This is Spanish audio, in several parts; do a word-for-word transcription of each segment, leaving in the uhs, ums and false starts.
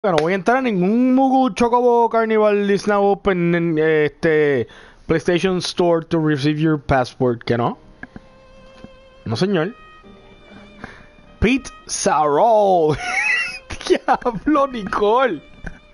No voy a entrar a ningún Mugu Chocobo Carnival is now open en este PlayStation Store to receive your passport. ¿Que no? No, señor. Pete Sarol. Diablo, Nicole.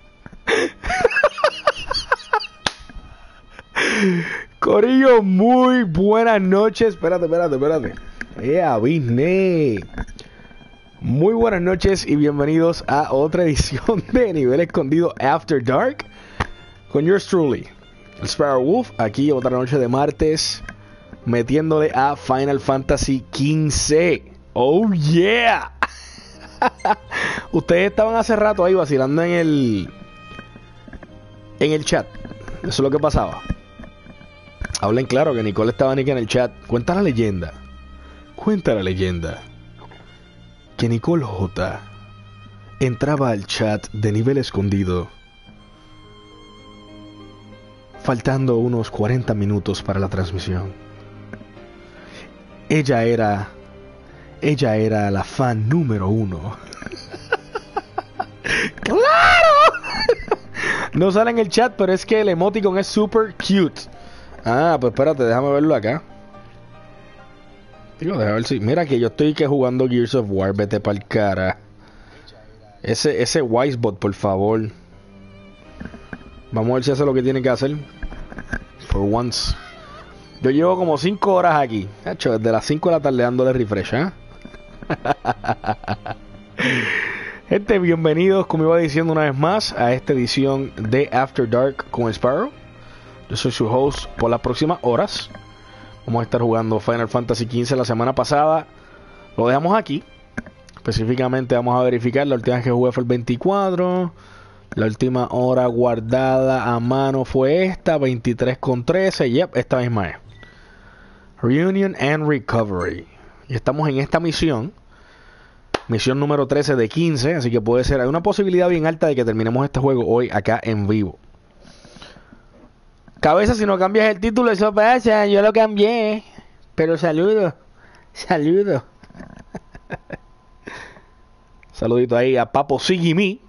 Corillo, muy buenas noches. Espérate, espérate, espérate. ¡Ea, Disney! Muy buenas noches y bienvenidos a otra edición de Nivel Escondido After Dark con yours truly, el Sparrow Wolf, aquí otra noche de martes metiéndole a Final Fantasy quince. ¡Oh yeah! Ustedes estaban hace rato ahí vacilando en el en el chat. Eso es lo que pasaba. Hablen claro que Nicole estaba ni que en el chat. Cuenta la leyenda. Cuenta la leyenda que Nicole J entraba al chat de Nivel Escondido faltando unos cuarenta minutos para la transmisión. Ella era ella era la fan número uno. ¡Claro! No sale en el chat, pero es que el emoticon es super cute. Ah, pues espérate, déjame verlo acá. Digo, déjame ver si... Mira que yo estoy que jugando Gears of War. Vete pa'l cara. Ese, ese Wisebot, por favor. Vamos a ver si hace lo que tiene que hacer. For once. Yo llevo como cinco horas aquí. Hecho, desde las cinco de la tarde dándole refresh, ¿eh? Gente, bienvenidos, como iba diciendo una vez más, a esta edición de After Dark con Sparrow. Yo soy su host por las próximas horas. Vamos a estar jugando Final Fantasy quince. La semana pasada lo dejamos aquí. Específicamente vamos a verificar. La última vez que jugué fue el veinticuatro. La última hora guardada a mano fue esta, veintitrés con trece. Yep, esta misma es. Reunion and Recovery. Y estamos en esta misión. Misión número trece de quince. Así que puede ser, hay una posibilidad bien alta de que terminemos este juego hoy acá en vivo. Cabeza, si no cambias el título, eso pasa. Yo lo cambié. Pero saludo. Saludo. Saludito ahí a Papo Sigimi.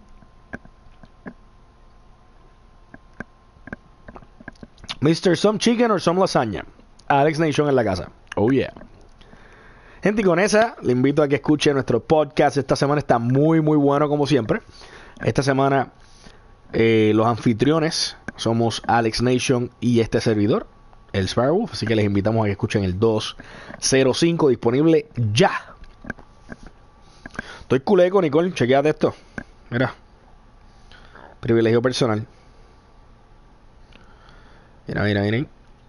mister Some Chicken or Some Lasagna. Alex Nation en la casa. Oh yeah. Gente, y con esa, le invito a que escuche nuestro podcast. Esta semana está muy, muy bueno como siempre. Esta semana, eh, los anfitriones somos Alex Nation y este servidor, el Sparrow. Así que les invitamos a que escuchen el dos cero cinco, disponible ya. Estoy culeco, Nicole. Chequéate esto. Mira. Privilegio personal. Mira, mira, miren.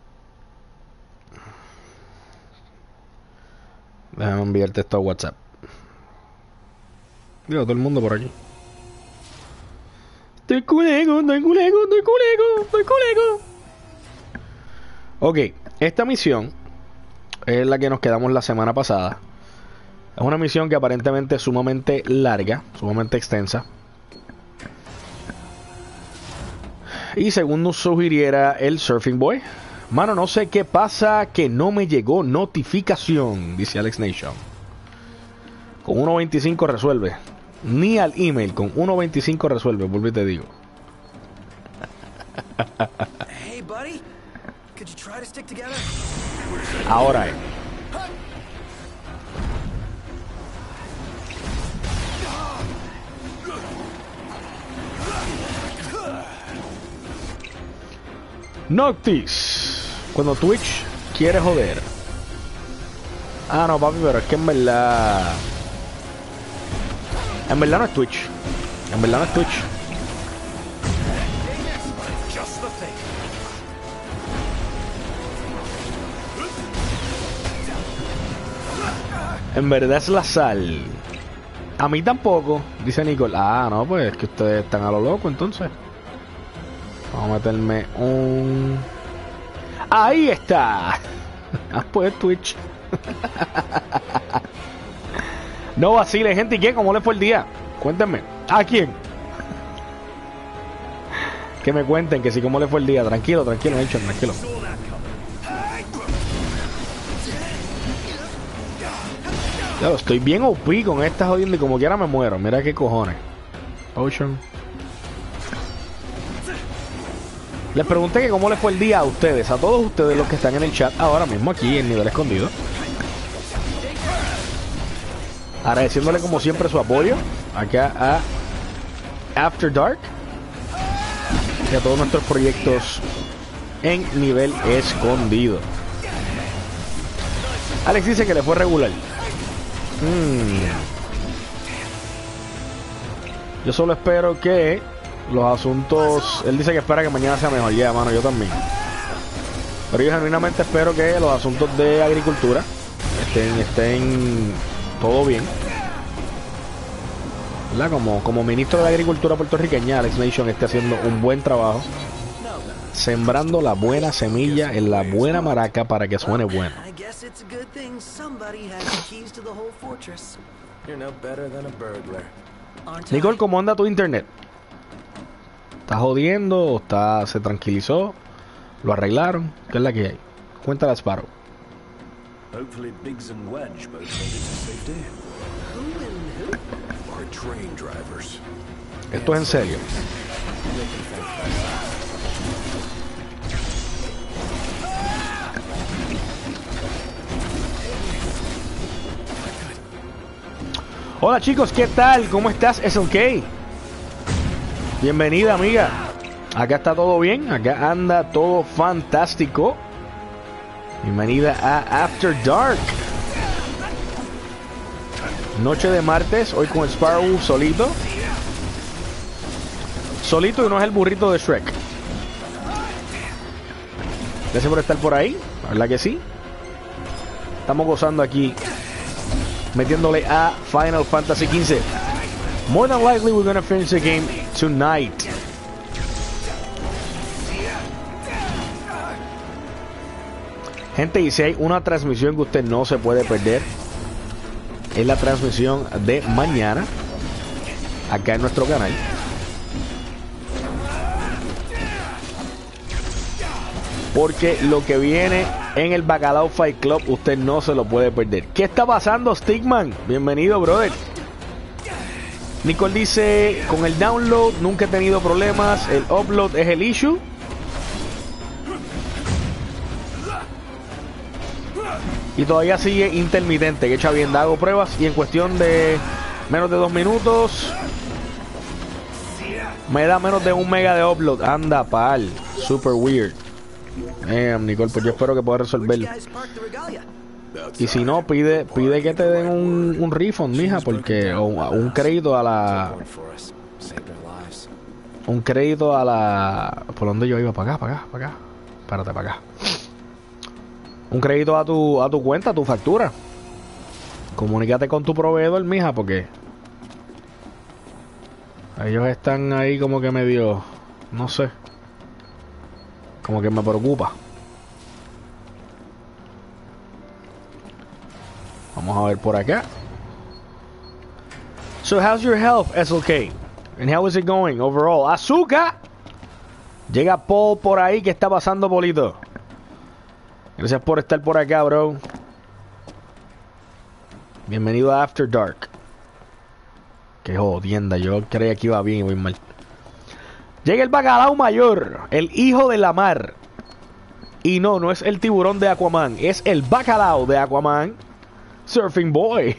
Déjame enviarte esto a WhatsApp. Digo, todo el mundo por aquí. Estoy culego, estoy culego, estoy culego, estoy culego. Ok, esta misión es la que nos quedamos la semana pasada. Es una misión que aparentemente es sumamente larga, sumamente extensa. Y según nos sugiriera el Surfing Boy, mano, no sé qué pasa que no me llegó notificación, dice Alex Nation. Con uno veinticinco resuelve. Ni al email, con uno veinticinco resuelve, vuelvo y te digo. Hey, buddy. Could you try to stick together? Ahora es. Noctis. Cuando Twitch quiere joder. Ah, no, papi, pero es que en verdad... En verdad no es Twitch. En verdad no es Twitch. En verdad es la sal. A mí tampoco, dice Nicole. Ah, no, pues es que ustedes están a lo loco entonces. Vamos a meterme un... Ahí está. Ah, pues Twitch. No vacile, gente. ¿Y qué? ¿Cómo le fue el día? Cuéntenme. ¿A quién? Que me cuenten que sí, cómo le fue el día. Tranquilo, tranquilo, Nation, tranquilo. Yo estoy bien O P con esta jodiendo y como quiera me muero. Mira qué cojones. Potion. Les pregunté que cómo les fue el día a ustedes, a todos ustedes los que están en el chat ahora mismo aquí en Nivel Escondido. Agradeciéndole como siempre su apoyo acá a After Dark y a todos nuestros proyectos en Nivel Escondido. Alex dice que le fue regular. Hmm. Yo solo espero que los asuntos... Él dice que espera que mañana sea mejor. Ya, yeah, mano, yo también. Pero yo genuinamente espero que los asuntos de agricultura estén, estén todo bien. ¿Verdad? Como, como ministro de Agricultura puertorriqueña, Alex Nation esté haciendo un buen trabajo, sembrando la buena semilla en la buena maraca para que suene bueno. Nicole, ¿cómo anda tu internet? ¿Está jodiendo o está, se tranquilizó? ¿Lo arreglaron? ¿Qué es la que hay? Cuéntale a Sparrow. Esto es en serio. Hola chicos, ¿qué tal? ¿Cómo estás? ¿Es ok? Bienvenida, amiga. Acá está todo bien, acá anda todo fantástico. Bienvenida a After Dark. Noche de martes, hoy con Sparrow solito. Solito y no es el burrito de Shrek. Gracias por estar por ahí, la verdad que sí. Estamos gozando aquí, metiéndole a Final Fantasy quince. More than likely we're gonna finish the game tonight. Gente, y si hay una transmisión que usted no se puede perder, es la transmisión de mañana acá en nuestro canal. Porque lo que viene en el Bacalao Fight Club usted no se lo puede perder. ¿Qué está pasando, Stigman? Bienvenido, brother. Nicole dice, con el download nunca he tenido problemas, el upload es el issue. Y todavía sigue intermitente, que echa bien, hago pruebas y en cuestión de menos de dos minutos me da menos de un mega de upload. Anda, pal, super weird. Damn, Nicole, pues yo espero que pueda resolverlo. Y si no, pide pide que te den un, un refund, mija, porque o un crédito a la un crédito a la ¿por dónde yo iba? Para acá, para acá, para acá. Espérate, para acá. Un crédito a tu a tu cuenta, a tu factura. Comunícate con tu proveedor, mija, porque ellos están ahí como que medio, no sé, como que me preocupa. Vamos a ver por acá. So how's your health, S L K? And how is it going overall? ¡Azúcar! Llega Paul por ahí. ¿Qué está pasando, Polito? Gracias por estar por acá, bro. Bienvenido a After Dark. Qué jodienda. Yo creía que iba bien y voy mal. Llega el Bacalao Mayor, el hijo de la mar. Y no, no es el tiburón de Aquaman. Es el Bacalao de Aquaman. Surfing Boy.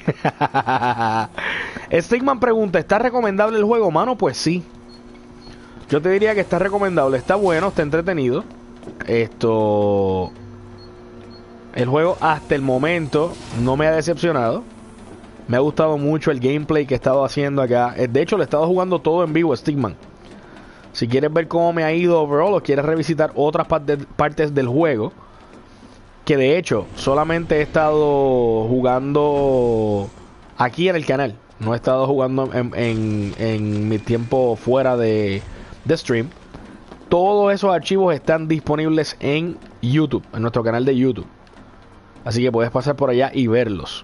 Stigman pregunta, ¿está recomendable el juego, mano? Pues sí. Yo te diría que está recomendable. Está bueno, está entretenido. Esto... El juego hasta el momento no me ha decepcionado. Me ha gustado mucho el gameplay que he estado haciendo acá. De hecho, lo he estado jugando todo en vivo, Stigman. Si quieres ver cómo me ha ido overall o quieres revisitar otras parte, partes del juego, que de hecho solamente he estado jugando aquí en el canal, no he estado jugando en, en, en mi tiempo fuera de, de stream. Todos esos archivos están disponibles en YouTube, en nuestro canal de YouTube, así que puedes pasar por allá y verlos.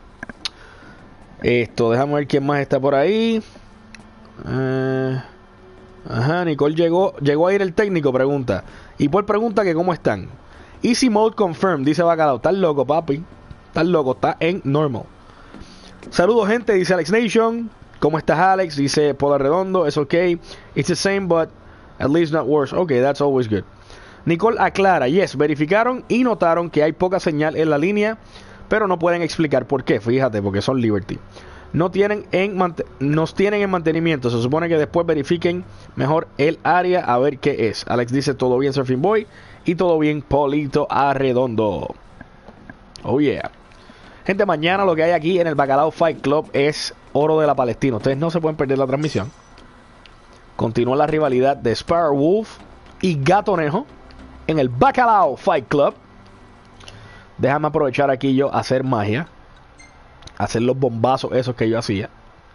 Esto, déjame ver quién más está por ahí. eh, Ajá, Nicole llegó Llegó a ir el técnico, pregunta. Y Paul pregunta que cómo están. Easy mode confirmed, dice Bacalao. Estás loco, papi. Estás loco, está en normal. Saludos, gente, dice Alex Nation. ¿Cómo estás, Alex? Dice Paul Arredondo. Es ok. It's the same, but At least not worse. Okay, that's always good. Nicole aclara, yes, verificaron y notaron que hay poca señal en la línea, pero no pueden explicar por qué. Fíjate, porque son Liberty. No tienen en nos tienen en mantenimiento. Se supone que después verifiquen mejor el área a ver qué es. Alex dice, todo bien, Surfing Boy. Y todo bien, Polito Arredondo. Oh yeah. Gente, mañana lo que hay aquí en el Bacalao Fight Club es oro de la Palestina. Ustedes no se pueden perder la transmisión. Continúa la rivalidad de Sparrow Wolf y Gatonejo en el Bacalao Fight Club. Déjame aprovechar aquí yo a hacer magia. Hacer los bombazos esos que yo hacía.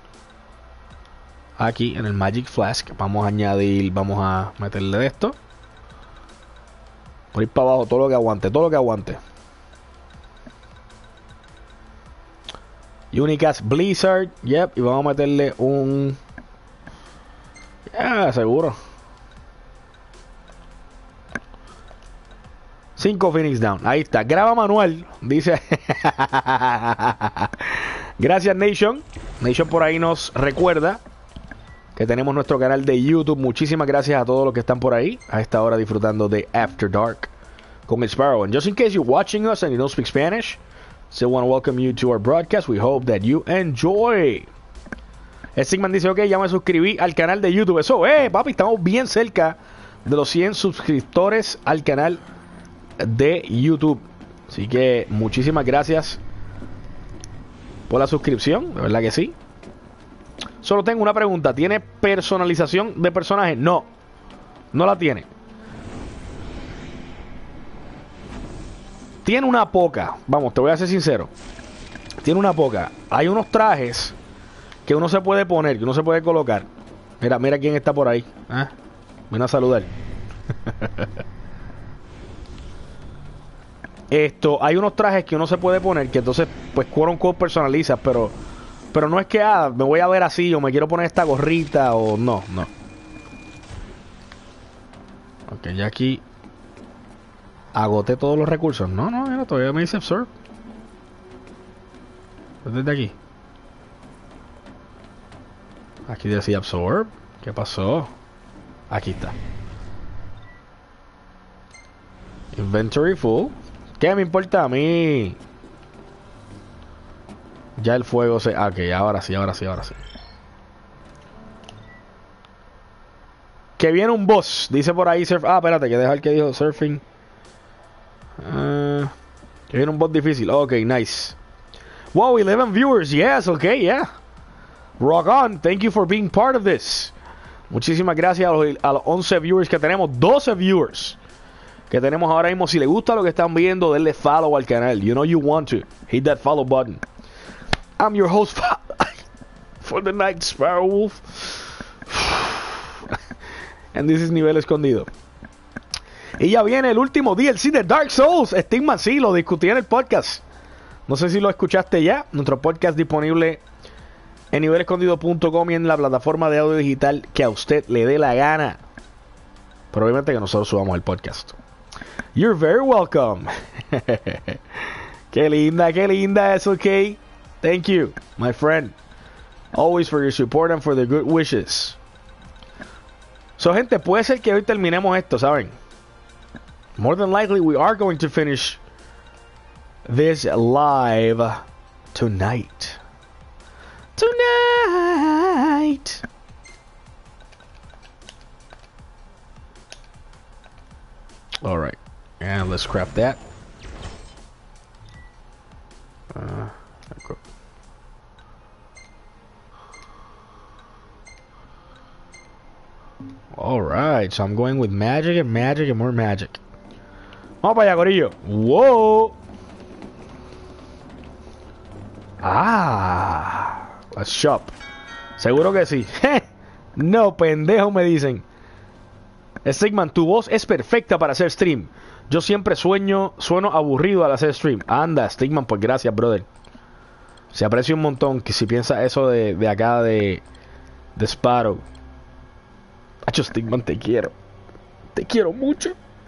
Aquí en el Magic Flask. Vamos a añadir, vamos a meterle de esto. Por ir para abajo todo lo que aguante, todo lo que aguante. Unicast Blizzard, yep, y vamos a meterle un... Ya, yeah, seguro. cinco Phoenix Down, ahí está. Graba manual, dice. Gracias, Nation. Nation por ahí nos recuerda que tenemos nuestro canal de YouTube. Muchísimas gracias a todos los que están por ahí a esta hora disfrutando de After Dark con el Sparrow. And just in case you're watching us and you don't speak Spanish, still want to welcome you to our broadcast. We hope that you enjoy. El Sigman dice, ok, ya me suscribí al canal de YouTube. Eso, eh, papi, estamos bien cerca de los cien suscriptores al canal de YouTube. Así que muchísimas gracias por la suscripción, de verdad que sí. Solo tengo una pregunta, ¿tiene personalización de personaje? No, no la tiene. Tiene una poca, vamos, te voy a ser sincero. Tiene una poca. Hay unos trajes que uno se puede poner, que uno se puede colocar. Mira, mira quién está por ahí. ¿Ah? Ven a saludar. Esto, hay unos trajes que uno se puede poner que entonces, pues, quote unquote personalizas, pero, pero no es que, ah, me voy a ver así o me quiero poner esta gorrita o no, no. Ok, ya aquí agoté todos los recursos. No, no, mira, todavía me dice absorb. Desde aquí. Aquí decía absorb. ¿Qué pasó? Aquí está. Inventory full. ¿Qué me importa a mí? Ya el fuego se... Ah, ok, ahora sí, ahora sí, ahora sí. Que viene un boss. Dice por ahí surf... Ah, espérate, que deja el que dijo surfing. Uh, que viene un boss difícil. Ok, nice. Wow, eleven viewers. Yes, okay, yeah. Rock on. Thank you for being part of this. Muchísimas gracias a los, a los once viewers que tenemos. doce viewers que tenemos ahora mismo. Si les gusta lo que están viendo, denle follow al canal. You know you want to. Hit that follow button. I'm your host for the night, Sparrow Wolf. And this is Nivel Escondido. Y ya viene el último D L C de Dark Souls. Stigma, sí, lo discutí en el podcast. No sé si lo escuchaste ya. Nuestro podcast disponible en nivel escondido punto com y en la plataforma de audio digital que a usted le dé la gana. Probablemente que nosotros subamos el podcast. You're very welcome. Qué linda, qué linda. It's okay. Thank you, my friend. Always for your support and for the good wishes. So, gente, puede ser que hoy terminemos esto, ¿saben? More than likely, we are going to finish this live tonight. Tonight. All right, and let's scrap that. Uh, okay. All right, so I'm going with magic and magic and more magic. Vamos para allá, corillo. Whoa. Ah, let's shop. Seguro que sí. No, pendejo, me dicen. Sigman, tu voz es perfecta para hacer stream. Yo siempre sueño, sueno aburrido al hacer stream. Anda, Stigman, pues gracias, brother. Se aprecia un montón que si piensas eso de, de acá de, de Sparrow. Hacho, Stigman, te quiero. Te quiero mucho.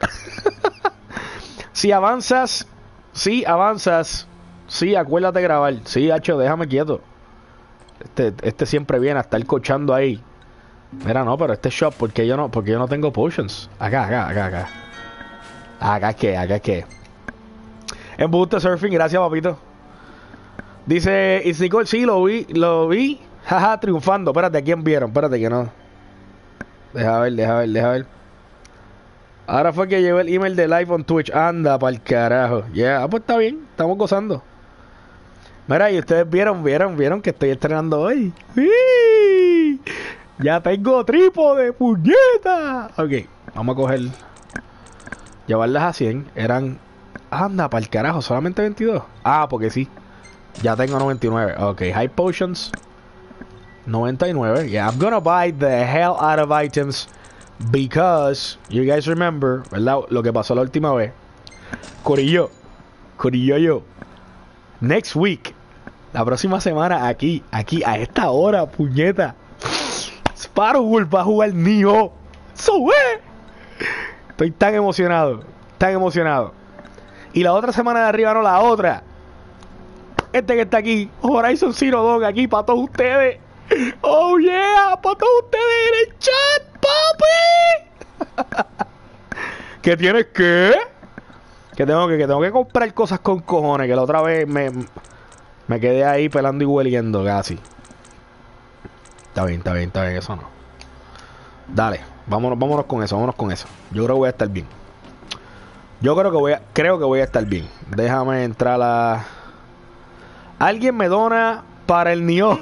Si avanzas, si avanzas, sí, acuérdate de grabar. Sí, Hacho, déjame quieto. Este, este siempre viene a estar cochando ahí. Mira, no, pero este shop, porque yo no, porque yo no tengo potions. Acá, acá, acá, acá. Acá que, acá que. Embuste surfing, gracias, papito. Dice It's Nicole, sí, lo vi, lo vi. Jaja, triunfando. Espérate, ¿a quién vieron? Espérate que no. Deja ver, deja ver, deja ver. Ahora fue que llevé el email de live on Twitch. Anda, pa'l carajo. Ya, yeah. Ah, pues está bien, estamos gozando. Mira, y ustedes vieron, vieron, vieron que estoy estrenando hoy. ¡Sí! Ya tengo trípode, puñeta. Ok, vamos a coger. Llevarlas a cien. Eran. Anda, pa'l carajo, solamente veintidós. Ah, porque sí. Ya tengo noventa y nueve. Ok, High Potions. noventa y nueve. Yeah, I'm gonna buy the hell out of items. Because, you guys remember, ¿verdad? Lo que pasó la última vez. Corillo. Corillo yo. Next week. La próxima semana aquí. Aquí, a esta hora, puñeta. Sparrowwolf va a jugar Nioh. So, eh. Estoy tan emocionado. Tan emocionado. Y la otra semana de arriba, no la otra. Este que está aquí. Horizon Zero Dawn aquí para todos ustedes. Oh yeah, para todos ustedes en el chat, papi. ¿Qué tienes que? Que tengo que, que tengo que comprar cosas con cojones. Que la otra vez me, me quedé ahí pelando y hueliendo casi. Está bien, está bien, está bien, eso no. Dale, vámonos, vámonos con eso, vámonos con eso. Yo creo que voy a estar bien. Yo creo que voy a, creo que voy a estar bien. Déjame entrar a. Alguien me dona para el Nioh.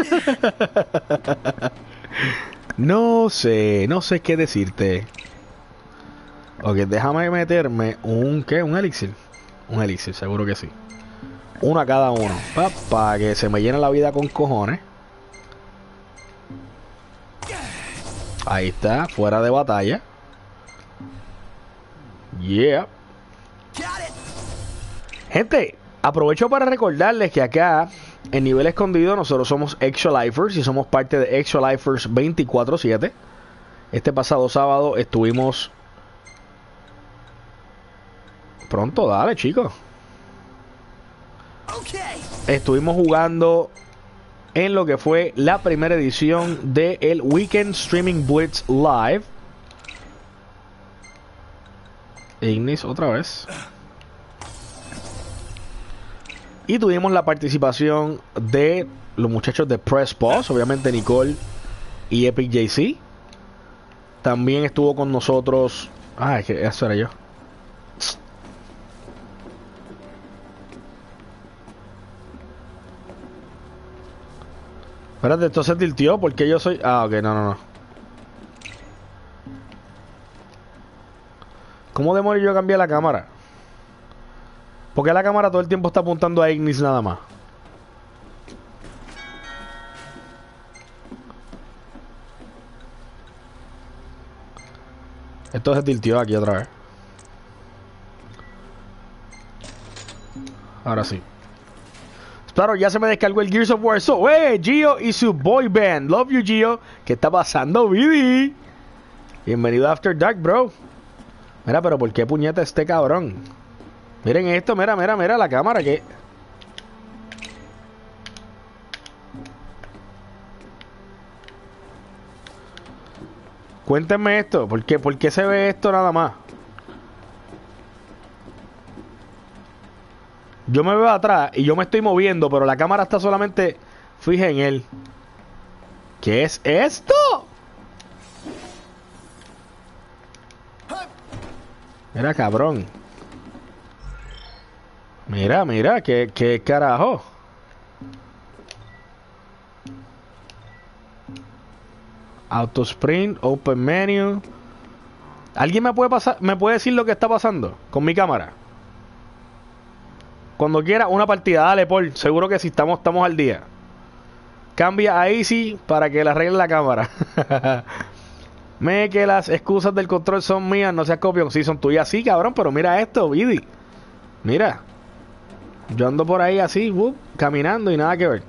No sé, no sé qué decirte. Ok, déjame meterme un, ¿qué? Un elixir. Un elixir, seguro que sí. Uno a cada uno. Para que se me llene la vida con cojones. Ahí está, fuera de batalla. Yeah. Gente, aprovecho para recordarles que acá, en nivel escondido, nosotros somos Extra-Lifers y somos parte de Extra-Lifers veinticuatro siete. Este pasado sábado estuvimos... Pronto, dale, chicos. Estuvimos jugando en lo que fue la primera edición de el Weekend Streaming Blitz Live. Ignis otra vez. Y tuvimos la participación de los muchachos de Press Pause, obviamente Nicole y Epic J C. También estuvo con nosotros... Ah, es que eso era yo. Espérate, esto se tiltió porque yo soy... Ah, ok, no, no, no. ¿Cómo demonios yo cambié la cámara? Porque la cámara todo el tiempo está apuntando a Ignis nada más. Esto se tiltió aquí otra vez. Ahora sí. Claro, ya se me descargó el Gears of War. So, hey, Gio y su boy band. Love you, Gio. ¿Qué está pasando, Vivi? Bienvenido a After Dark, bro. Mira, pero ¿por qué puñeta este cabrón? Miren esto, mira, mira, mira la cámara que... Cuéntenme esto, ¿por qué, ¿por qué se ve esto nada más? Yo me veo atrás y yo me estoy moviendo, pero la cámara está solamente fija en él. ¿Qué es esto? Mira, cabrón. Mira, mira, qué, qué carajo. Auto Sprint, Open Menu. ¿Alguien me puede pasar, me puede decir lo que está pasando con mi cámara? Cuando quiera una partida, dale, Paul. Seguro que sí, estamos, estamos al día. Cambia a Easy para que le arregle la cámara. Me que las excusas del control son mías, no seas copión. Sí, son tuyas, sí, cabrón, pero mira esto, Vidi. Mira. Yo ando por ahí así, uh, caminando y nada que ver.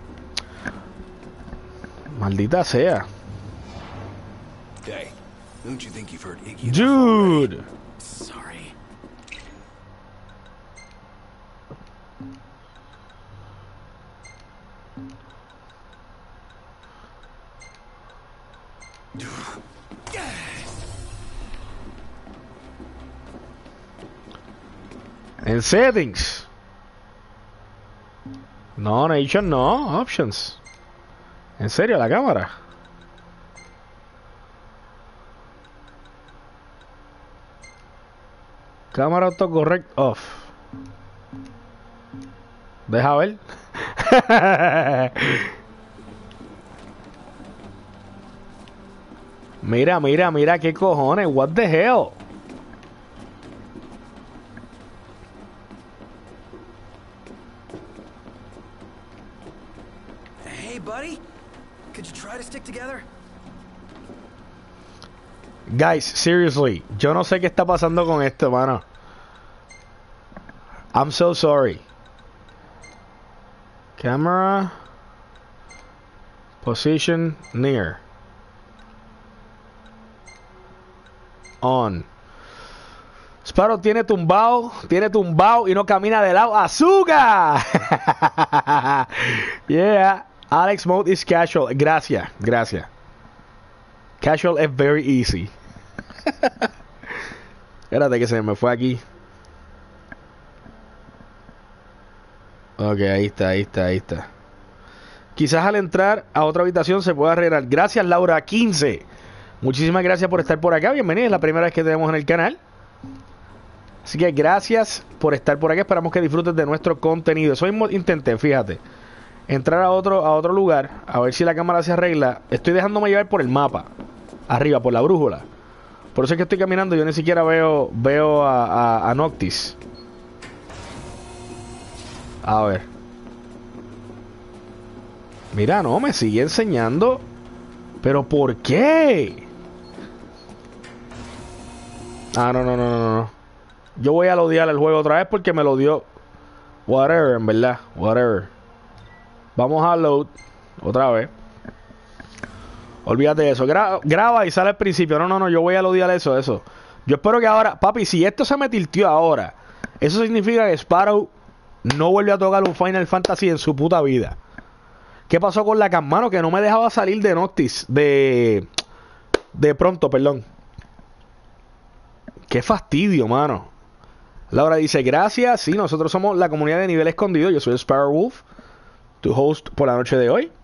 Maldita sea. Hey, don't you think you've heard Iggy Dude. Sorry. En settings. No, nation no. Options. En serio, la cámara. Cámara autocorrect off. Deja ver. Mira, mira, mira, qué cojones. What the hell. Hey, buddy. Could you try to stick together? Guys, seriously, yo no sé qué está pasando con esto, mano. I'm so sorry. Camera position near on. Sparrow tiene tumbao, tiene tumbao y no camina de lado. ¡Azúcar! Yeah, Alex mode is casual. Gracias, gracias. Casual es very easy. Espérate que se me fue aquí. Ok, ahí está, ahí está, ahí está. Quizás al entrar a otra habitación se pueda arreglar. Gracias, Laura quince. Muchísimas gracias por estar por acá. Bienvenida, es la primera vez que tenemos en el canal. Así que gracias por estar por acá. Esperamos que disfrutes de nuestro contenido. Eso mismo intenté, fíjate. Entrar a otro, a otro lugar, a ver si la cámara se arregla. Estoy dejándome llevar por el mapa. Arriba, por la brújula. Por eso es que estoy caminando. Yo ni siquiera veo veo a, a, a Noctis. A ver. Mira, no, me sigue enseñando. ¿Pero por qué? Ah, no, no, no, no, no. Yo voy a odiar el juego otra vez porque me lo dio. Whatever, en verdad. Whatever. Vamos a load. Otra vez. Olvídate de eso. Gra graba y sale al principio. No, no, no. Yo voy a odiar eso, eso. Yo espero que ahora... Papi, si esto se me tiltió ahora, eso significa que Sparrow no vuelve a tocar un Final Fantasy en su puta vida. ¿Qué pasó con la cam, mano? Que no me dejaba salir de Noctis. De... De pronto, perdón. Qué fastidio, mano. Laura dice, gracias. Sí, nosotros somos la comunidad de nivel escondido. Yo soy Sparrow Wolf, tu host por la noche de hoy.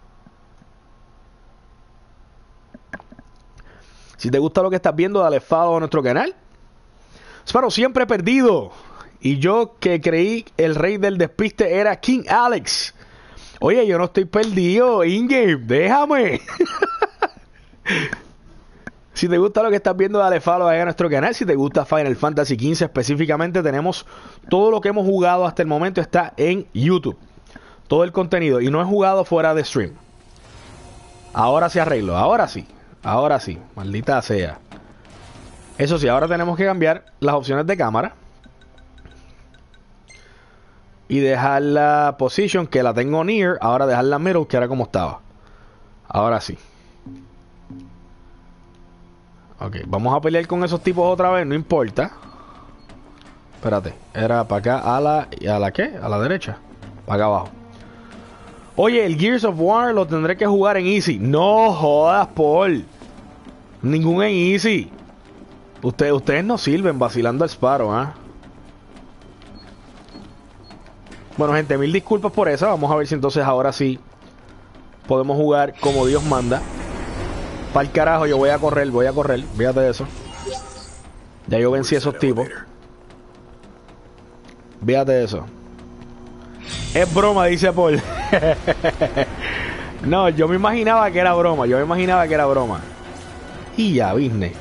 Si te gusta lo que estás viendo, dale follow a nuestro canal. Sparrow, siempre perdido. Y yo que creí el rey del despiste era King Alex. Oye, yo no estoy perdido, in-game. Déjame. Si te gusta lo que estás viendo, dale follow a nuestro canal. Si te gusta Final Fantasy quince específicamente, tenemos todo lo que hemos jugado hasta el momento está en YouTube. Todo el contenido. Y no he jugado fuera de stream. Ahora sí arreglo. Ahora sí. Ahora sí. Maldita sea. Eso sí, ahora tenemos que cambiar las opciones de cámara. Y dejar la position, que la tengo near. Ahora dejar la middle, que era como estaba. Ahora sí. Ok, vamos a pelear con esos tipos otra vez, no importa. Espérate, era para acá, a la... ¿A la qué? A la derecha. Para acá abajo. Oye, el Gears of War lo tendré que jugar en Easy. No jodas, Paul. Ningún en Easy. Ustedes, ustedes no sirven vacilando al Sparrow, ¿ah? ¿eh? Bueno, gente, mil disculpas por eso. Vamos a ver si entonces ahora sí podemos jugar como Dios manda. Para el carajo, yo voy a correr, voy a correr. Fíjate de eso. Ya yo vencí a esos tipos. Fíjate de eso. Es broma, dice Paul. No, yo me imaginaba que era broma. Yo me imaginaba que era broma. Y ya, business.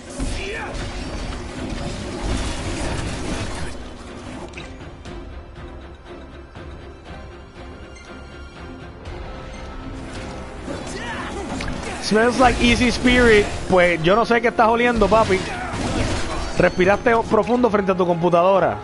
Smells like Easy Spirit. Pues yo no sé qué estás oliendo, papi. Respiraste profundo frente a tu computadora.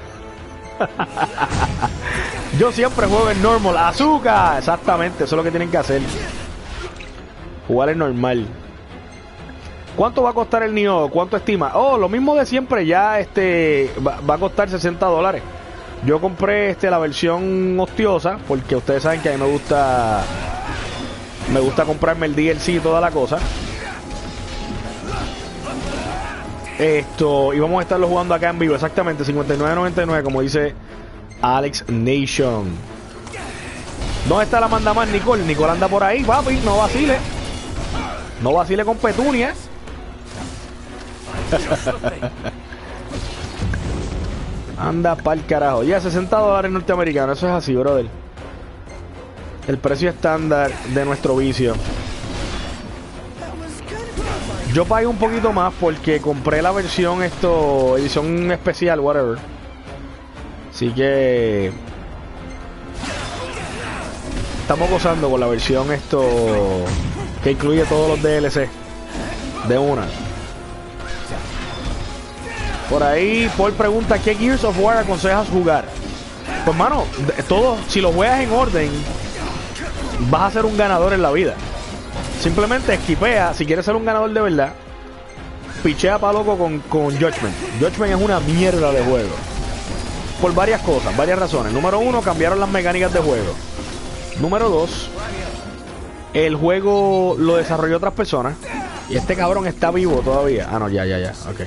Yo siempre juego en normal. ¡Azúcar! Exactamente, eso es lo que tienen que hacer. Jugar en normal. ¿Cuánto va a costar el Nioh? ¿Cuánto estima? Oh, lo mismo de siempre. Ya este va, va a costar sesenta dólares. Yo compré este la versión hostiosa, porque ustedes saben que a mí me gusta Me gusta comprarme el D L C y toda la cosa. Esto, y vamos a estarlo jugando acá en vivo, exactamente, cincuenta y nueve noventa y nueve, como dice Alex Nation. ¿Dónde está la manda más Nicole? Nicole anda por ahí, papi, no vacile. No vacile con Petunia. Anda pa'l carajo. Ya, sesenta dólares norteamericanos, eso es así, brother. El precio estándar de nuestro vicio. Yo pagué un poquito más porque compré la versión esto, edición especial, whatever. Así que estamos gozando con la versión esto que incluye todos los D L C de una. Por ahí Paul pregunta ¿qué Gears of War aconsejas jugar? Pues mano, todo, si lo juegas en orden, vas a ser un ganador en la vida. Simplemente esquipea, si quieres ser un ganador de verdad, pichea pa' loco con, con Judgment. Judgment es una mierda de juego. Por varias cosas, varias razones. Número uno, cambiaron las mecánicas de juego. Número dos, el juego lo desarrolló otras personas. Y este cabrón está vivo todavía. Ah, no, ya, ya, ya. Ok.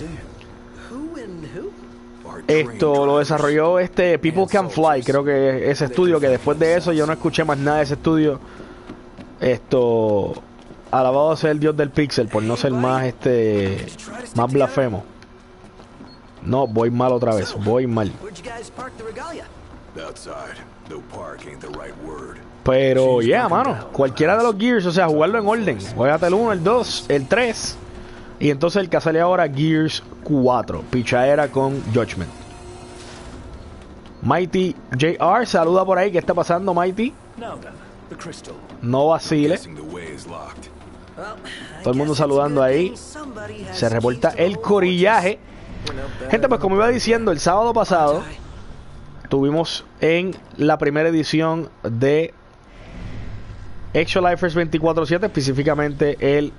Esto lo desarrolló este People Can Fly, creo que ese estudio, que después de eso yo no escuché más nada de ese estudio. Esto, alabado sea el dios del pixel por no ser más este más blasfemo. No, voy mal otra vez, voy mal. Pero ya, yeah, mano, cualquiera de los Gears, o sea, jugarlo en orden. Juégate el uno, el dos, el tres. Y entonces el que sale ahora, Gears cuatro, pichaera con Judgment. Mighty J R saluda por ahí. ¿Qué está pasando, Mighty? No vacile. Todo el mundo saludando ahí. Se reporta el corillaje. Gente, pues como iba diciendo, el sábado pasado tuvimos en la primera edición de Actual Lifers veinticuatro siete, específicamente el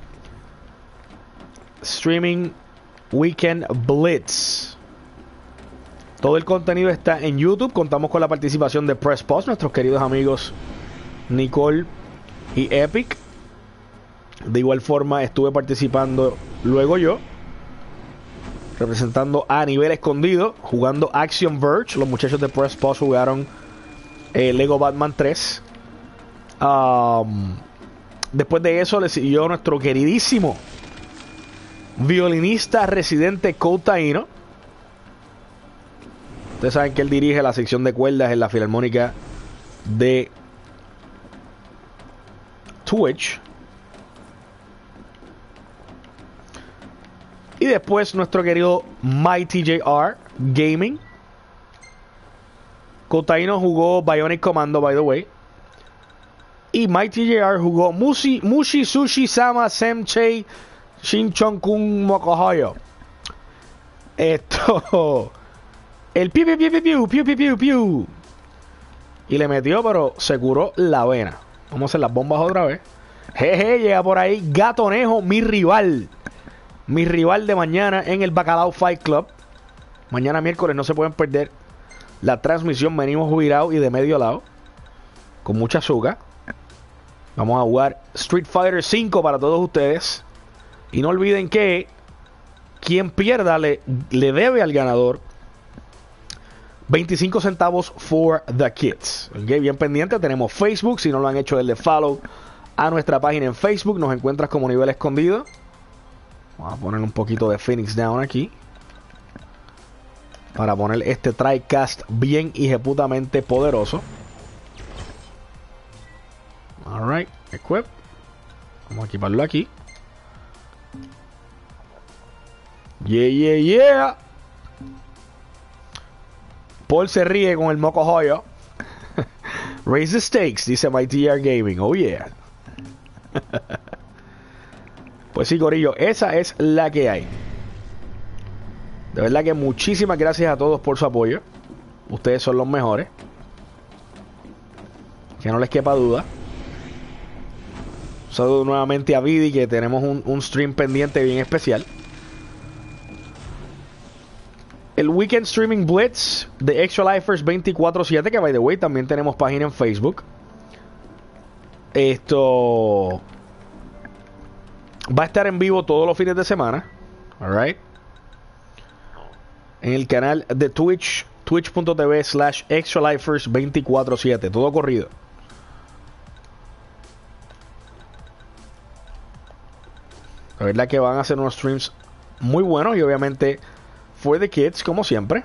Streaming Weekend Blitz. Todo el contenido está en YouTube. Contamos con la participación de Press Post, nuestros queridos amigos Nicole y Epic. De igual forma estuve participando luego yo, representando a nivel escondido, jugando Action Verge. Los muchachos de Press Post jugaron eh, Lego Batman tres. Um, después de eso le siguió nuestro queridísimo violinista residente Cole Taino. Ustedes saben que él dirige la sección de cuerdas en la Filarmónica de Twitch. Y después nuestro querido Mighty J R Gaming. Cole Taino jugó Bionic Commando, by the way. Y Mighty J R jugó Mushi, Mushi Sushi Sama Semchei Shinchon Kun Mokohoyo. Esto. El piu piu piu piu piu piu piu piu. Y le metió, pero se curó la vena. Vamos a hacer las bombas otra vez. Jeje, llega por ahí Gatonejo, mi rival. Mi rival de mañana en el Bacalao Fight Club. Mañana miércoles no se pueden perder la transmisión. Venimos jubilados y de medio lado, con mucha azúcar. Vamos a jugar Street Fighter cinco para todos ustedes. Y no olviden que quien pierda le, le debe al ganador veinticinco centavos for the kids. Okay, bien pendiente, tenemos Facebook. Si no lo han hecho, denle follow a nuestra página en Facebook. Nos encuentras como Nivel Escondido. Vamos a poner un poquito de Phoenix Down aquí, para poner este TriCast bien hijeputamente poderoso. Alright, equip. Vamos a equiparlo aquí. Yeah, yeah, yeah. Paul se ríe con el moco joyo. Raise the stakes, dice Mighty J R Gaming. Oh yeah. Pues sí, corillo, esa es la que hay. De verdad que muchísimas gracias a todos por su apoyo. Ustedes son los mejores, que no les quepa duda. Saludo nuevamente a Vidi, que tenemos un, un stream pendiente bien especial. El Weekend Streaming Blitz de Extra Lifers veinticuatro siete, que by the way también tenemos página en Facebook. Esto va a estar en vivo todos los fines de semana. Alright. en el canal de Twitch, twitch.tv slash extralifers veinticuatro siete. Todo corrido. La verdad que van a hacer unos streams muy buenos y obviamente for the kids, como siempre.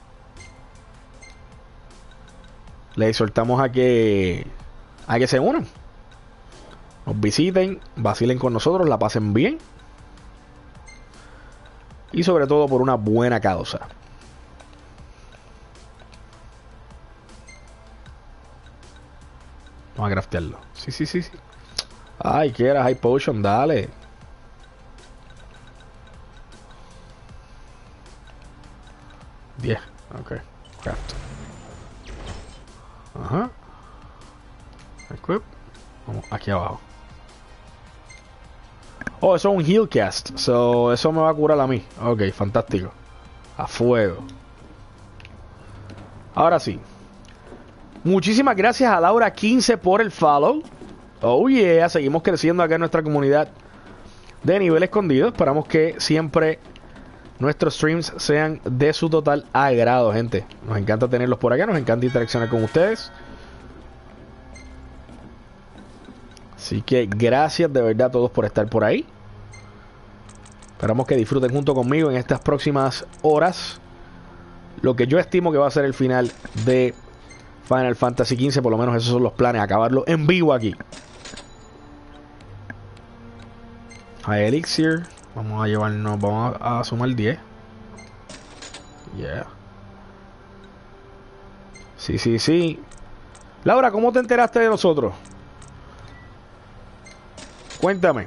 Les exhortamos a que a que se unan, nos visiten, vacilen con nosotros, la pasen bien y sobre todo por una buena causa. Vamos a craftearlo. Sí, sí, sí, sí. Ay, que era High Potion, dale. diez, ok. Craft. Ajá. Equip. Vamos aquí abajo. Oh, eso es un heal cast. So, eso me va a curar a mí. Ok, fantástico. A fuego. Ahora sí. Muchísimas gracias a Laura quince por el follow. Oh yeah, seguimos creciendo acá en nuestra comunidad de nivel escondido. Esperamos que siempre nuestros streams sean de su total agrado, gente. Nos encanta tenerlos por acá, nos encanta interaccionar con ustedes. Así que gracias de verdad a todos por estar por ahí. Esperamos que disfruten junto conmigo en estas próximas horas lo que yo estimo que va a ser el final de Final Fantasy quince. Por lo menos esos son los planes, acabarlo en vivo aquí. A Elixir. Vamos a llevarnos, vamos a, a sumar diez. Yeah. Sí, sí, sí. Laura, ¿cómo te enteraste de nosotros? Cuéntame.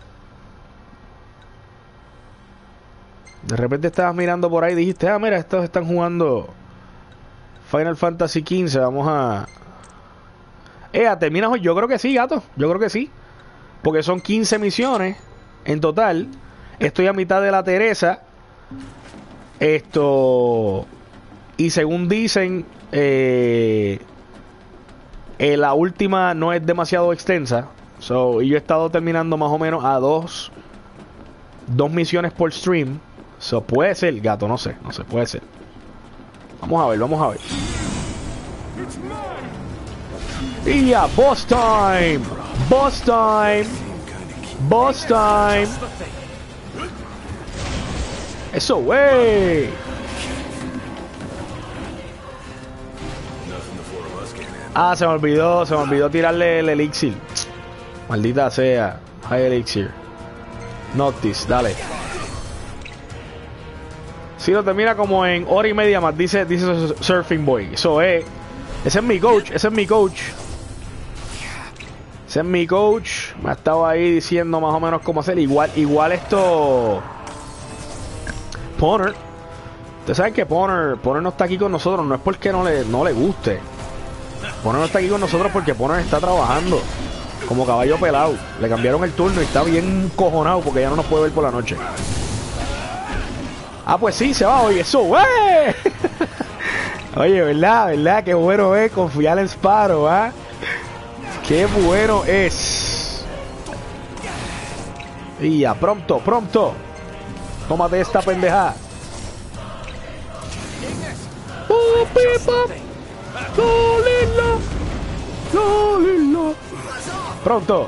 De repente estabas mirando por ahí y dijiste, ah, mira, estos están jugando Final Fantasy quince, vamos a... Eh, ¿terminas hoy? Yo creo que sí, gato. Yo creo que sí. Porque son quince misiones en total. Estoy a mitad de la Teresa. Esto... Y según dicen, eh, eh, la última no es demasiado extensa. So, y yo he estado terminando más o menos a dos Dos misiones por stream. So, puede ser, gato, no sé, no sé, puede ser. Vamos a ver, vamos a ver. Y ya, boss time. Boss time. Boss time. Eso, wey. Ah, se me olvidó, se me olvidó tirarle el elixir. Maldita sea. High elixir. Noctis, dale. Si lo termina como en hora y media más, dice, dice Surfing Boy. Eso es. Ese es mi coach, ese es mi coach. Ese es mi coach. Me ha estado ahí diciendo más o menos cómo hacer. Igual, igual esto. Poner. Ustedes saben que Poner, Poner no está aquí con nosotros. No es porque no le, no le guste. Poner no está aquí con nosotros porque Poner está trabajando como caballo pelado. Le cambiaron el turno y está bien cojonado porque ya no nos puede ver por la noche. Ah, pues sí, se va hoy. Eso, güey. Oye, ¿verdad? ¿Verdad? Qué bueno es confiar en Sparrow, ¿ah? Qué bueno es. Y ya, pronto, pronto. Tómate esta pendeja. ¡Oh, pipa! ¡Lolila! ¡Lolila! Pronto.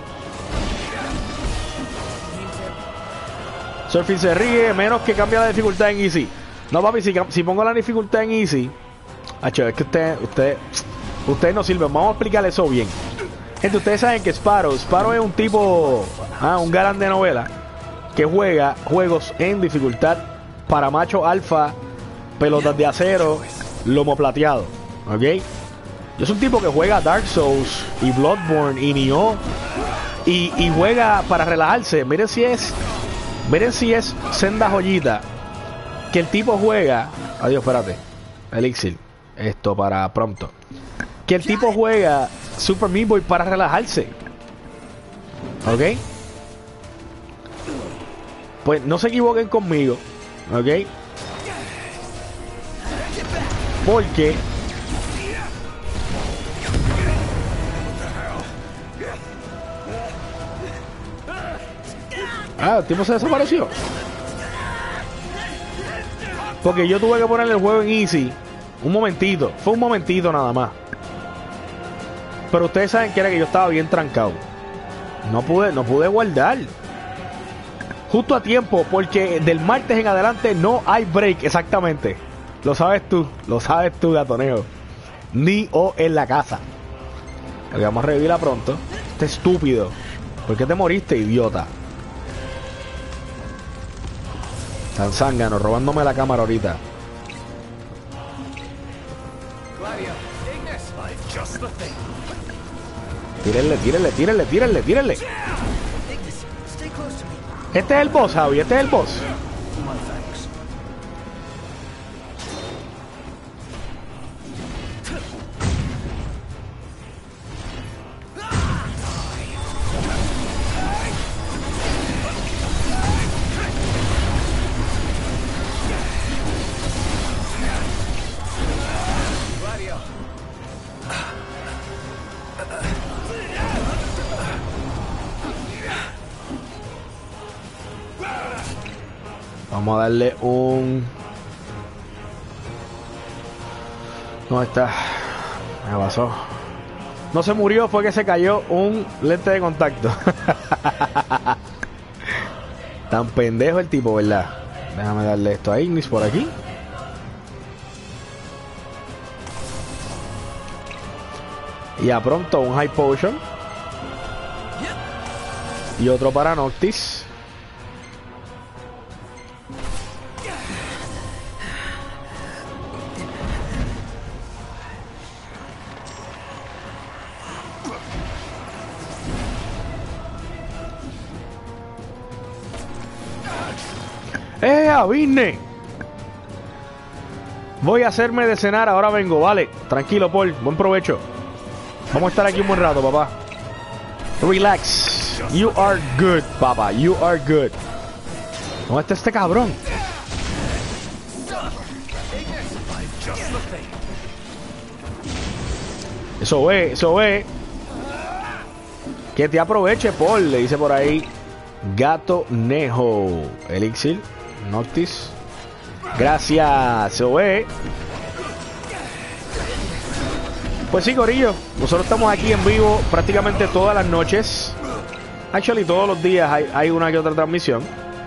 Surfing se ríe, menos que cambia la dificultad en Easy. No, papi, si, si pongo la dificultad en Easy, acho, es que usted, usted, ustedes no sirven. Vamos a explicarle eso bien. Gente, ustedes saben que Sparrow, Sparrow es un tipo, ah, un galán de novela que juega juegos en dificultad para macho alfa, pelotas de acero, lomo plateado, ¿ok? Yo soy un tipo que juega Dark Souls y Bloodborne y Nioh y, y juega para relajarse. Miren si es Miren si es senda joyita que el tipo juega. Adiós, espérate. Elixir. Esto para pronto. Que el tipo juega Super Meat Boy para relajarse. ¿Ok? Pues no se equivoquen conmigo. ¿Ok? Porque ah, el tipo se desapareció. Porque yo tuve que ponerle el juego en easy. Un momentito. Fue un momentito nada más. Pero ustedes saben que era que yo estaba bien trancado. No pude, no pude guardar. Justo a tiempo, porque del martes en adelante no hay break, exactamente. Lo sabes tú, lo sabes tú, Gatonejo. Ni o en la casa. Porque vamos a revivirla pronto. Este estúpido. ¿Por qué te moriste, idiota? Tan zángano, robándome la cámara ahorita. Tírenle, tírenle, tírenle, tírenle, tírenle. Este es el boss, Javi, este es el boss. Vamos a darle un... ¿Dónde está? Me pasó. No se murió, fue que se cayó un lente de contacto. Tan pendejo el tipo, ¿verdad? Déjame darle esto a Ignis por aquí. Y a pronto un High Potion. Y otro para Noctis. ¡Eh, Avisne! Voy a hacerme de cenar, ahora vengo, vale. Tranquilo, Paul, buen provecho. Vamos a estar aquí un buen rato, papá. Relax. You are good, papá. You are good. ¿Dónde está este cabrón? Eso ve, eso ve. Que te aproveche, Paul, le dice por ahí Gatonejo. Elixir, Noctis. Gracias, eso ve. Pues sí, corillo, nosotros estamos aquí en vivo prácticamente todas las noches. Actually, todos los días hay, hay una que otra transmisión.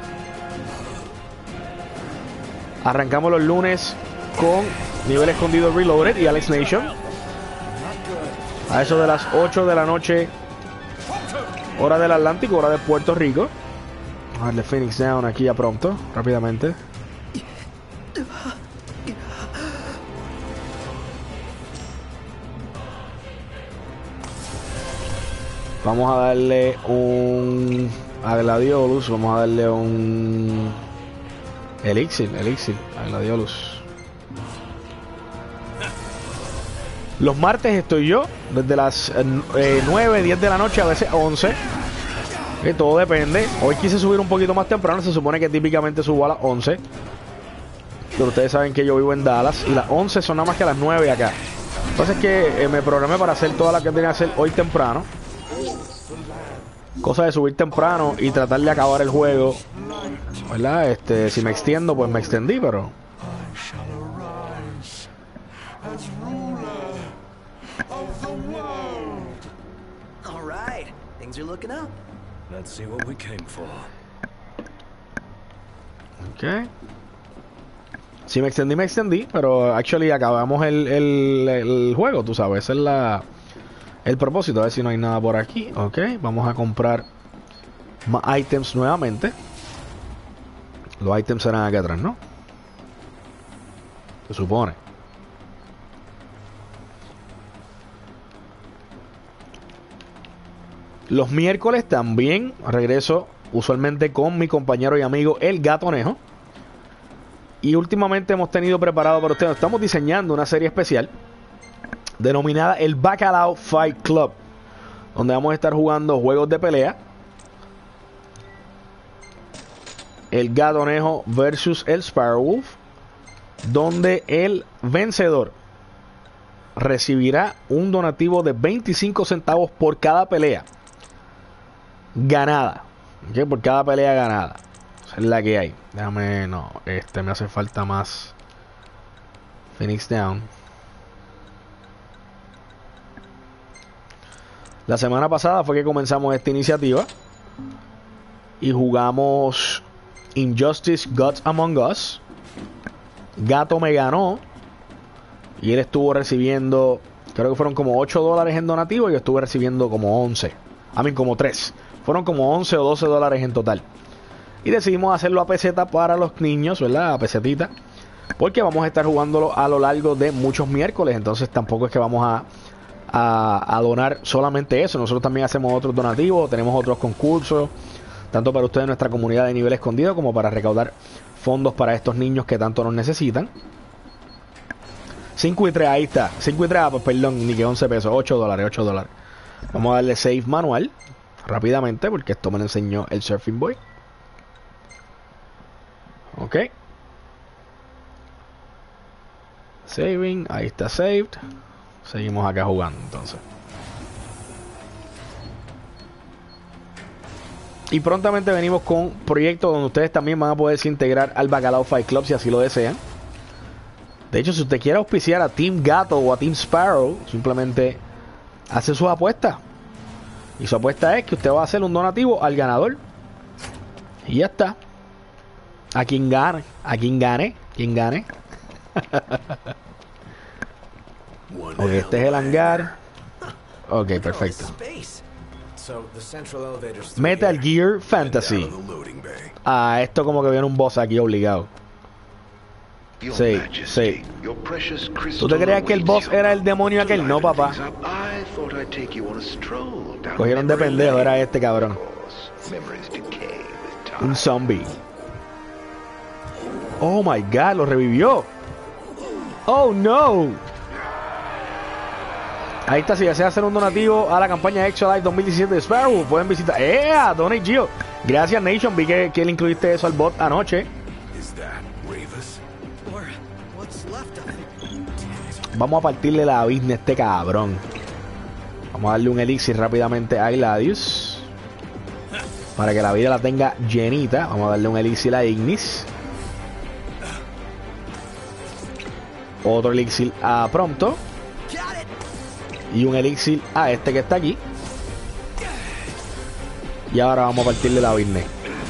Arrancamos los lunes con Nivel Escondido Reloaded y Alex Nation. A eso de las ocho de la noche, hora del Atlántico, hora de Puerto Rico. Vamos a darle Phoenix Down aquí ya pronto, rápidamente. Vamos a darle un... a Gladiolus, vamos a darle un... Elixir, Elixir, a Gladiolus. Los martes estoy yo, desde las eh, nueve, diez de la noche, a veces once. Que todo depende. Hoy quise subir un poquito más temprano, se supone que típicamente subo a las once. Pero ustedes saben que yo vivo en Dallas y las once son nada más que las nueve acá. Entonces es que eh, me programé para hacer todas las que tenía que hacer hoy temprano. Cosa de subir temprano y tratar de acabar el juego, ¿verdad? Este, si me extiendo, pues me extendí, pero... Ok. Si me extendí, me extendí, pero actually acabamos el, el, el juego, tú sabes, ese es la... el propósito. A ver si no hay nada por aquí. Ok, vamos a comprar más items nuevamente. Los items serán aquí atrás, ¿no? Se supone. Los miércoles también regreso usualmente con mi compañero y amigo el Gatonejo. Y últimamente hemos tenido preparado para ustedes, estamos diseñando una serie especial denominada el Bacalao Fight Club, donde vamos a estar jugando juegos de pelea. El Gatonejo versus el Sparrowwolf, donde el vencedor recibirá un donativo de veinticinco centavos por cada pelea ganada. ¿Okay? Por cada pelea ganada. O la que hay. Déjame, no, este me hace falta más. Phoenix Down. La semana pasada fue que comenzamos esta iniciativa y jugamos Injustice Gods Among Us. Gato me ganó y él estuvo recibiendo, creo que fueron como ocho dólares en donativo y yo estuve recibiendo como once. A mí como tres. Fueron como once o doce dólares en total. Y decidimos hacerlo a peseta para los niños, ¿verdad? A pesetita. Porque vamos a estar jugándolo a lo largo de muchos miércoles. Entonces tampoco es que vamos a, a, a donar solamente eso. Nosotros también hacemos otros donativos. Tenemos otros concursos. Tanto para ustedes, nuestra comunidad de nivel escondido, como para recaudar fondos para estos niños que tanto nos necesitan. cinco y tres, ahí está. cinco y tres, ah, pues perdón, ni que once pesos. ocho dólares, ocho dólares. Vamos a darle save manual. Rápidamente, porque esto me lo enseñó el Surfing Boy. Ok. Saving, ahí está saved. Seguimos acá jugando entonces. Y prontamente venimos con proyectos donde ustedes también van a poderse integrar al Bacalao Fight Club si así lo desean. De hecho, si usted quiere auspiciar a Team Gato o a Team Sparrow, simplemente hace sus apuestas. Y su apuesta es que usted va a hacer un donativo al ganador. Y ya está. A quien gane. A quien gane. Quien gane. Ok, este es el hangar. Ok, perfecto. Metal Gear Fantasy. Ah, esto como que viene un boss aquí obligado. Sí, sí. ¿Tú te creías que el boss era el demonio aquel? No, papá. Cogieron de pendejo, era este cabrón. Un zombie. Oh my god, lo revivió. Oh no. Ahí está, si desean hacer un donativo a la campaña Extra Life dos mil diecisiete de Sparrow, pueden visitar. ¡Eh! Donate Gio. Gracias, Nation. Vi que, que le incluiste eso al bot anoche. Vamos a partirle la business a este cabrón. Vamos a darle un elixir rápidamente a Gladius para que la vida la tenga llenita. Vamos a darle un elixir a Ignis. Otro elixir a Prompto. Y un elixir a este que está aquí. Y ahora vamos a partirle la business.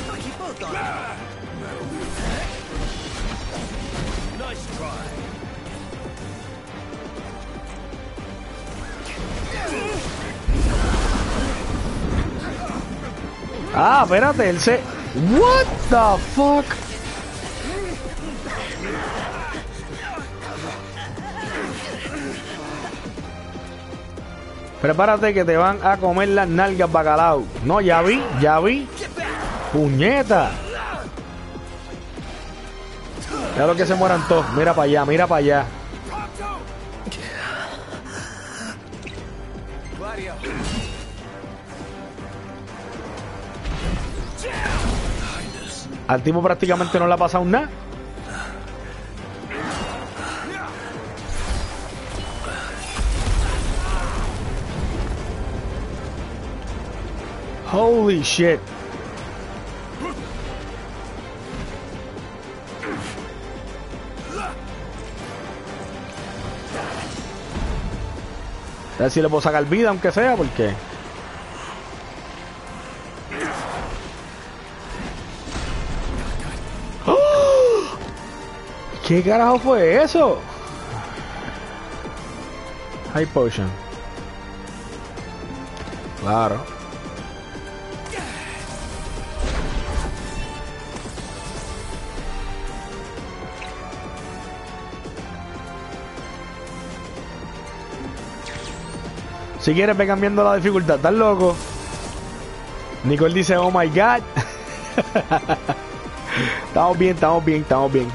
Ah, espérate, él se... What the fuck? Prepárate que te van a comer las nalgas, bacalao. No, ya vi, ya vi. Puñeta. Claro que se mueran todos. Mira para allá, mira para allá. Al tipo prácticamente no le ha pasado nada. Holy shit. A ver si le puedo sacar vida, aunque sea, porque... ¿Qué carajo fue eso? High Potion. Claro. Si quieres ve cambiando la dificultad. ¿Estás loco? Nicole dice, oh my god. Estamos bien, estamos bien, estamos bien.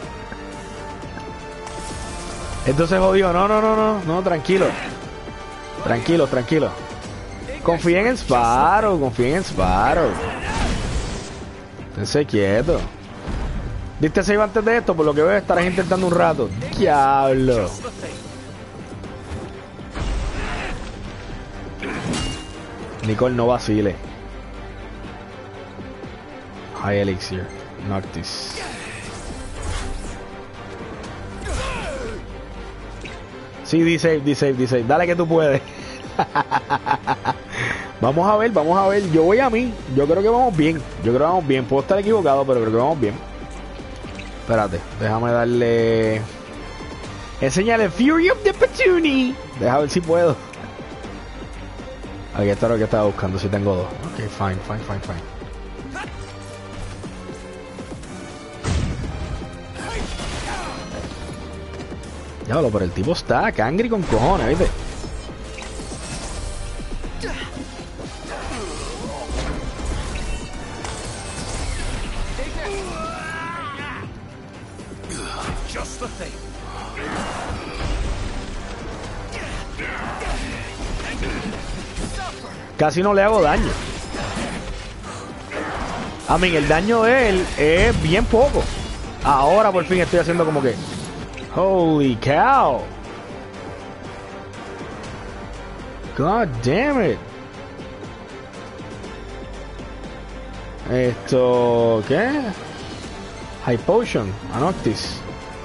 Entonces jodió, no, no, no, no, no, tranquilo. Tranquilo, tranquilo. Confíen en Sparrow, confíen en Sparrow. Esténse quieto. ¿Viste save antes de esto? Por lo que veo estarás intentando un rato. Diablo. Nicole, no vacile. High Elixir. Noctis. Sí, D-Save, D-Save, D-Save. Dale que tú puedes. Vamos a ver, vamos a ver. Yo voy a mí. Yo creo que vamos bien. Yo creo que vamos bien. Puedo estar equivocado, pero creo que vamos bien. Espérate, déjame darle. Enseñale Fury of the Petuni. Deja ver si puedo. Aquí está lo que estaba buscando. Si tengo dos. Ok, fine, fine, fine, fine. Diablo, pero el tipo está cangri con cojones, ¿viste? Casi no le hago daño. A mí el daño de él es bien poco. Ahora por fin estoy haciendo como que holy cow. God damn it. Esto, ¿qué? High Potion, Noctis.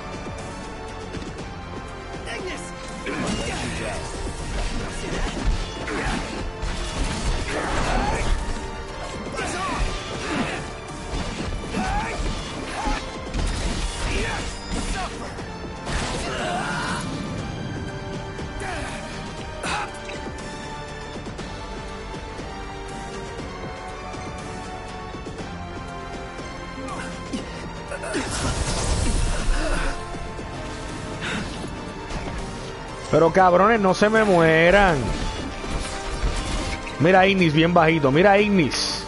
Pero cabrones, no se me mueran. Mira a Ignis bien bajito. Mira a Ignis.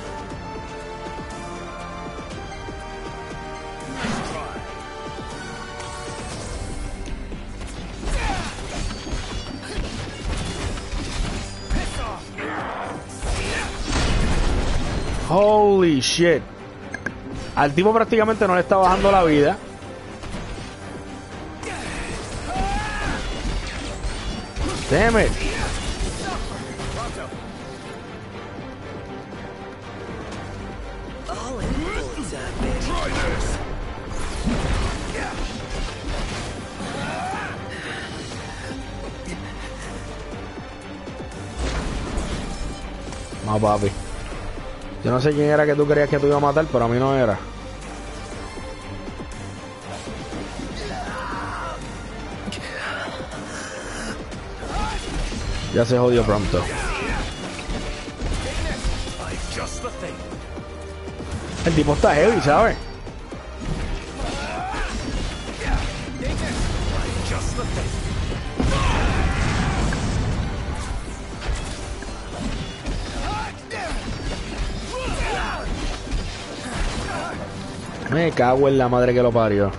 Holy shit. Al tipo prácticamente no le está bajando la vida. Damn it. No, papi. Yo no sé quién era que tú creías que te iba a matar, pero a mí no era. Ya se jodió pronto. El tipo está heavy, ¿sabes? Me cago en la madre que lo parió.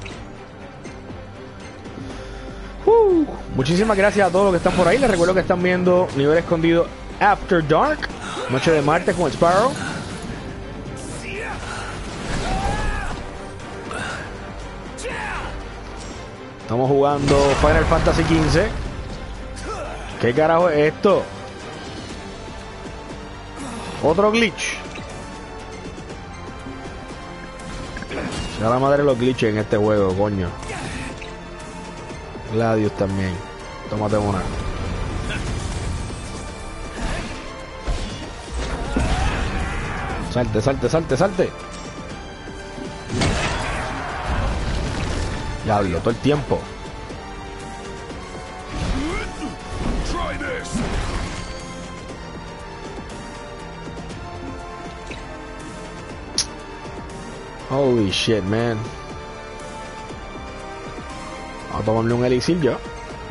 Uh, muchísimas gracias a todos los que están por ahí. Les recuerdo que están viendo Nivel Escondido After Dark, noche de martes con Sparrow. Estamos jugando Final Fantasy quince. ¿Qué carajo es esto? Otro glitch. Sea la madre los glitches en este juego, coño. Gladius también. Tómate una. Salte, salte, salte, salte. Diablo, todo el tiempo. Holy shit, man. Vamos a tomarle un elixir yo.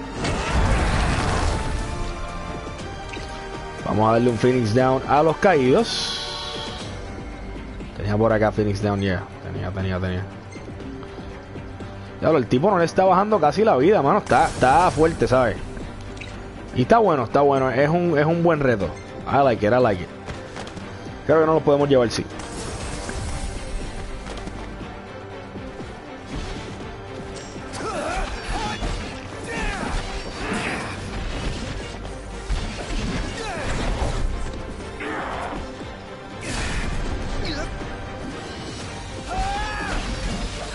Vamos a darle un Phoenix Down a los caídos. Tenía por acá Phoenix Down ya. Yeah. Tenía, tenía, tenía. Diablo, el tipo no le está bajando casi la vida, mano. Está, está fuerte, ¿sabes? Y está bueno, está bueno. Es un, es un buen reto. I like it, I like it. Creo que no lo podemos llevar, sí.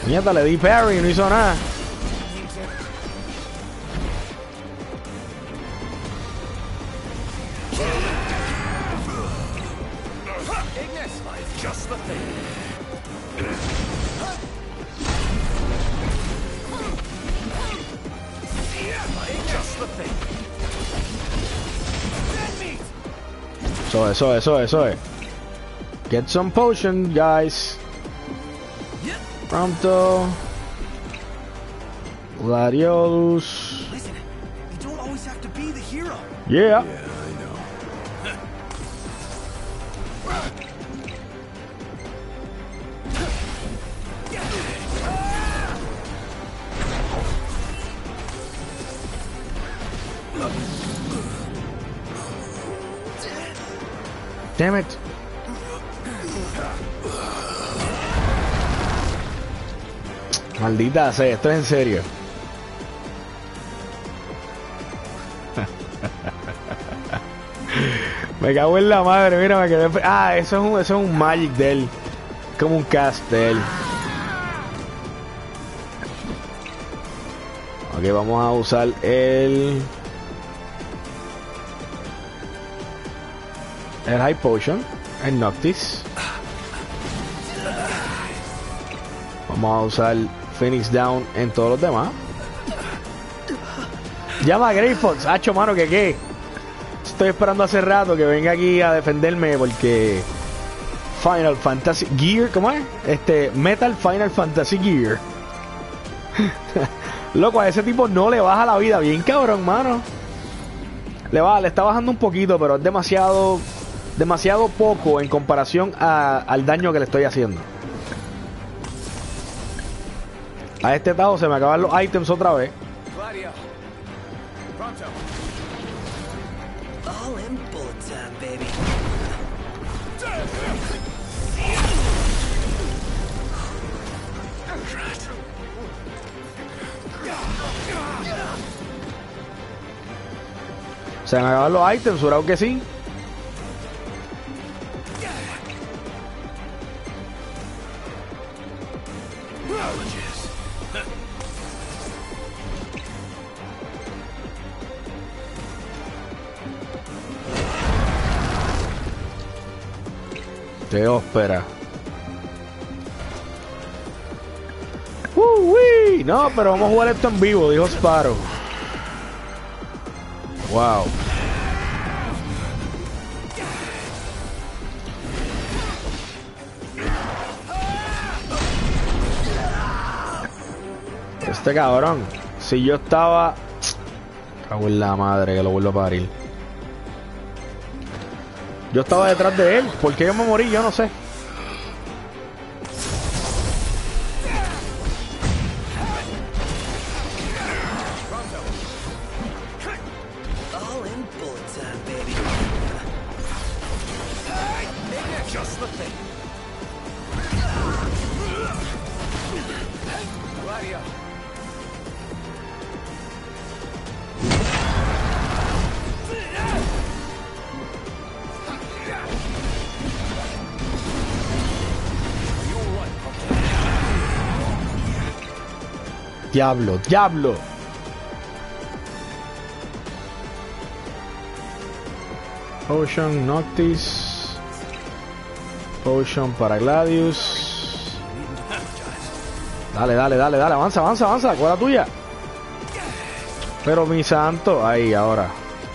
Mierda, le di parry y no hizo nada. Just the thing. Just the thing. Eso es, eso es, eso es, eso es. Get some potion, guys. Pronto. Gladiolus. Listen, you don't always have to be the hero. Yeah. Damn it. Maldita sea, esto es en serio. Me cago en la madre, mira, me quedé. Ah, eso es un, eso es un magic de él. Como un cast de él. Ok, vamos a usar el. El High Potion, el Noctis. Vamos a usar Phoenix Down en todos los demás. Llama a Grey Fox, hacho, mano, que qué. Estoy esperando hace rato que venga aquí a defenderme porque Final Fantasy Gear, ¿cómo es? Este, Metal Final Fantasy Gear. Loco, a ese tipo no le baja la vida, bien cabrón, mano. Le va, le está bajando un poquito, pero es demasiado, demasiado poco en comparación a, al daño que le estoy haciendo. A este tajo se me acaban los items otra vez. Gladio. Pronto. All in bullet time, baby. Se me acaban los items, jurado que sí. Te espera. Uh, no, pero vamos a jugar esto en vivo, dijo Sparrow. Wow. Este cabrón, si yo estaba... Cago en la madre que lo vuelvo a parir. Yo estaba detrás de él. ¿Por qué yo me morí? Yo no sé. All in bullet time, baby. Just the thing. Gladio. Diablo, diablo. Potion Noctis. Potion para Gladius. Dale, dale, dale, dale. Avanza, avanza, avanza. ¿Cuál es la tuya? Pero mi santo. Ahí, ahora.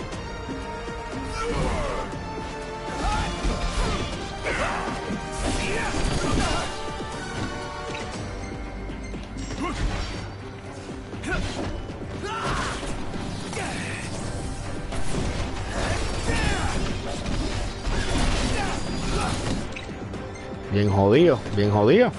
Bien jodido, bien jodido.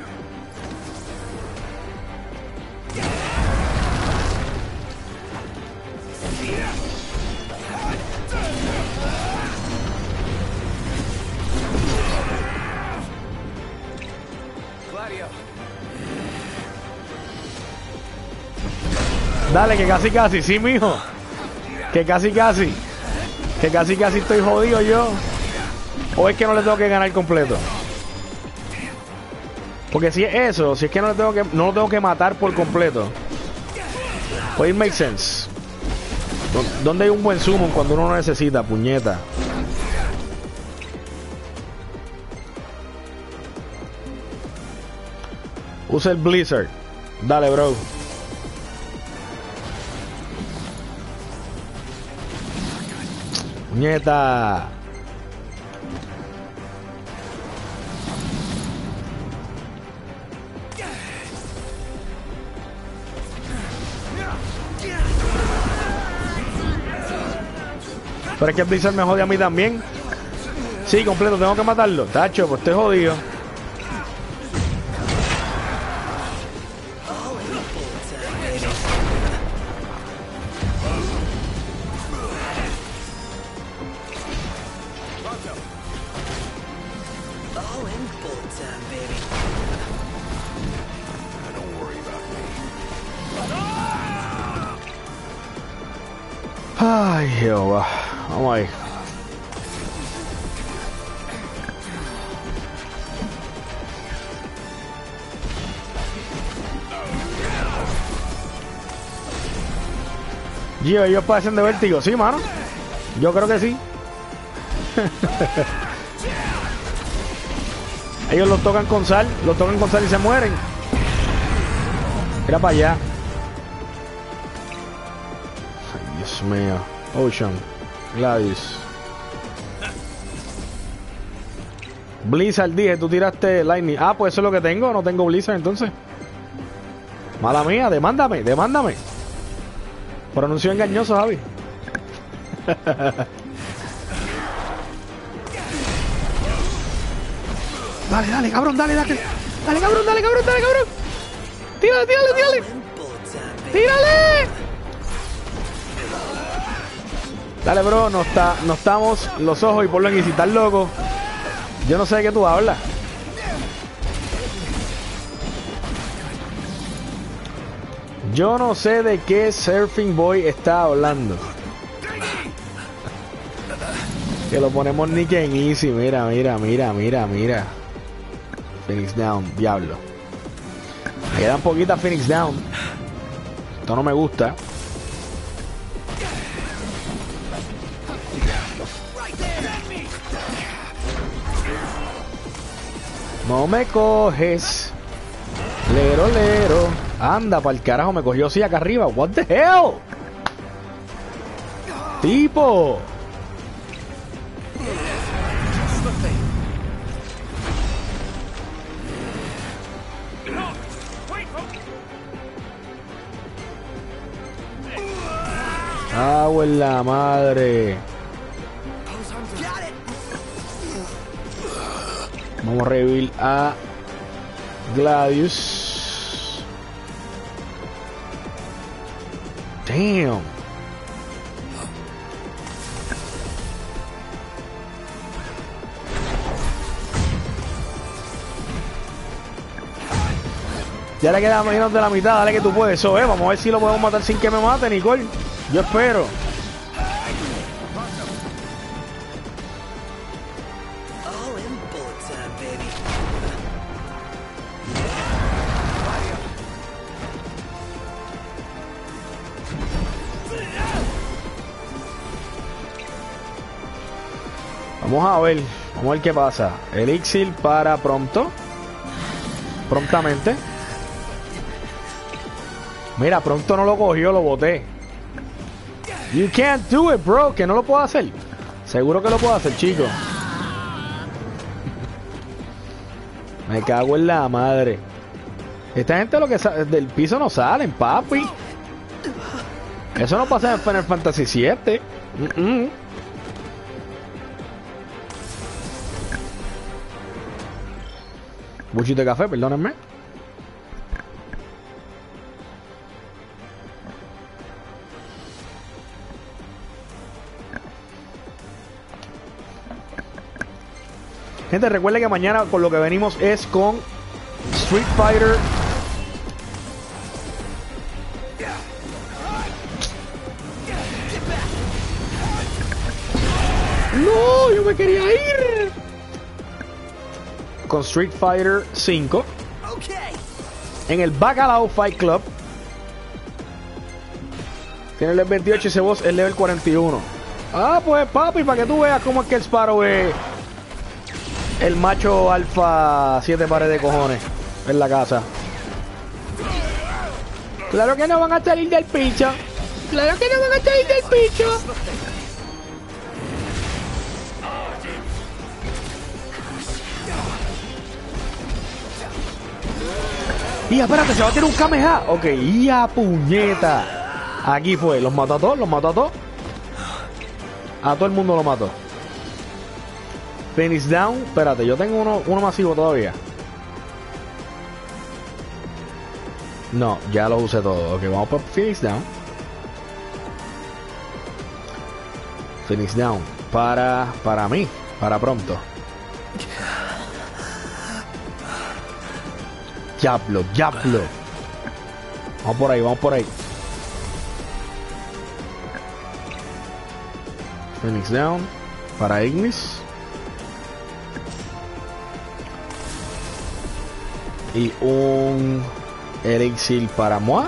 Dale, que casi casi, sí, mijo. Que casi casi. Que casi casi estoy jodido yo. O es que no le tengo que ganar completo. Porque si es eso, si es que no lo tengo que, no lo tengo que matar por completo. Pues it makes sense. ¿Dónde hay un buen summon cuando uno lo necesita, puñeta? Usa el Blizzard. Dale, bro. Puñeta. Pero es que Blizzard me jode a mí también. Sí, completo, tengo que matarlo. Tacho, pues estoy jodido. Ay, Jehová. Vamos ahí. Gio, ellos parecen de vértigo, ¿sí, mano? Yo creo que sí. Ellos los tocan con sal, los tocan con sal y se mueren. Mira para allá. Ay, Dios mío. Ocean, Gladius. Blizzard, dije, tú tiraste Lightning. Ah, pues eso es lo que tengo, no tengo Blizzard entonces. Mala mía, demándame, demándame. Por anuncio engañoso, Javi. Dale, dale, cabrón, dale, dale. Dale, cabrón, dale, cabrón, dale, cabrón. Tírale, tírale, tírale. Tírale. Dale, bro, no está, no estamos los ojos y ponlo en easy, estás loco. Yo no sé de qué tú hablas. Yo no sé de qué Surfing Boy está hablando. Que lo ponemos nick en easy. Mira, mira, mira, mira, mira. Phoenix Down, diablo. Me quedan poquitas Phoenix Down. Esto no me gusta. No me coges. Lero, lero. Anda, para el carajo, me cogió así acá arriba. What the hell? Tipo. Ah, en la madre. Vamos a revivir a Gladius. Damn. Ya le queda menos de la mitad, dale que tú puedes. Eso, eh. Vamos a ver si lo podemos matar sin que me mate, Nicole. Yo espero. Vamos a ver, vamos a ver qué pasa. Elixir para pronto. Prontamente. Mira, pronto no lo cogió, lo boté. You can't do it, bro. Que no lo puedo hacer. Seguro que lo puedo hacer, chico. Me cago en la madre. Esta gente lo que sale del piso no salen, papi. Eso no pasa en Final Fantasy siete. Mm -mm. Buchito de café, perdónenme. Gente, recuerden que mañana con lo que venimos es con Street Fighter. No, yo me quería ir. Con Street Fighter cinco. en el Bacalao Fight Club. Tiene el level veintiocho y ese boss es level cuarenta y uno. Ah, pues papi, para que tú veas cómo es que el Sparrow es el macho alfa siete pares de cojones en la casa. Claro que no van a salir del picho. Claro que no van a salir del picho. Y espérate, se va a tirar un Kameha. Ok, ya puñeta. Aquí fue, los mató a todos, los mató a todos. A todo el mundo lo mató. Phoenix Down. Espérate, yo tengo uno, uno masivo todavía. No, ya los usé todos. Ok, vamos por Phoenix Down. Phoenix Down. Para, para mí. Para pronto. Diablo, diablo. Vamos por ahí, vamos por ahí. Phoenix Down. Para Ignis. Y un Elixir para Moa.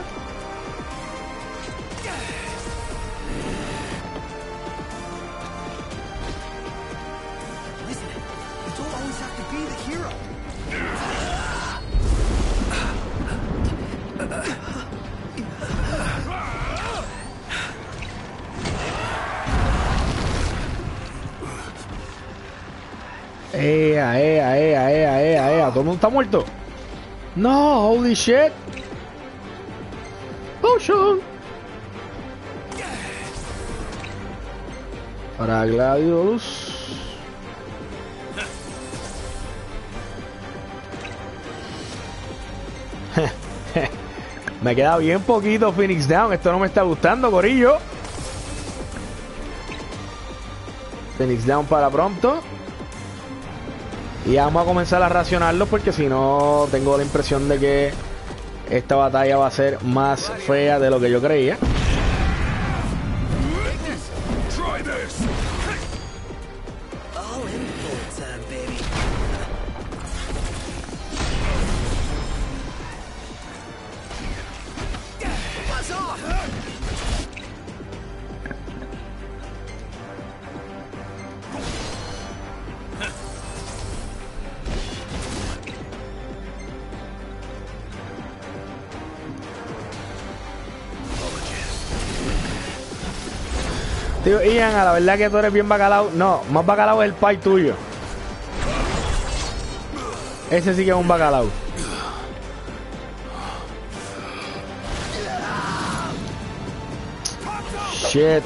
Ea, ea, ea, ea, ea, ea. Todo el mundo está muerto. No, holy shit. Potion. Para Gladiolus. Me queda bien poquito Phoenix Down. Esto no me está gustando, corillo. Phoenix Down para pronto. Y vamos a comenzar a racionarlo porque si no tengo la impresión de que esta batalla va a ser más fea de lo que yo creía. Tío Ian, a la verdad que tú eres bien bacalao. No, más bacalao es el pie tuyo. Ese sí que es un bacalao. Shit.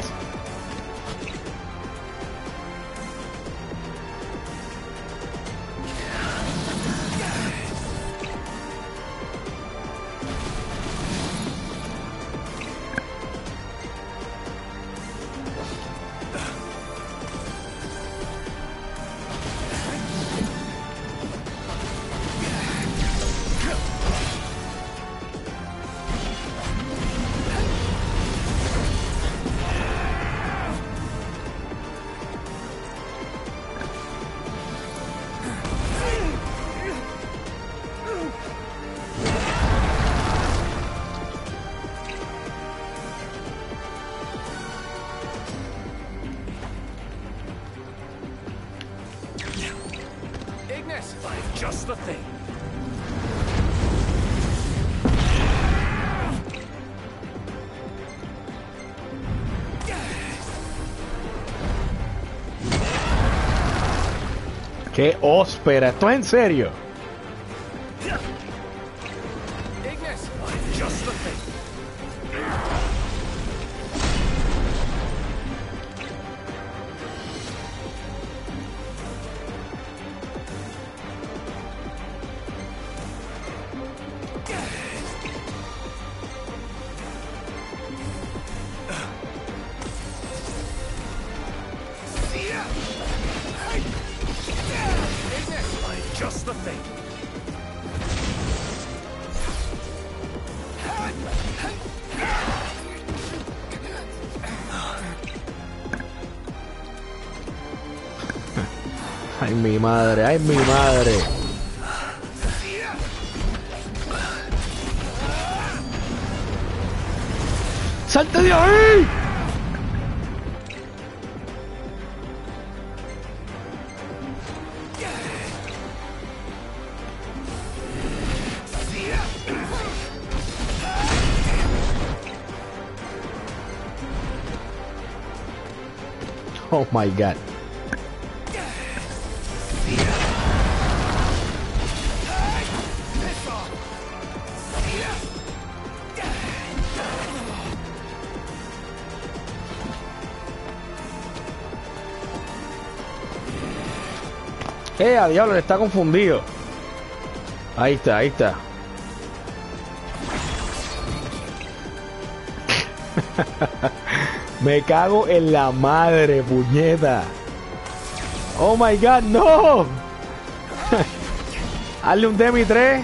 Just the thing. ¡Qué óspera! ¿Esto es en serio? Ignis, just the thing. Just the thing. Ay, mi madre, ay, mi madre. ¡Salte de ahí! Oh my God. Eh, a diablo, está confundido. Ahí está, ahí está. Me cago en la madre, puñeta. Oh my God, no. Hazle un Demi tres.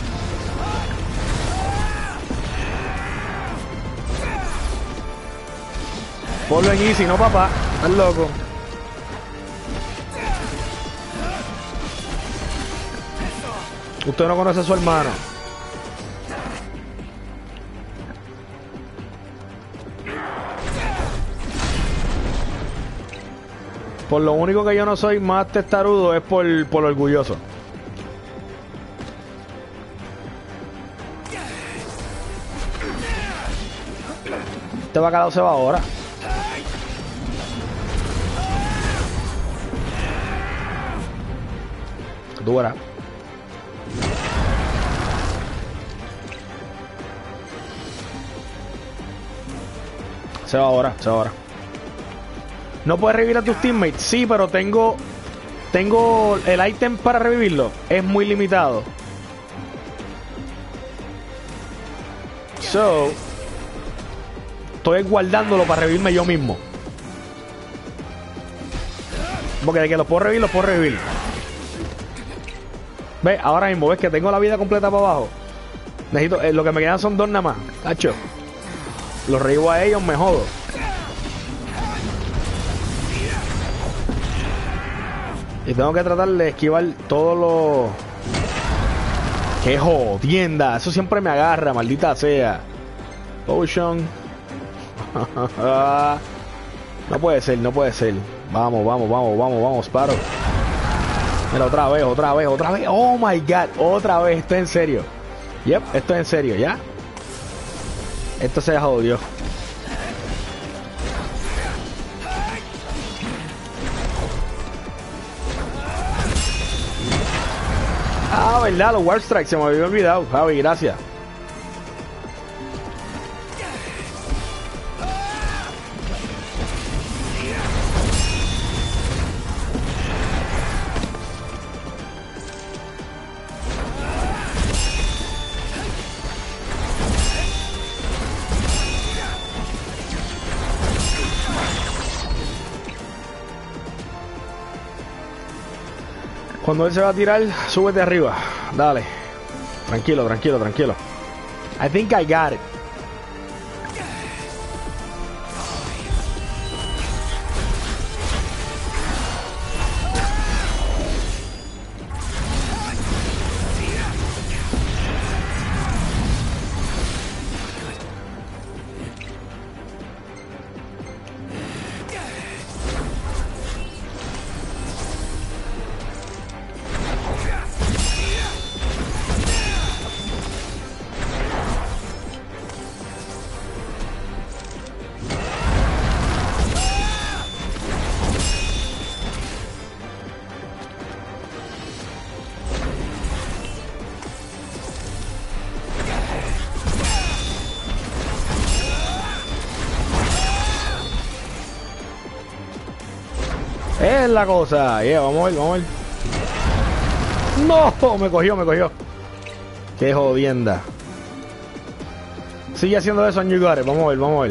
Ponlo en easy, no papá. Estás loco. Usted no conoce a su hermano. Por lo único que yo no soy más testarudo es por, por orgulloso. Este bacalao se va ahora. Tú verás. Se va ahora, se va ahora. ¿No puedes revivir a tus teammates? Sí, pero tengo... Tengo... El ítem para revivirlo es muy limitado. So... Estoy guardándolo para revivirme yo mismo. Porque de que los puedo revivir, los puedo revivir. ¿Ves? Ahora mismo, ¿ves que tengo la vida completa para abajo? Necesito... Eh, lo que me quedan son dos nada más. Cacho. Los revivo a ellos, me jodo. Y tengo que tratar de esquivar todos los... ¡Qué jodienda! Eso siempre me agarra, maldita sea. Potion. No puede ser, no puede ser. Vamos, vamos, vamos, vamos, vamos, paro. Mira, otra vez, otra vez, otra vez. Oh my God, otra vez. Esto es en serio. Yep, esto es en serio, ¿ya? Esto se jodió. Ah, verdad, los Warp Strike, se me había olvidado. Javi, gracias. Cuando él se va a tirar, súbete arriba. Dale. Tranquilo, tranquilo, tranquilo. I think I got it. Es la cosa. Yeah, vamos a ver, vamos a ver. No, me cogió, me cogió. Qué jodienda. Sigue haciendo eso en You Got It. Vamos a ver, vamos a ver.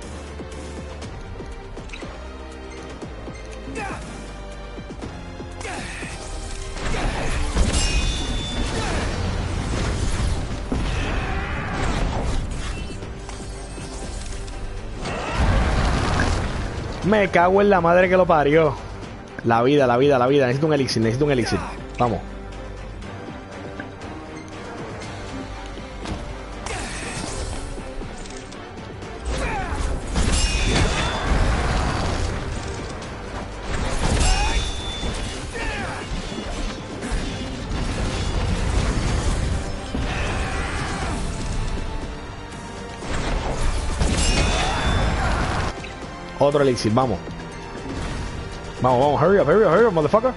Me cago en la madre que lo parió. La vida, la vida, la vida. Necesito un elixir, necesito un elixir. Vamos. Otro elixir, vamos. Vamos, vamos, hurry up, hurry up, hurry up, motherfucker.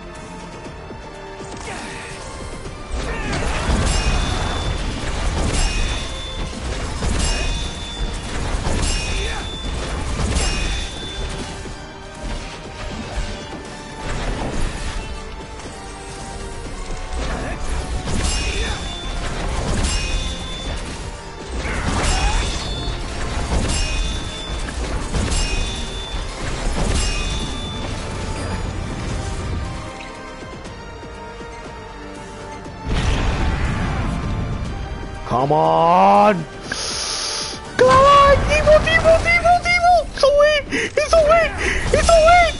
Come on! Come on! Timo, Timo, Timo, Timo! It's a win! It's a win! It's a win!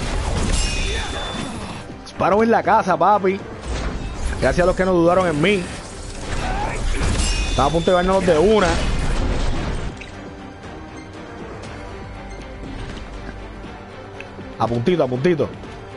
Sparrow en la casa, papi. Gracias a los que no dudaron en mí. Estaba a punto de vernos de una. A puntito, a puntito.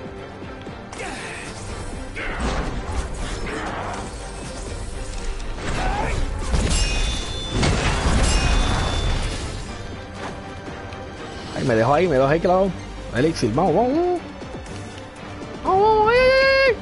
Me dejo ahí, me dejo ahí clavado. Elixir, vamos, vamos, vamos. Vamos, eh.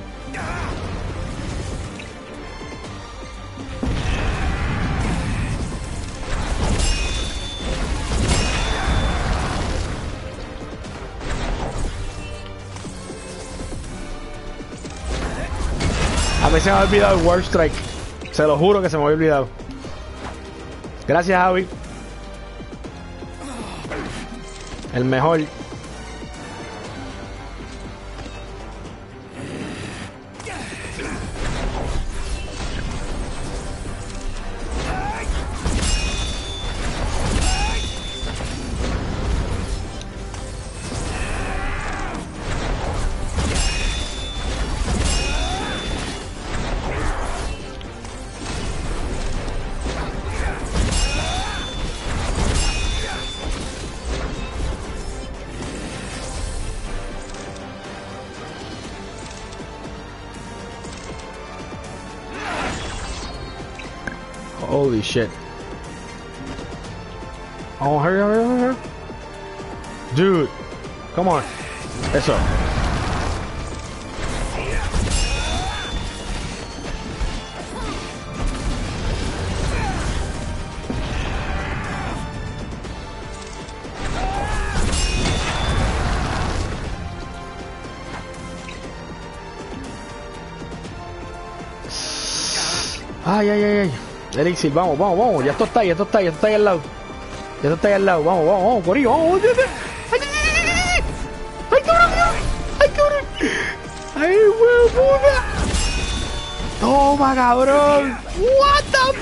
A mí se me ha olvidado el Warp Strike. Se lo juro que se me había olvidado. Gracias, Javi. El mejor. Holy shit. Oh, hurry, hurry, hurry, hurry. Dude. Come on. Eso. Ay, ay, ay, ay. Elixir, vamos, vamos, vamos. Ya esto está ahí, ya esto está ahí, ya esto está ahí al lado. Ya esto está ahí al lado. Vamos, vamos, vamos, corillo, vamos. ¡Ay, ay, cabrón! ¡Ay, cabrón! ¡Ay, huevona! ¡Toma, cabrón! ¡What the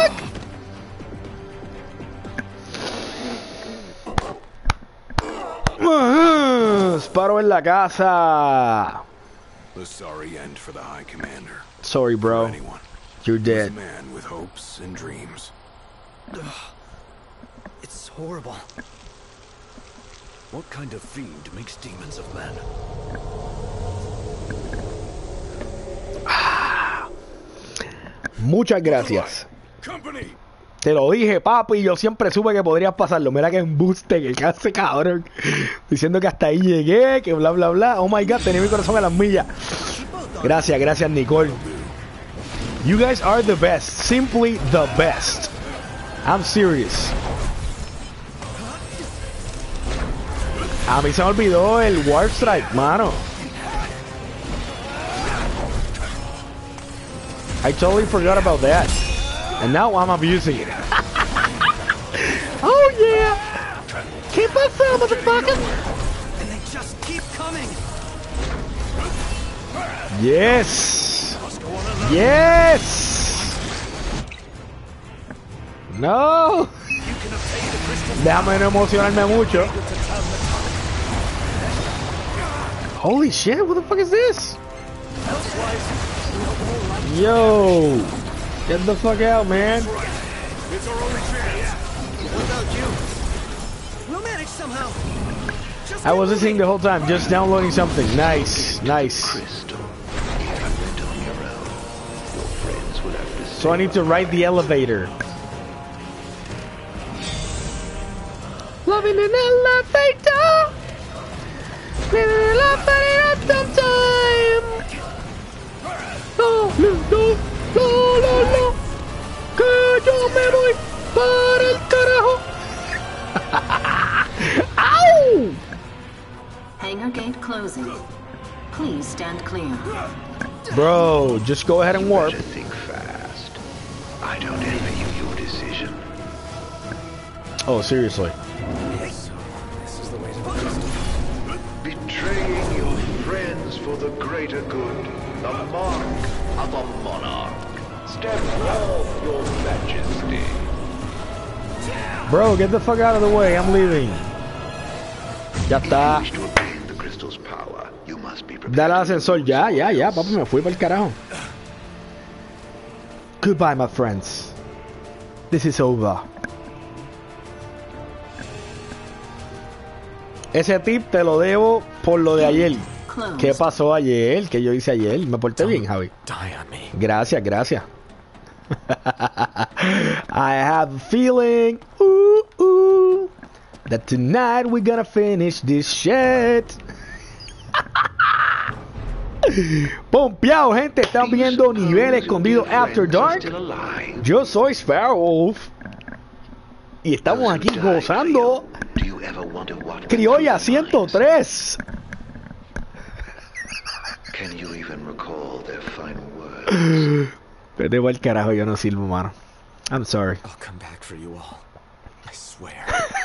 fuck! Sparrow en la casa. The sorry end for the High Commander. Sorry, bro. Anyone. You're dead. A man with hopes and dreams. It's horrible. What kind of fiend makes demons of men? Muchas gracias. Company. Te lo dije, papi, yo siempre supe que podrías pasarlo. Mira que embuste que hace, cabrón. Diciendo que hasta ahí llegué, que bla, bla, bla. Oh my god, tenía mi corazón a las millas. Gracias, gracias, Nicole. You guys are the best. Simply the best. I'm serious. A mí se me olvidó el Warp Strike, mano. I totally forgot about that. And now I'm abusing it. Oh yeah! Keep us up, motherfucker! And they just keep coming. Yes! Yes! No! Déjame no emocionarme mucho. Holy shit, what the fuck is this? Yo! Get the fuck out, man. It's our only chance. What about you? We'll manage somehow. Just I was listening the whole time, just downloading something. Nice, nice. So I need to ride the elevator. Loving in the fatal. Living in the fatal time. No, no, no, no, no, no. Que yo me voy para el carajo. Ow! Hangar gate closing. Please stand clear. Bro, just go ahead and warp. You better think fast. I don't envy you your decision. Oh, seriously. This is the way to the Betraying your friends for the greater good. The mark of a monarch. Step forth, your majesty. Bro, get the fuck out of the way. I'm leaving. Ya If you está. wish to obtain the crystal's power, you must be prepared. Dale al to ascensor. lose Ya, ya, ya. yours. Papi, me fui para el carajo. Goodbye, my friends. This is over. Ese tip te lo debo por lo de ayer. Closed. ¿Qué pasó ayer? ¿Qué yo hice ayer? Me porté bien, Javi. Die on me. Gracias, gracias. I have a feeling ooh, ooh, that tonight we're gonna finish this shit. Pompeado, gente. Están Please viendo suppose nivel your escondido dear After friends are Dark. still alive. Yo soy Sparrowwolf. Y estamos Those who aquí died gozando for you, do you ever wonder what went Criolla through their minds? ciento tres. Can you even recall their final words? Vete para el carajo, yo no sirvo, mano. I'm sorry. I'll come back for you all. I swear.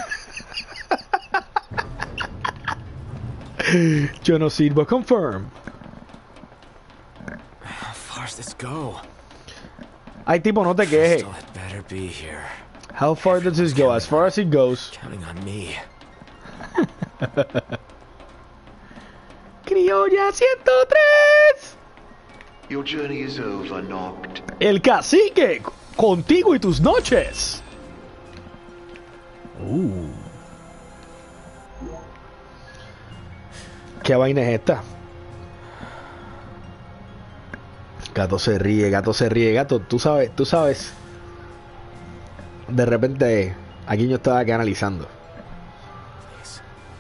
Yo no sirvo, confirm. How far does this go? Ay, tipo, no te quejes. Crystal had better be here. How far does this go? As far as it goes. Counting on me. Criolla ciento tres. Your journey is over, Noct. El cacique, contigo y tus noches. Uh. ¿Qué vaina es esta? Gato se ríe, gato se ríe, gato, tú sabes, tú sabes. De repente, aquí yo estaba aquí analizando. Please.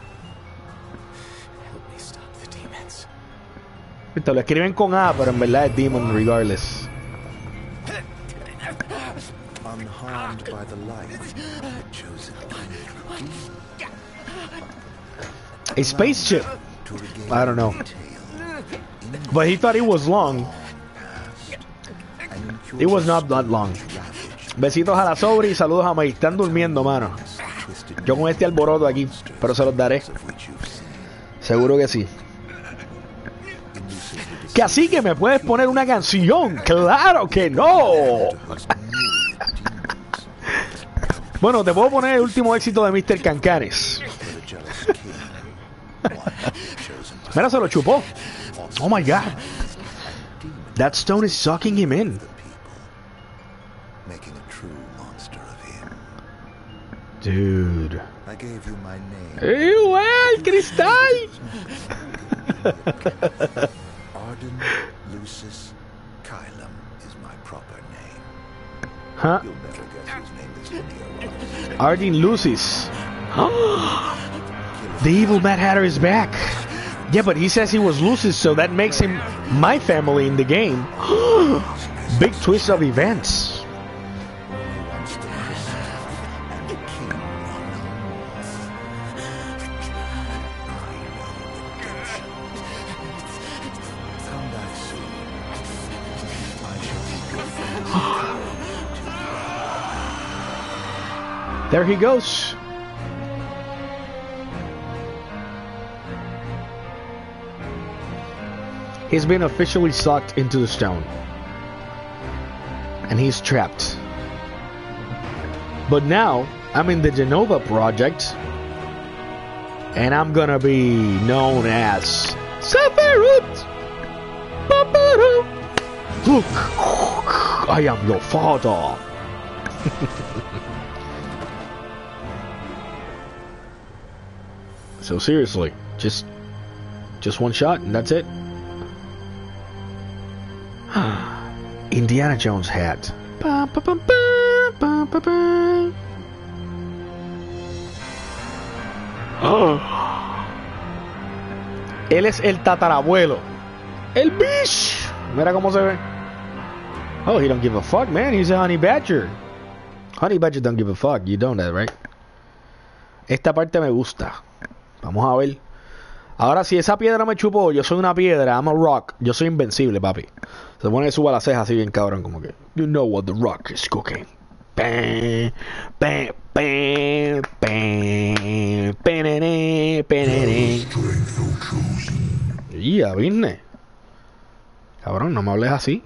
Help me stop the demons. Te lo escriben con A, pero en verdad es Demon regardless. Unharmed by the light, chosen A spaceship. to regain I don't know. detail, But he thought it was long. an It was not that long. Besitos a la Sobri y saludos a May. Están durmiendo, mano. twisted Yo con este alboroto aquí, pero se los daré. of which you've seen. Seguro que sí. Que así que me puedes poner una canción. ¡Claro que no! Bueno, te puedo poner el último éxito de mister Cancanes. Mira, se lo chupó. Oh my god. That stone is sucking him in. Making a true monster of him. Dude. I gave you my name. ¡Igual, cristal! Arden Lucis Kylum is my proper name. Huh? You'll never guess whose name this video was. Ardeen Lucis. The evil Mad Hatter is back. Yeah, but he says he was Lucis, so that makes him my family in the game. Big twist of events. Once the prince and the king unknown. I know redemption. Come back soon. I shall be good friends. There he goes. He's been officially sucked into the stone. And he's trapped. But now, I'm in the Genova project. And I'm gonna be known as Sephiroth! Paparu! Look! I am your father! So seriously, just just one shot and that's it. Indiana Jones hat. Ba, ba, ba, ba, ba, ba, ba. Él es el tatarabuelo. El bish. Mira cómo se ve. Oh, he don't give a fuck, man. He's a honey badger. Honey badger don't give a fuck. You know that, right? Esta parte me gusta. Vamos a ver. Ahora, si esa piedra me chupó, yo soy una piedra, I'm a rock. Yo soy invencible, papi. Se pone que suba la ceja así bien cabrón, como que you know what the rock is cooking. Bam, bam, bam, bam, penene, penene. Y a business. Cabrón, no me hables así.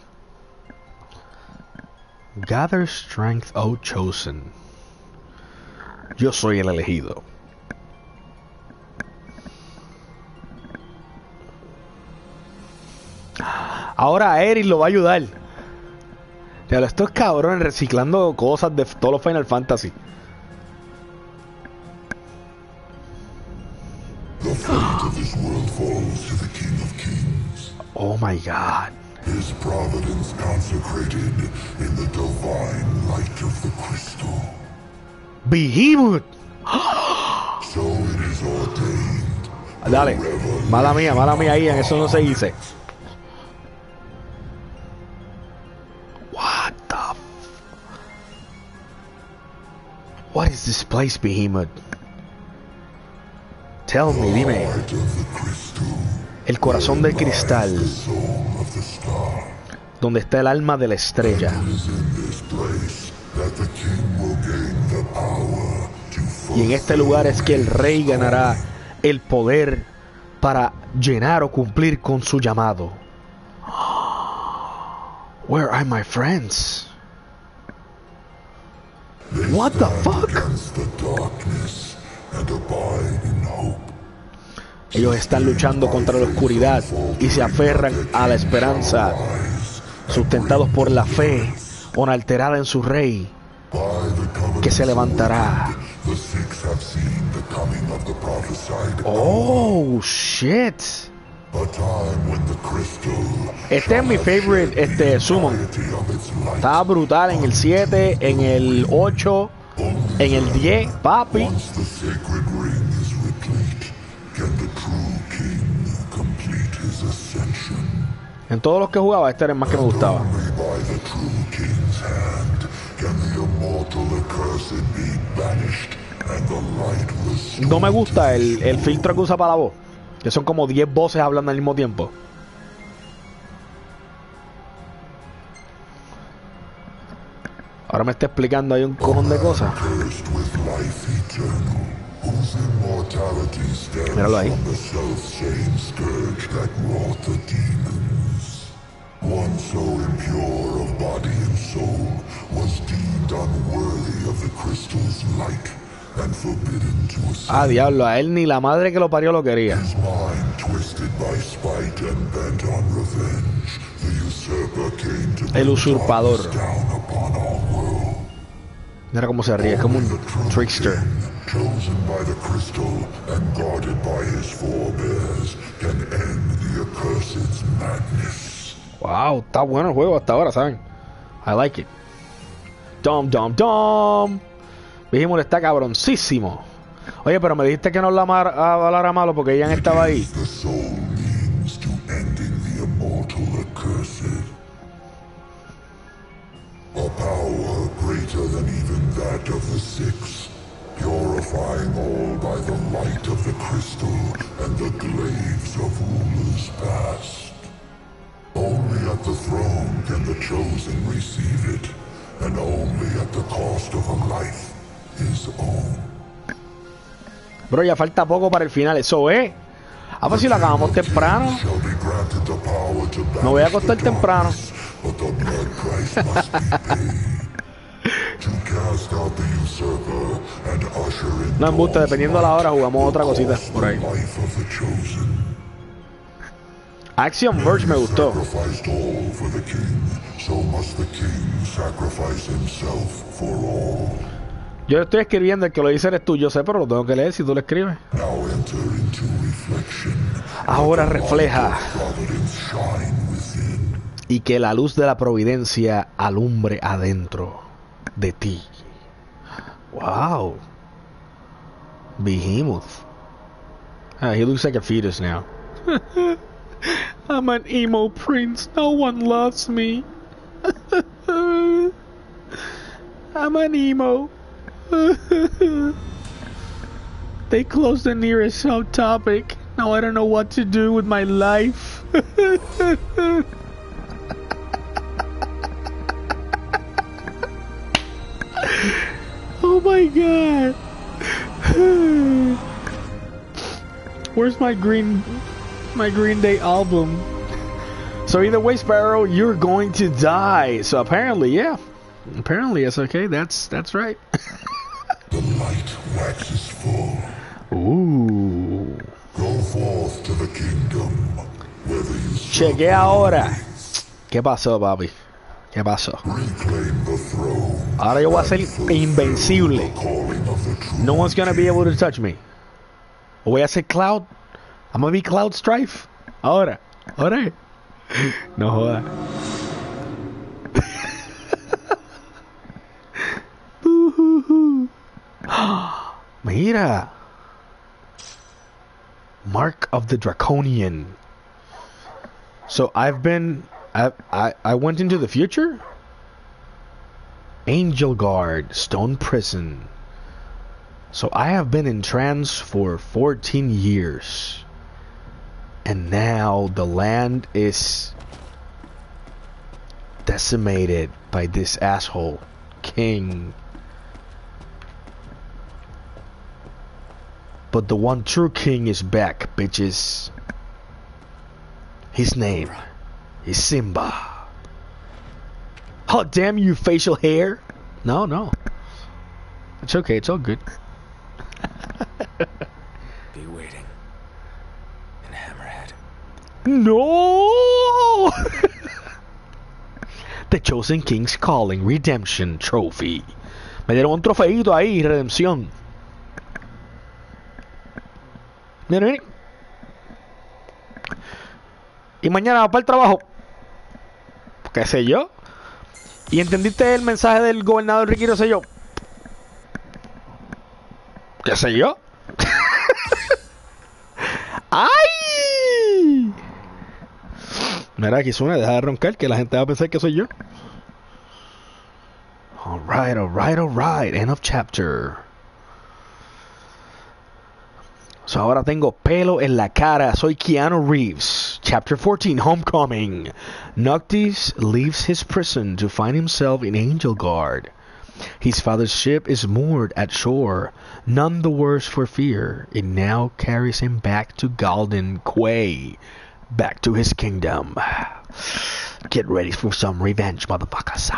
Gather strength, O chosen. Yo soy el elegido. Ahora Eric lo va a ayudar. Ya, estos cabrones reciclando cosas de todos los Final Fantasy. The fate of this world falls to the King of Kings. Oh my God. His providence consecrated in the divine light of the crystal. Behemoth. So it is ordained. Dale. Mala mía, mala mía ahí, en eso no se dice. What the f What is this place, Behemoth? Tell me, dime. Heart of the crystal. El corazón del cristal, The soul of the star. donde está el alma de la estrella. It is in this place that the king will gain the power to Y en este lugar es que el rey ganará el poder para llenar o cumplir con su llamado. Where are my friends? What the fuck? against the darkness and abide in hope. Ellos están luchando contra la oscuridad y se aferran a la esperanza, sustentados por la fe unalterada en su rey, By the covenant que se levantará. the six have seen the coming of the prophesied Oh, shit. a time when the crystal Este es mi favorite, este, summon. of its light. Estaba brutal en el siete, en el ocho, en el diez, papi. Once the sacred ring is replete, can the true king complete his ascension? En todos los que jugaba, este era el más que me gustaba. Only by the true king's hand can the immortal accursed be banished and the light restored. No me gusta el, el filtro que usa para la voz, que son como diez voces hablando al mismo tiempo. Ahora me está explicando ahí un cojón de cosas. Cursed with life eternal, whose immortality stems Míralo ahí. from the self-same scourge that wrought the demons. One so impure of body and soul was deemed unworthy of the crystal's light and forbidden to ascend. Ah, diablo, a él ni la madre que lo parió lo quería. His mind twisted by spite and bent on revenge, the usurper came to El bring usurpador. darkness down upon our world. Mira cómo se ríe, es como un trickster. Chosen by the crystal and guarded by his forebears, can end the accursed's madness. Wow, está bueno el juego hasta ahora, ¿saben? I like it. Dom, dom, dom. Dijimos, está cabroncísimo. Oye, pero me dijiste que no hablara, hablara malo porque Ian estaba ahí. The soul means to ending the immortal accursed. A power greater than even that of the six, purifying all by the light of the crystal and the glaives of rulers past. Only at the throne can the chosen receive it, and only at the cost of a life his own. Bro, ya falta poco para el final, eso es. A ver si lo acabamos temprano. Shall be granted the power to Me voy a banish acostar the temprano. darkness, but the blood price must be paid. To cast out the usurper and usher in No, en busta, dependiendo de la hora, jugamos otra cosita por ahí. life of the chosen. Action Verge me gustó. Sacrificed all for the king, so must the king sacrifice himself for all. Yo estoy escribiendo, el que lo dice eres tú, yo sé, pero lo tengo que leer si tú lo escribes. Now enter into reflection. Ahora refleja Providence shine within. y que la luz de la providencia alumbre adentro de ti. Wow. Behemoth. Ah, he looks like a fetus now. I'm an emo prince. No one loves me. I'm an emo. They closed the nearest subtopic. Now I don't know what to do with my life. Oh my god. Where's my green my Green Day album? So either way, Sparrow, you're going to die. So apparently, yeah. Apparently it's okay. That's that's right. The light waxes full. Ooh. Go forth to the kingdom, whether you Chegué ahora. ¿Qué pasó, papi? ¿Qué pasó? reclaim the throne. Ahora yo voy a ser invencible. The calling of the true No one's gonna be able to touch me. O voy a ser Cloud. I'm gonna be Cloud Strife. Ahora. Ahora. No joda. Mira. Mark of the Draconian. So I've been I I I went into the future? Angel Guard, Stone Prison. So I have been in trance for fourteen years. And now the land is decimated by this asshole king. But the one true king is back, bitches. His name is Simba. Oh, damn you, facial hair. No, no. It's okay, it's all good. Be waiting. In Hammerhead. No! The Chosen King's Calling Redemption Trophy. Me dieron un trofeito ahí, redención. Miren, miren. Y mañana va para el trabajo. ¿Qué sé yo? ¿Y entendiste el mensaje del gobernador Ricky Rosselló? ¿Qué sé yo? ¡Ay! Mira, aquí suena, deja de roncar que la gente va a pensar que soy yo. Alright, alright, alright. End of chapter. So ahora tengo pelo en la cara. Soy Keanu Reeves. Chapter fourteen, Homecoming. Noctis leaves his prison to find himself in Angel Guard. His father's ship is moored at shore, none the worse for fear. It now carries him back to Galden Quay, back to his kingdom. Get ready for some revenge, motherfuckers.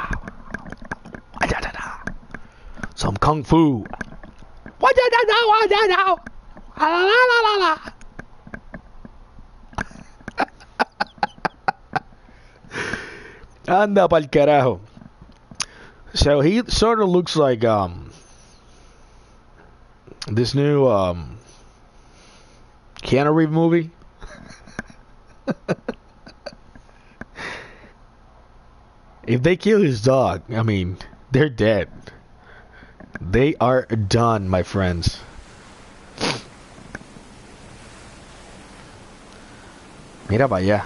Some kung fu. Anda pa'l carajo. So he sort of looks like um this new um Keanu Reeves movie. If they kill his dog, I mean, they're dead. They are done, my friends. Mira para allá.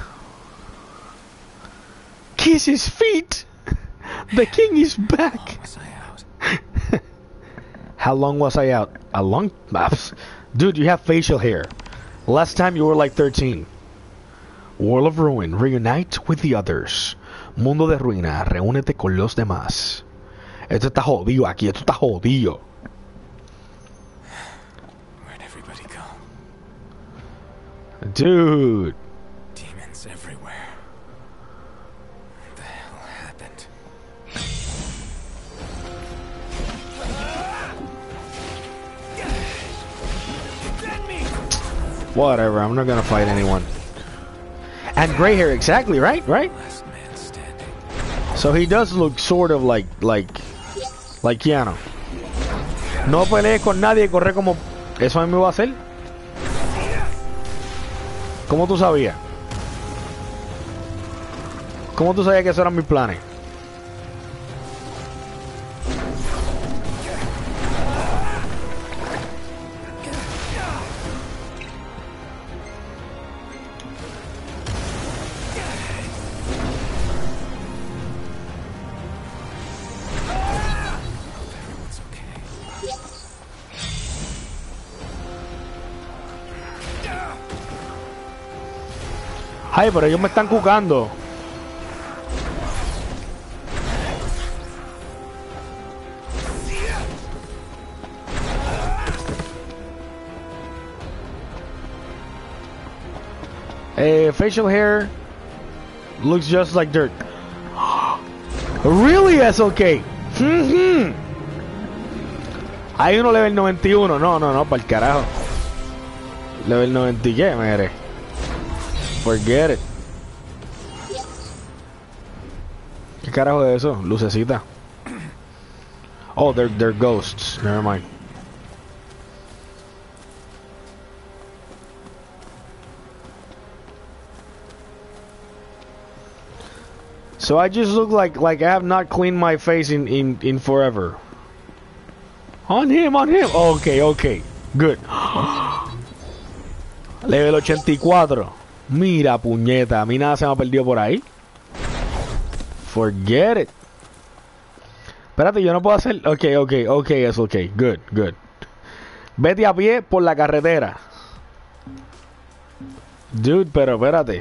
Kiss his feet. The king is back. Was I out? How long was I out? A long... Dude, you have facial hair. Last time you were like thirteen. World of Ruin, reunite with the others. Mundo de Ruina, reúnete con los demás. Esto está jodido aquí, esto está jodido. Where'd everybody go? Dude. Demons everywhere. What the hell happened? Whatever, I'm not gonna fight anyone. And gray hair, exactly, right? Right? Last man standing. So he does look sort of like, like, like Keanu. No pelees con nadie, corre como... ¿Eso a mí me va a hacer? ¿Cómo tú sabías? ¿Cómo tú sabías que esos eran mis planes? Ay, pero ellos me están cucando. Eh, facial hair looks just like dirt. Really, S L K. Mm-hmm. Hay uno level noventa y uno. No, no, no, para el carajo. Level noventa y qué, mere. Forget it. ¿Qué carajo es eso? Lucecita. Oh, they're, they're ghosts. Never mind. So I just look like like I have not cleaned my face in in in forever. On him, on him. Okay, okay, good. Level ochenta y cuatro. Mira, puñeta, a mí nada se me ha perdido por ahí. Forget it. Espérate, yo no puedo hacer. Okay, okay, okay, es okay. Good, good. Vete a pie por la carretera. Dude, pero espérate.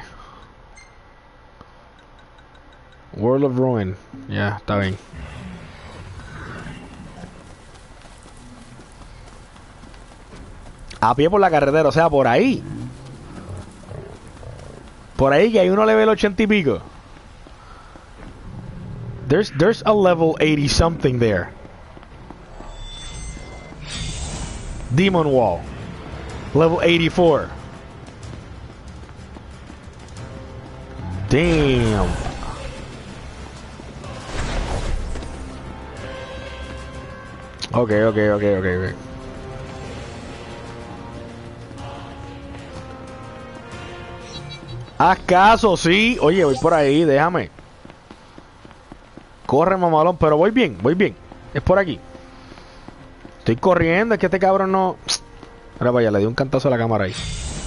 World of Ruin. Ya, yeah, está bien. A pie por la carretera, o sea, por ahí. Por ahí que hay uno level ochenta y pico. There's, there's a level eighty something there. Demon Wall. Level eighty-four. Damn. Okay, okay, okay, okay, okay. Haz caso, sí. Oye, voy por ahí, déjame. Corre, mamalón, pero voy bien, voy bien. Es por aquí. Estoy corriendo, es que este cabrón no... Ahora vaya, le di un cantazo a la cámara ahí.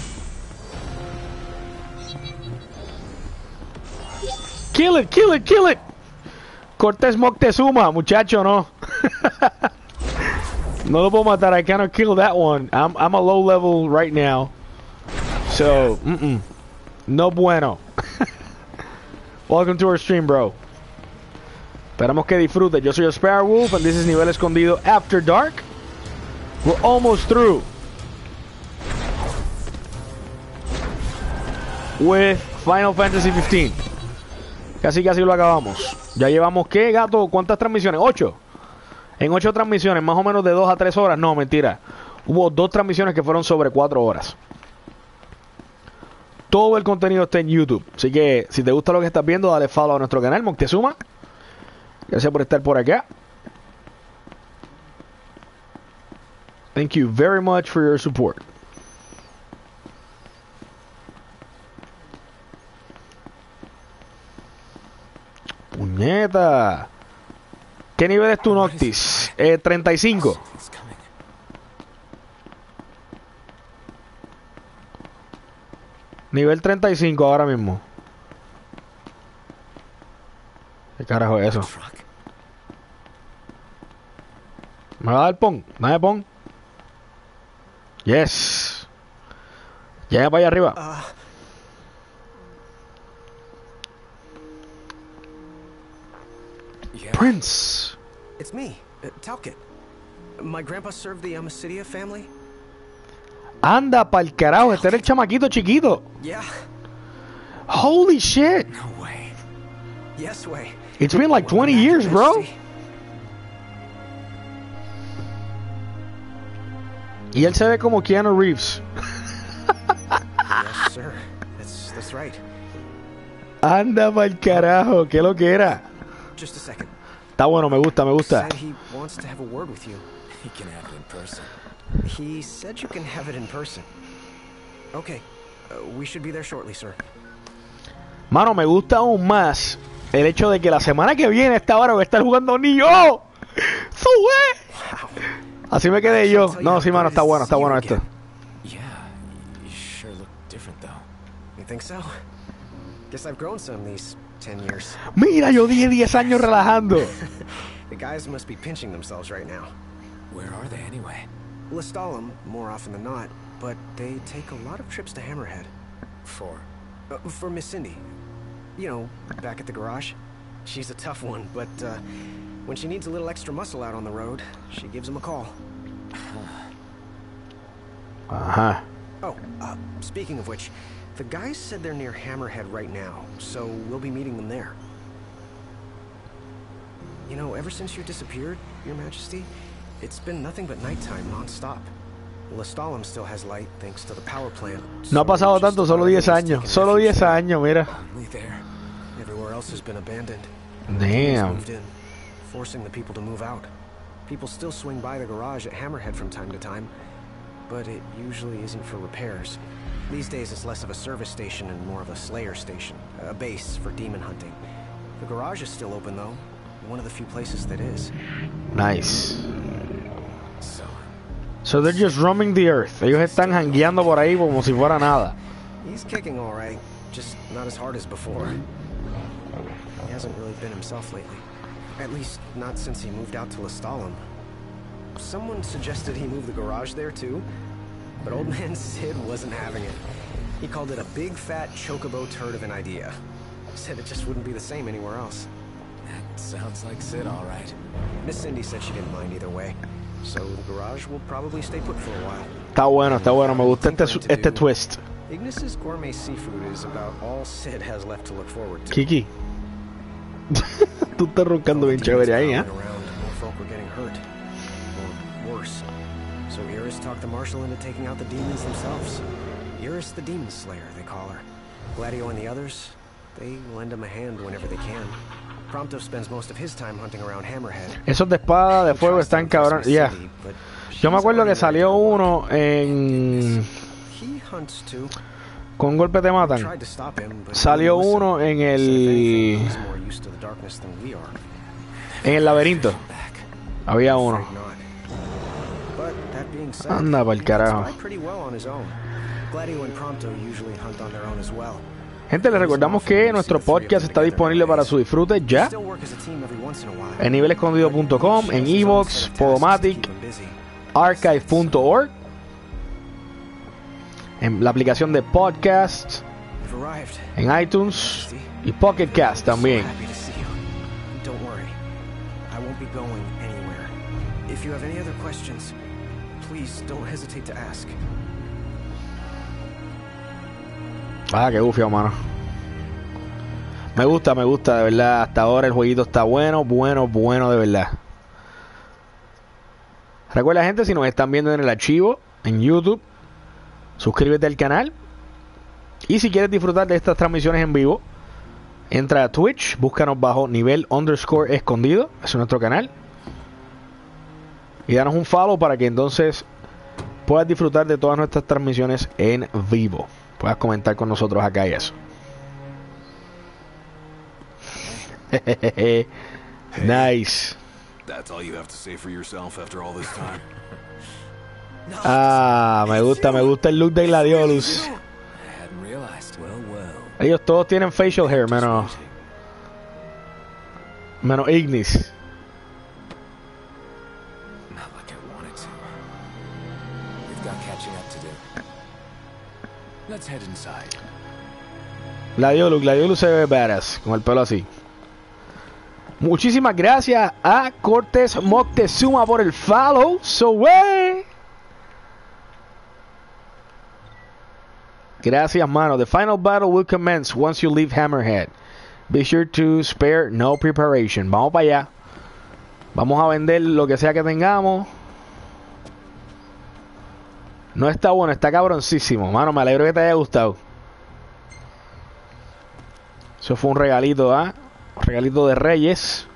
Kill it, kill it, kill it. Cortés Moctezuma, muchacho, no. No lo puedo matar. I cannot kill that one. I'm, I'm a low level right now. So, mm-mm. No bueno. Welcome to our stream, bro. Esperamos que disfrutes. Yo soy Sparrow Wolf, and this is Nivel Escondido After Dark. We're almost through with Final Fantasy fifteen. Casi casi lo acabamos. Ya llevamos, ¿qué, gato? ¿Cuántas transmisiones? ¿Ocho? En ocho transmisiones, más o menos de dos a tres horas. No, mentira. Hubo dos transmisiones que fueron sobre cuatro horas. Todo el contenido está en YouTube. Así que, si te gusta lo que estás viendo, dale follow a nuestro canal, Moctezuma. Gracias por estar por acá. Thank you very much for your support. Puñeta. ¿Qué nivel es tu Noctis? Eh, treinta y cinco. Nivel treinta y cinco ahora mismo. ¿Qué carajo es eso? ¿Me va a dar pon? ¿Dame pon? Yes. Llega para allá arriba. Uh, Yeah. Prince. it's me, uh, Talcott. My grandpa served the Amicidia family. Anda pa'l carajo, este era el chamaquito chiquito. Yeah. Holy shit. No way. Yes, way. It's been like twenty years, bro. Y él se ve como Keanu Reeves. Yes, sir. That's that's right. Anda pa'l carajo, qué lo que era. Just a second. Está bueno, me gusta, me gusta. Said he wants to have a word with you. He can have it in person. He said you can have it in person. Okay. Uh, we should be there shortly, sir. Mano, me gusta aún más el hecho de que la semana que viene a esta hora voy a estar jugando Nioh. ¡Sube! Wow. Así me quedé yo. No, sí, mano, está bueno, está bueno esto. Yeah, you sure look different though. You think so? Guess I've grown some these ten years. Mira, yo dije diez años relajando. The guys must be pinching themselves right now. Where are they anyway? Lestalem, more often than not, but they take a lot of trips to Hammerhead. For Uh, for Miss Cindy. You know, back at the garage. She's a tough one, but uh, when she needs a little extra muscle out on the road, she gives him a call. Ajá. Oh, uh, speaking of which, the guys said they're near Hammerhead right now, so we'll be meeting them there. You know, ever since you disappeared, Your Majesty, it's been nothing but nighttime non-stop. Lestalem still has light thanks to the power plant. No ha pasado tanto, solo diez años. Solo diez años, mira. Only there. Everywhere else has been abandoned. Damn. Moved in, forcing the people to move out. People still swing by the garage at Hammerhead from time to time, but it usually isn't for repairs. These days it's less of a service station and more of a slayer station, a base for demon hunting. The garage is still open though, one of the few places that is. Nice. So, So they're just roaming the earth. Ellos están jangueando por ahí como si fuera nada. He's kicking all right, just not as hard as before. He hasn't really been himself lately. At least, not since he moved out to Lestalem. Someone suggested he move the garage there too, but old man Sid wasn't having it. He called it a big fat chocobo turd of an idea. Said it just wouldn't be the same anywhere else. that sounds like Sid, all right. Miss Cindy said she didn't mind either way, so the garage will probably stay put for a while. Está bueno, está bueno. Me gusta este, su- este twist. Ignis's gourmet seafood is about all Sid has left to look forward to. Kiki. Tú estás roncando bien chévere ahí, ¿eh? Around, more folk were getting hurt. Or worse. So Iris talked the Marshal into taking out the demons themselves. Iris the Demon Slayer, they call her. Gladio and the others, they lend him a hand whenever they can. Prompto spends most of his time hunting around Hammerhead. Esos de espada de fuego están cabrón. Ya. Yeah. Yo me acuerdo que salió uno en... He hunts too. Con un golpe te matan. Tried to stop him, but Salió uno en el... he's more used to the darkness than we are. En el laberinto. Había uno. But that being said, Anda pa'l carajo. he does pretty well on his own. Gladio and Prompto usually hunt on their own as well. Gente, les recordamos que nuestro podcast está disponible para su disfrute ya Still work as a team every once in a while. en nivel escondido punto com, en Evox, Podomatic, archive punto org, en la aplicación de podcast, You've arrived. en iTunes y Pocket Cast también. Happy to see you. Don't worry. I won't be going anywhere. If you have any other questions, please don't hesitate to ask. Ah, qué gufio, mano. Me gusta, me gusta, de verdad. Hasta ahora el jueguito está bueno, bueno, bueno, de verdad. Recuerda, gente, si nos están viendo en el archivo, en YouTube, suscríbete al canal. Y si quieres disfrutar de estas transmisiones en vivo, entra a Twitch, búscanos bajo nivel underscore escondido, es nuestro canal. Y danos un follow para que entonces puedas disfrutar de todas nuestras transmisiones en vivo. Puedas comentar con nosotros acá y eso. Nice. That's all you have to say for yourself after all this time. Ah, me gusta, me gusta el look de Gladiolus. I hadn't realized. Well, well. Ellos todos tienen facial hair, menos menos Ignis. Not like I wanted to. We've got catching up to do. Let's head inside. Gladiolus, Gladiolus se ve badass con el pelo así. Muchísimas gracias a Cortés Moctezuma por el follow. So way. Gracias, mano. The final battle will commence once you leave Hammerhead. Be sure to spare no preparation. Vamos para allá. Vamos a vender lo que sea que tengamos. No está bueno, está cabroncísimo. Mano, me alegro que te haya gustado. Eso fue un regalito, ¿ah? ¿eh? Un regalito de Reyes.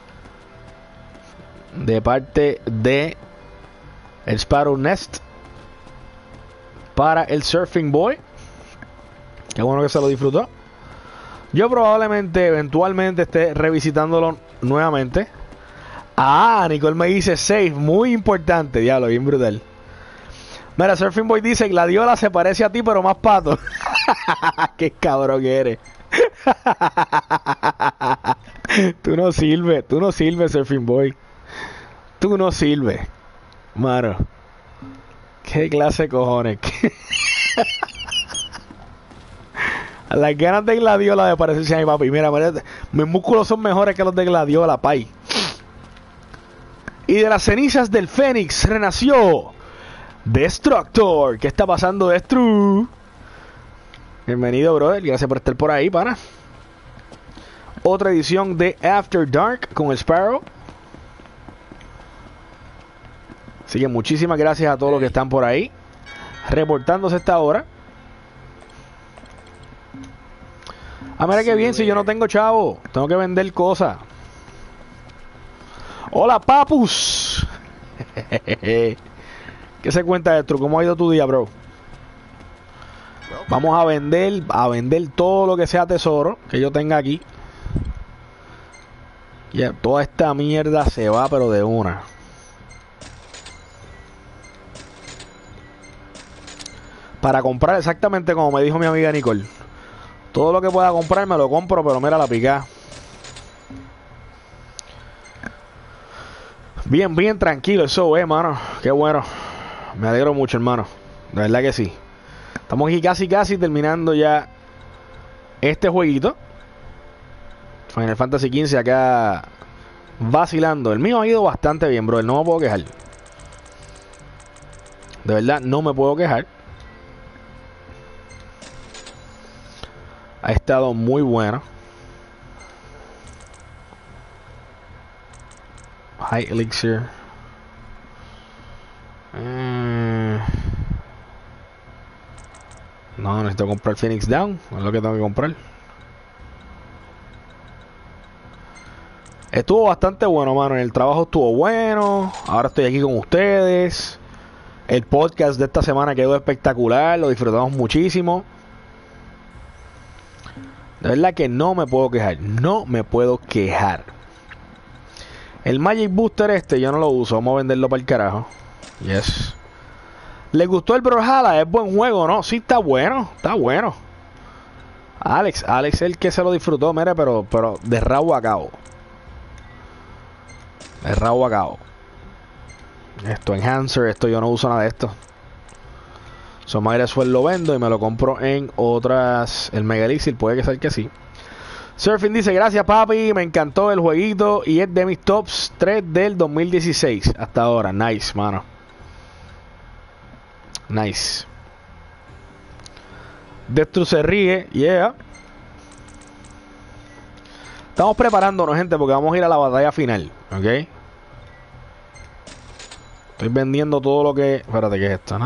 De parte de el Sparrow Nest. Para el Surfing Boy. Qué bueno que se lo disfrutó. Yo probablemente, eventualmente, esté revisitándolo nuevamente. Ah, Nicole me dice save. Muy importante, diablo, bien brutal. Mira, Surfing Boy dice: Gladiola se parece a ti, pero más pato. Qué cabrón que eres. Tú no sirves, tú no sirves, Surfing Boy. Tú no sirves. Mano. Qué clase de cojones. Las ganas de Gladiola de parecerse a mi papi. Mira, mira, mis músculos son mejores que los de Gladiola, pay. Y de las cenizas del Fénix renació Destructor. ¿Qué está pasando, Destru? Bienvenido, brother. Gracias por estar por ahí, pana. Otra edición de After Dark con el Sparrow. Así que muchísimas gracias a todos los que están por ahí reportándose esta hora. Ah, mira qué bien, si yo no tengo chavo, tengo que vender cosas. Hola, papus. ¿Qué se cuenta, Destru? ¿Cómo ha ido tu día, bro? Vamos a vender, a vender todo lo que sea tesoro que yo tenga aquí. Ya, toda esta mierda se va, pero de una. Para comprar exactamente como me dijo mi amiga Nicole. Todo lo que pueda comprar me lo compro, pero mira la pica. Bien, bien tranquilo eso, eh, mano. Qué bueno. Me alegro mucho, hermano. De verdad que sí. Estamos aquí casi, casi terminando ya este jueguito. Final Fantasy quince acá vacilando. El mío ha ido bastante bien, bro. No me puedo quejar. De verdad, no me puedo quejar. Ha estado muy bueno. High Elixir. Mm. No, necesito comprar Phoenix Down. Es lo que tengo que comprar. Estuvo bastante bueno, mano. El trabajo estuvo bueno. Ahora estoy aquí con ustedes. El podcast de esta semana quedó espectacular. Lo disfrutamos muchísimo. De verdad que no me puedo quejar. No me puedo quejar. El Magic Booster este yo no lo uso. Vamos a venderlo para el carajo. Yes. ¿Les gustó el Brawlhalla? Es buen juego, ¿no? Sí, está bueno. Está bueno. Alex. Alex es el que se lo disfrutó. Mire, pero, pero de rabo a cabo. De rabo a cabo. Esto, Enhancer. Esto yo no uso nada de esto. So, Suel lo vendo y me lo compro en otras. El Mega Elixir, puede que sea que sí. Surfing dice: gracias, papi, me encantó el jueguito y es de mis tops tres del dos mil dieciséis hasta ahora. Nice, mano. Nice. Destru se ríe. Yeah. Estamos preparándonos, gente, porque vamos a ir a la batalla final. Ok. Estoy vendiendo todo lo que... Espérate, ¿qué es esto?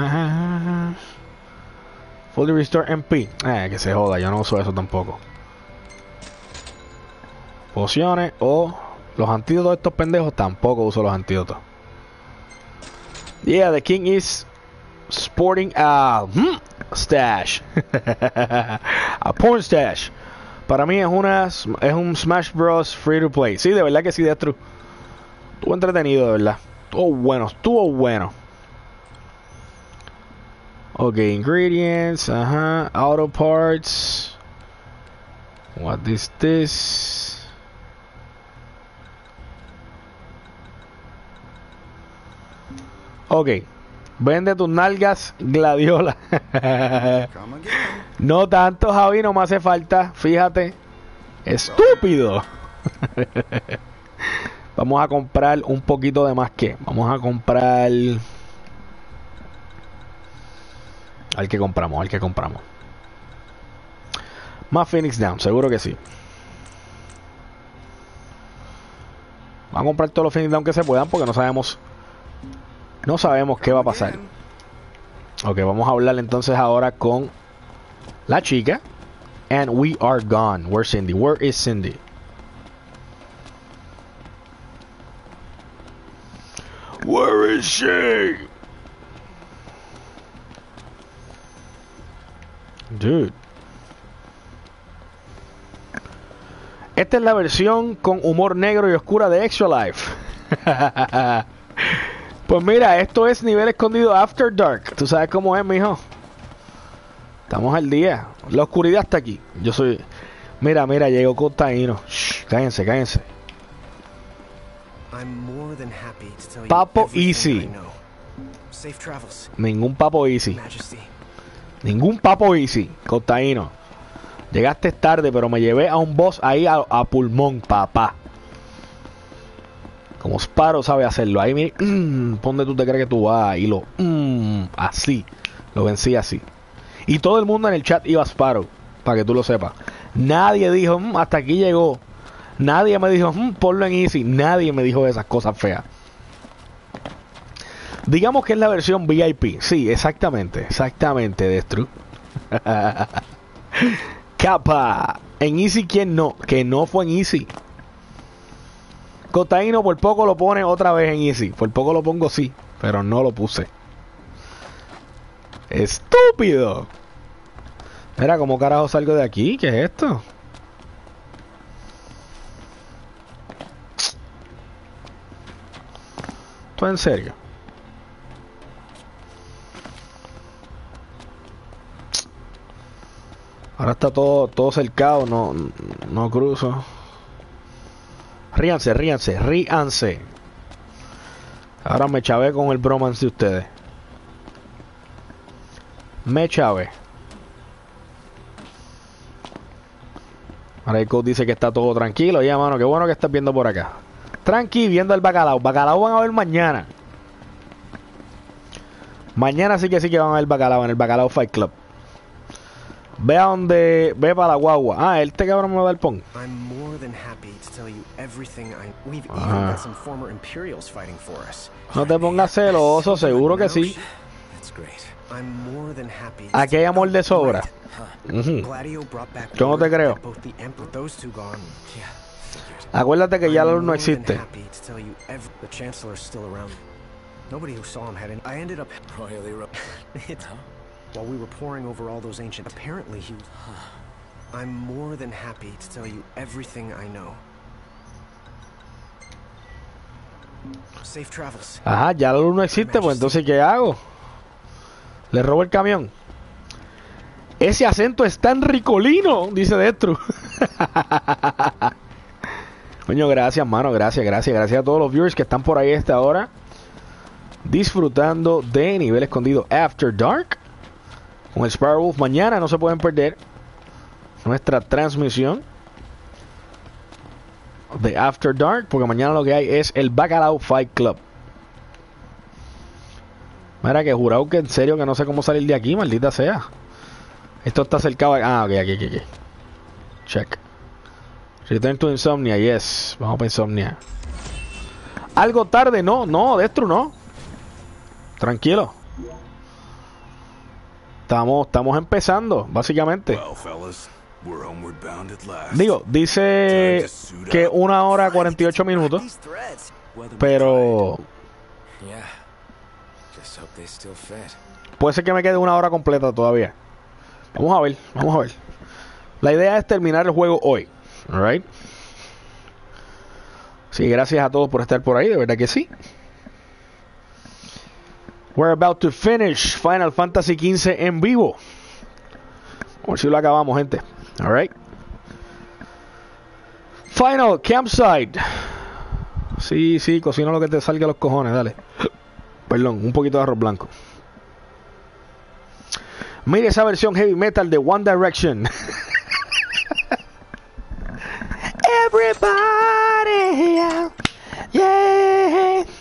Fully Restore M P. Eh, que se joda, yo no uso eso tampoco. Pociones o... Los antídotos de estos pendejos, tampoco uso los antídotos. Yeah, the king is sporting a... Mm, stash. A porn stash. Para mí es una... Es un Smash Bros. Free to play. Sí, de verdad que sí, Destru. Estuvo entretenido, de verdad. Estuvo bueno, estuvo bueno. Ok, ingredients, ajá, auto parts. What is this? Ok, vende tus nalgas, Gladiola. No tanto, Javi, no me hace falta, fíjate. Estúpido. Vamos a comprar un poquito de más que. Vamos a comprar. Al que compramos, al que compramos. Más Phoenix Down, seguro que sí. Vamos a comprar todos los Phoenix Down que se puedan porque no sabemos. No sabemos qué va a pasar. Ok, vamos a hablar entonces ahora con la chica. And we are gone. Where's Cindy? Where is Cindy? Where is she? Dude. Esta es la versión con humor negro y oscura de Extra Life. Pues mira, esto es nivel escondido After Dark. Tú sabes cómo es, mijo. Estamos al día. La oscuridad está aquí. Yo soy... Mira, mira, llegó Costaíno. Shh, cállense, cállense. Papo easy. Ningún papo easy. Ningún papo easy. Costaíno. Llegaste tarde, pero me llevé a un boss ahí a, a pulmón, papá. Como Sparrow sabe hacerlo. Ahí, mire, mmm, ¿por dónde tú te crees que tú vas? Y lo, mmm, así. Lo vencí así. Y todo el mundo en el chat iba a Sparrow, para que tú lo sepas. Nadie dijo, mmm, hasta aquí llegó. Nadie me dijo, mmm, ponlo en easy. Nadie me dijo esas cosas feas. Digamos que es la versión V I P. Sí, exactamente. Exactamente, Destru. Capa. En easy, ¿quién no? Que no fue en easy. Cotaíno por poco lo pone otra vez en easy. Por poco lo pongo sí, pero no lo puse. ¡Estúpido! Mira, ¿cómo carajo salgo de aquí? ¿Qué es esto? ¿Esto es en serio? Ahora está todo, todo cercado, no, no cruzo. Ríanse, ríanse, ríanse. Ahora me chavé con el bromance de ustedes. Me chavé. Ahora el Code dice que está todo tranquilo. Ya, mano, qué bueno que estás viendo por acá. Tranqui, viendo el bacalao. Bacalao van a ver mañana. Mañana sí que sí que van a ver bacalao en el Bacalao Fight Club. Ve a donde... Ve para la guagua. Ah, este cabrón me va a dar pon. I'm more than happy to tell you everything I... We've even Ah. got some former Imperials fighting for us. No te pongas celoso, seguro que sí. That's great. I'm more than happy. Aquí hay amor de sobra. Ujú. Gladio brought back Yo no te word creo. that both the Emperor, those two gone. Yeah, figured. Acuérdate que ya la luz I'm no more than existe. happy to tell you every... The Chancellor's still around. Nobody who saw him had any... I ended up... Royally ro- It's... Huh? While we were poring over all those ancient... Apparently he... I'm more than happy to tell you everything I know. Safe travels. Ajá, ya la luz no existe, pues entonces ¿qué hago? Le robo el camión. Ese acento es tan ricolino, dice Destru. Coño, gracias, mano, gracias, gracias, gracias a todos los viewers que están por ahí a esta hora disfrutando de Nivel Escondido After Dark con el Sparrowwolf. Mañana no se pueden perder nuestra transmisión de After Dark, porque mañana lo que hay es el Bacalao Fight Club. Mira, que jurado que en serio que no sé cómo salir de aquí, maldita sea. Esto está cercado. Ah, ok, aquí, aquí, aquí. Check. Return to Insomnia, yes. Vamos para Insomnia. Algo tarde, no, no, Destru, no. Tranquilo. Estamos, estamos empezando, básicamente. Well, fellas, we're homeward bound at last. Digo, dice que una hora cuarenta y ocho minutos, These threads. pero Yeah. Just hope they still fit. puede ser que me quede una hora completa todavía. Vamos a ver, vamos a ver. La idea es terminar el juego hoy. Alright. Sí, gracias a todos por estar por ahí, de verdad que sí. We're about to finish Final Fantasy quince en vivo. A ver si lo acabamos, gente. Alright. Final Campsite. Sí, sí, cocina lo que te salga a los cojones, dale. Perdón, un poquito de arroz blanco. Mire esa versión heavy metal de One Direction. Everybody, yeah.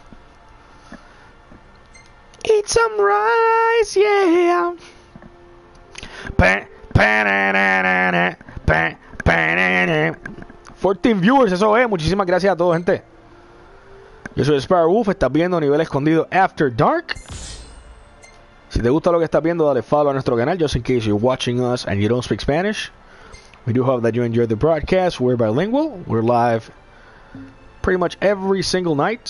Eat some rice, yeah. Pa, pa, na, na, na, na, pa, pa, na, na. fourteen viewers, eso es. Muchísimas gracias a todos, gente. Yo soy Sparrowwolf, estás viendo Nivel Escondido After Dark. Si te gusta lo que estás viendo, dale follow a nuestro canal, just in case you're watching us and you don't speak Spanish. We do hope that you enjoyed the broadcast. We're bilingual. We're live pretty much every single night.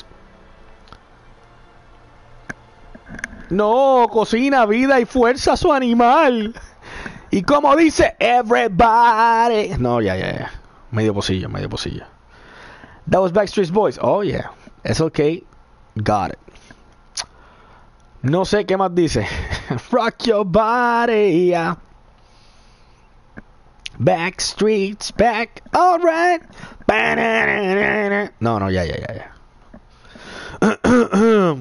No, cocina, vida y fuerza a su animal. Y como dice, everybody. No, ya, ya, ya. Medio pocillo, medio pocillo. That was Backstreet Boys. Oh, yeah. S L K. Got it. No sé qué más dice. Rock your body, yeah. Backstreet's back, alright. No, no, ya, ya, ya, ya.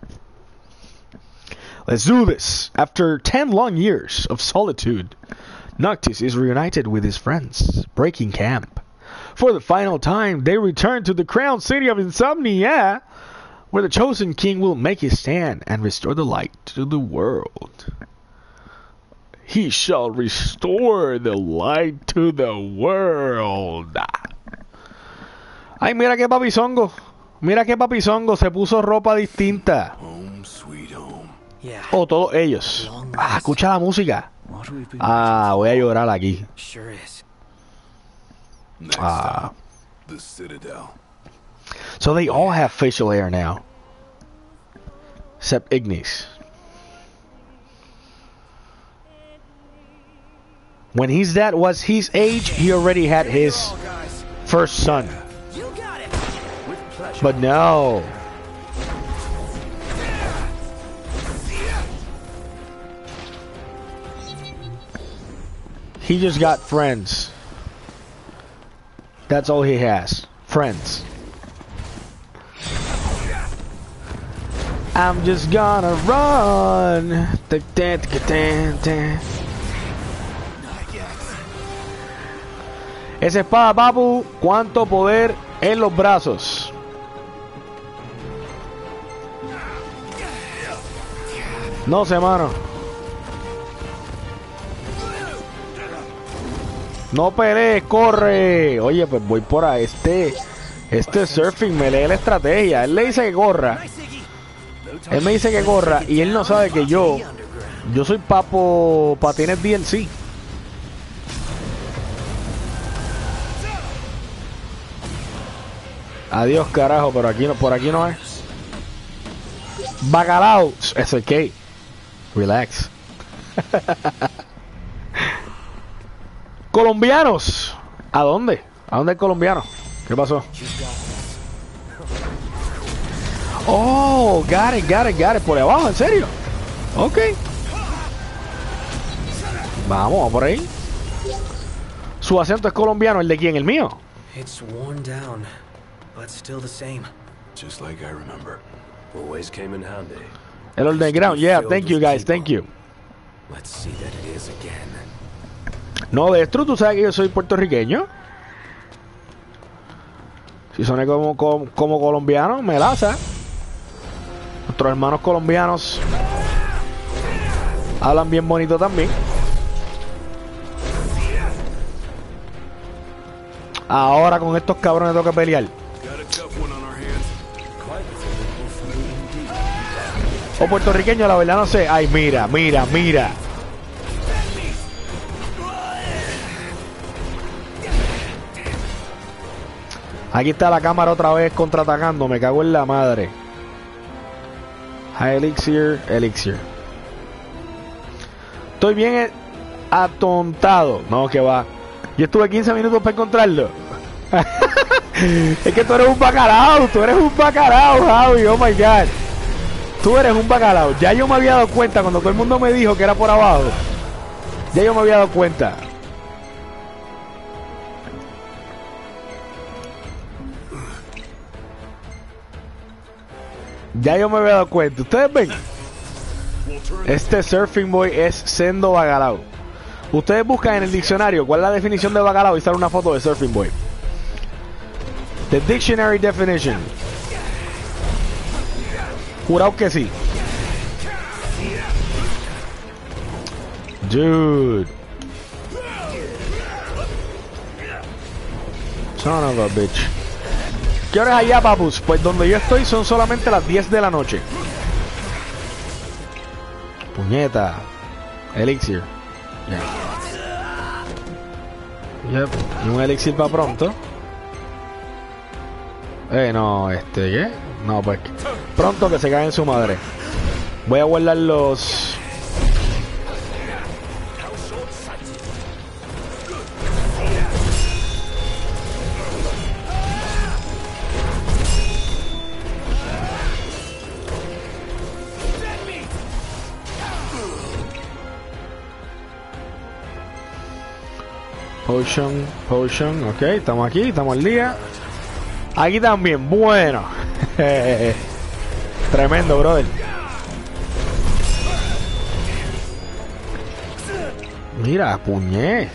Let's do this. After ten long years of solitude, Noctis is reunited with his friends, breaking camp. For the final time, they return to the crown city of Insomnia, where the chosen king will make his stand and restore the light to the world. He shall restore the light to the world. Ay, mira qué papizongo. Mira qué papizongo. Se puso ropa distinta. Home sweet home. Yeah. Oh, todos ellos. Ah, escucha la música. What we've been Ah, voy a llorar aquí. sure is. Next Ah. stop, the Citadel. So they all have facial hair now. Except Ignis. When his dad was his age, he already had his first son. You got it. With pleasure. But no. He just got friends. That's all he has. Friends. I'm just gonna run. Esa espada, papu, cuánto poder en los brazos. No sé, mano. No pelees, corre. Oye, pues voy por ahí. Este, este surfing me lee la estrategia. Él le dice que corra. Él me dice que corra y él no sabe que yo, yo soy papo patines D L C. Adiós, carajo, pero aquí no, por aquí no es. Bacalao, es ok. Relax. Colombianos. ¿A dónde? ¿A dónde hay colombianos? ¿Qué pasó? Oh, got it, got it, got it. Por ahí abajo, ¿en serio? Ok. Vamos, vamos por ahí. Su acento es colombiano, ¿el de quién? ¿El mío? It's worn down, but still the same. Just like I remember. Always came in handy. El underground, yeah, thank you guys, thank you. Let's see that it is again. No, Destro, tú sabes que yo soy puertorriqueño. Si soné como, como, como colombiano, me laza. Nuestros hermanos colombianos hablan bien bonito también. Ahora con estos cabrones tengo que pelear. Got a tough one on our hands. O puertorriqueño, la verdad no sé. Ay, mira, mira, mira. Aquí está la cámara otra vez contraatacando. Me cago en la madre. High Elixir, Elixir. Estoy bien atontado. No, que va. Yo estuve quince minutos para encontrarlo. Es que tú eres un bacalao. Tú eres un bacalao, Javi. Oh my God. Tú eres un bacalao. Ya yo me había dado cuenta cuando todo el mundo me dijo que era por abajo. Ya yo me había dado cuenta. Ya yo me había dado cuenta. Ustedes ven. Este Surfing Boy es sendo bacalao. Ustedes buscan en el diccionario cuál es la definición de bacalao y sale una foto de Surfing Boy. The dictionary definition. Jurado que sí. Dude. Son of a bitch. ¿Qué hora es allá, papus? Pues donde yo estoy son solamente las diez de la noche. Puñeta. Elixir. Yeah. Yep. Y un elixir para pronto. Eh, no, este, ¿qué? No, pues. Pronto que se cae en su madre. Voy a guardar los... Potion, potion, ok, estamos aquí, estamos al día. Aquí también, bueno. Tremendo, brother. Mira, puñé.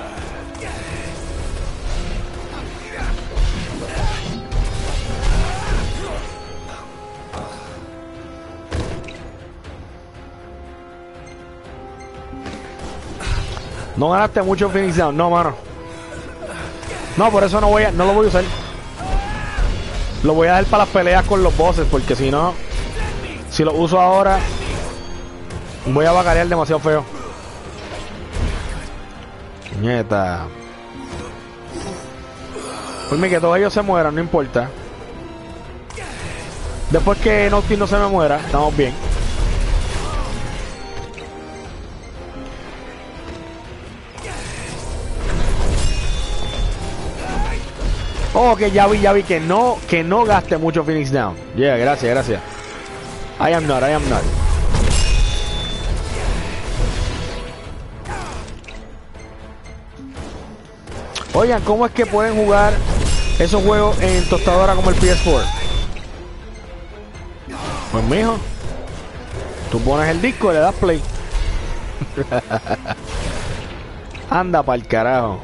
No ganaste mucho Phoenix Down, no, mano. No, por eso no voy a, no lo voy a usar. Lo voy a dejar para las peleas con los bosses, porque si no, si lo uso ahora, voy a bacarear demasiado feo. Nieta. Pues mira, que todos ellos se mueran, no importa. Después que Naughty no se me muera, estamos bien. Oh, que ya vi, ya vi que no, que no gaste mucho Phoenix Down. Yeah, gracias, gracias. I am not, I am not. Oigan, ¿cómo es que pueden jugar esos juegos en tostadora como el P S cuatro? Pues mijo, tú pones el disco y le das play. Anda pa'l carajo.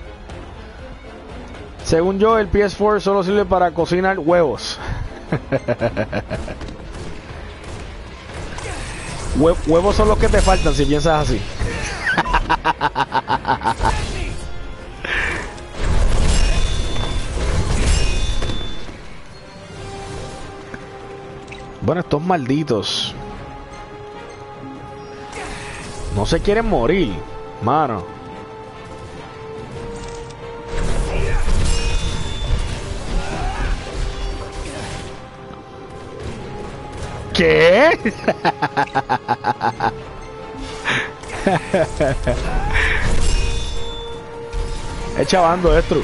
Según yo, el P S cuatro solo sirve para cocinar huevos. Hue huevos son los que te faltan si piensas así. Bueno, estos malditos no se quieren morir, mano. ¿Qué? Echa bando esto.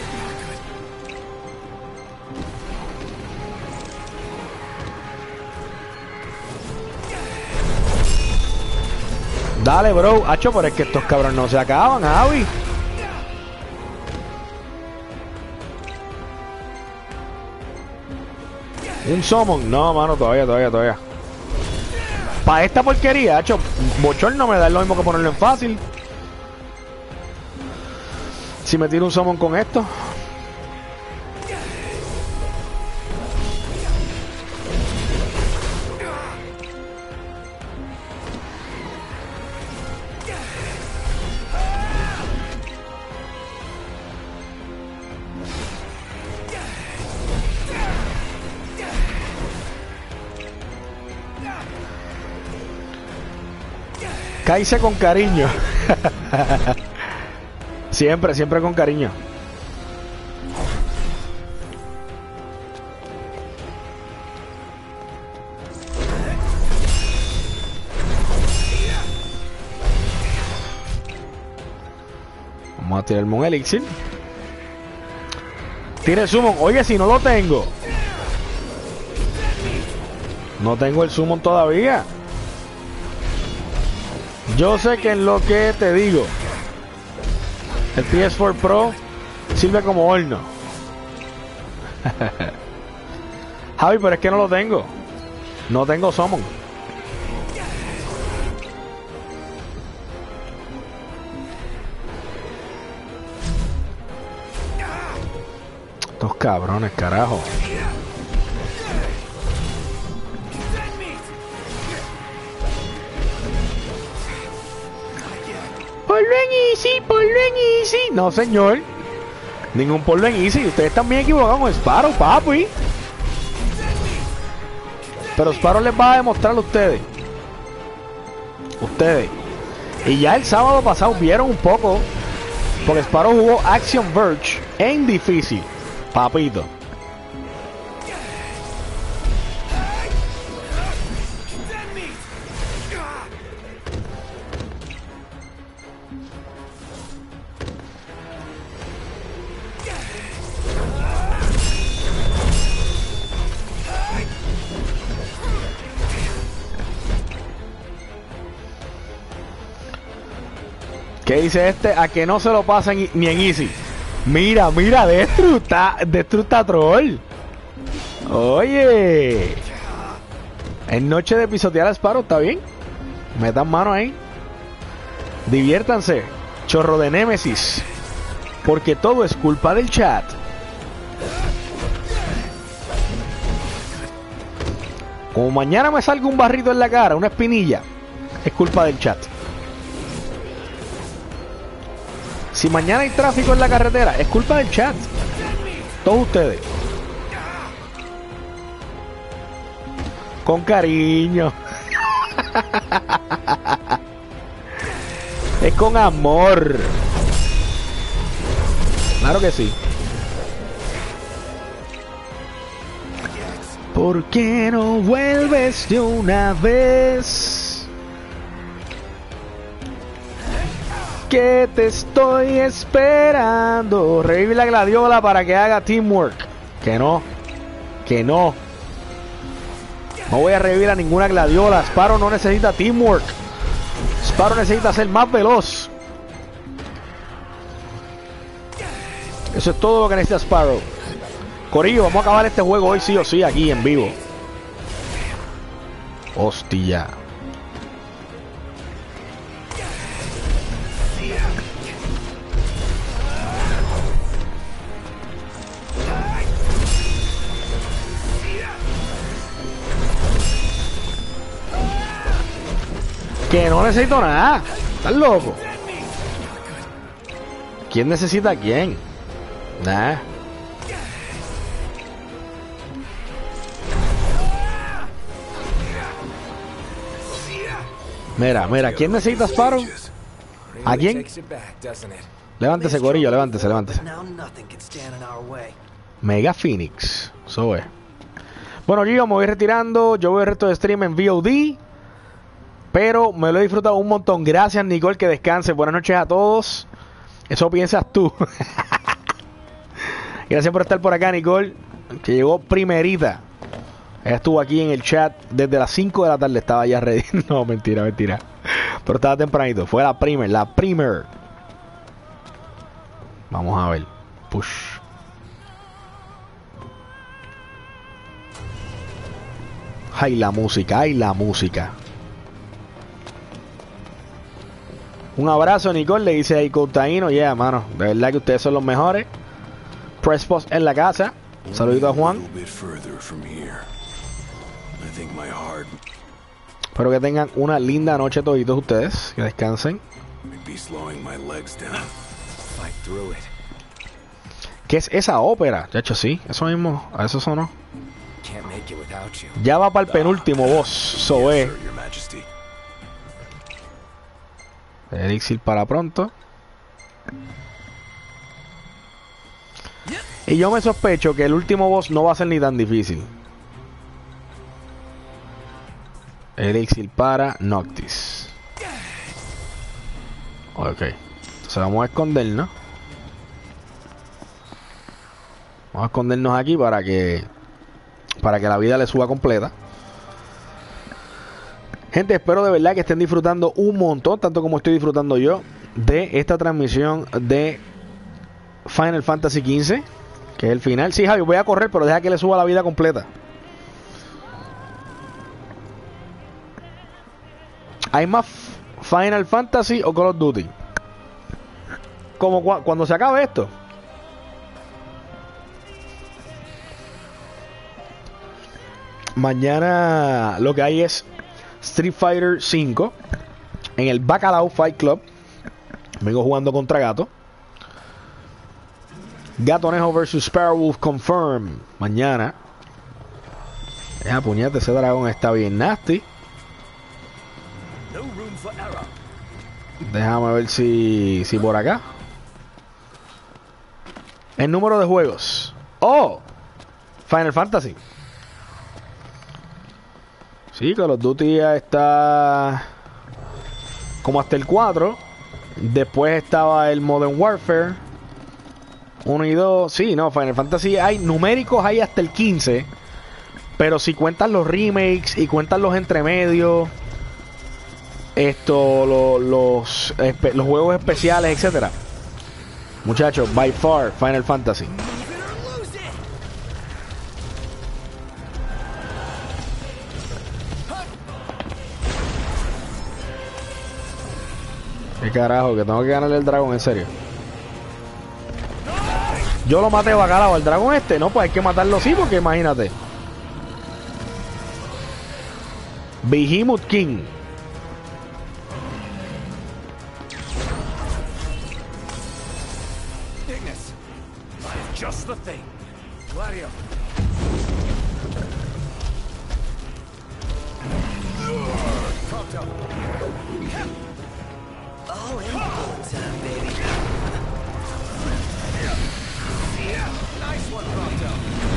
Dale, bro. Hacho, pero es que estos cabrones no se acaban, Javi. Un summon. No, mano, todavía, todavía, todavía. Para esta porquería, hacho, bochorno me da lo mismo que ponerlo en fácil. Si me tiro un summon con esto. Cáice con cariño. Siempre, siempre con cariño. Vamos a tirarme un elixir. Tire el summon. Oye, si no lo tengo. No tengo el summon todavía. Yo sé que es lo que te digo. El P S cuatro Pro sirve como horno. Javi, pero es que no lo tengo. No tengo summon. Estos cabrones, carajo. Ponlo en easy, ponlo en easy. No, señor. Ningún ponlo en easy. Ustedes están bien equivocados con Sparrow, papi. Pero Sparrow les va a demostrar a ustedes. Ustedes. Y ya el sábado pasado vieron un poco. Porque Sparrow jugó Action Verge en difícil. Papito. ¿Qué dice este? A que no se lo pasen ni en easy. Mira, mira, Destru está, Destru está troll. Oye, en noche de pisotear a Sparrow, ¿está bien? Metan mano ahí. Diviértanse, chorro de Némesis, porque todo es culpa del chat. Como mañana me salga un barrito en la cara, una espinilla, es culpa del chat. Si mañana hay tráfico en la carretera, es culpa del chat. Todos ustedes. Con cariño. Es con amor. Claro que sí. ¿Por qué no vuelves de una vez? Que te estoy esperando. Revive la gladiola para que haga teamwork. Que no. Que no. No voy a revivir a ninguna gladiola. Sparrow no necesita teamwork. Sparrow necesita ser más veloz. Eso es todo lo que necesita Sparrow. Corillo, vamos a acabar este juego hoy sí o sí, aquí en vivo. Hostia. Que no necesito nada. ¿Estás loco? ¿Quién necesita a quién? Nah. Mira, mira, ¿quién necesita Sparrow? ¿A quién? Levántese, Corillo, levántese, levántese. Mega Phoenix. Eso es. Bueno, yo me voy retirando. Yo voy el resto de stream en V O D. Pero me lo he disfrutado un montón. Gracias, Nicole, que descanse. Buenas noches a todos. Eso piensas tú. Gracias por estar por acá, Nicole, que llegó primerita. Ella estuvo aquí en el chat desde las cinco de la tarde. Estaba ya ready. No, mentira, mentira. Pero estaba tempranito. Fue la primer, la primer. Vamos a ver. Push. Ay, la música, ay, la música. Un abrazo, Nicole, le dice ahí Cotaino. Yeah, mano, de verdad que ustedes son los mejores. Press Post en la casa. Saludito a Juan. Espero que tengan una linda noche toditos ustedes. Que descansen. ¿Qué es esa ópera? De hecho, sí, eso mismo. A eso sonó. Ya va para el penúltimo boss. So es. Elixir para pronto. Y yo me sospecho que el último boss no va a ser ni tan difícil. Elixir para Noctis. Ok. Entonces vamos a escondernos. Vamos a escondernos aquí para que Para que la vida le suba completa. Gente, espero de verdad que estén disfrutando un montón, tanto como estoy disfrutando yo, de esta transmisión de Final Fantasy quince, que es el final. Sí, Javi, voy a correr, pero deja que le suba la vida completa. ¿Hay más Final Fantasy o Call of Duty? Como cu cuando se acabe esto. Mañana lo que hay es Street Fighter cinco en el Bacalao Fight Club. Vengo jugando contra Gato. Gatonejo versus Sparrowwolf confirm mañana. Ya, puñete, ese dragón está bien nasty. Déjame ver si si por acá. El número de juegos. Oh, Final Fantasy. Sí, Call of Duty ya está como hasta el cuatro. Después estaba el Modern Warfare uno y dos. Sí, no, Final Fantasy hay numéricos, hay hasta el quince. Pero si cuentan los remakes y cuentan los entremedios, esto, lo, los, los juegos especiales, etcétera. Muchachos, by far Final Fantasy. Qué carajo, que tengo que ganarle el dragón, en serio. Yo lo maté bacalao al dragón este, no, pues hay que matarlo sí, porque imagínate. Behemoth King. Ignis, I'm just the thing. Gladio. Prompto. All in good time, baby. Nice one, Prompto.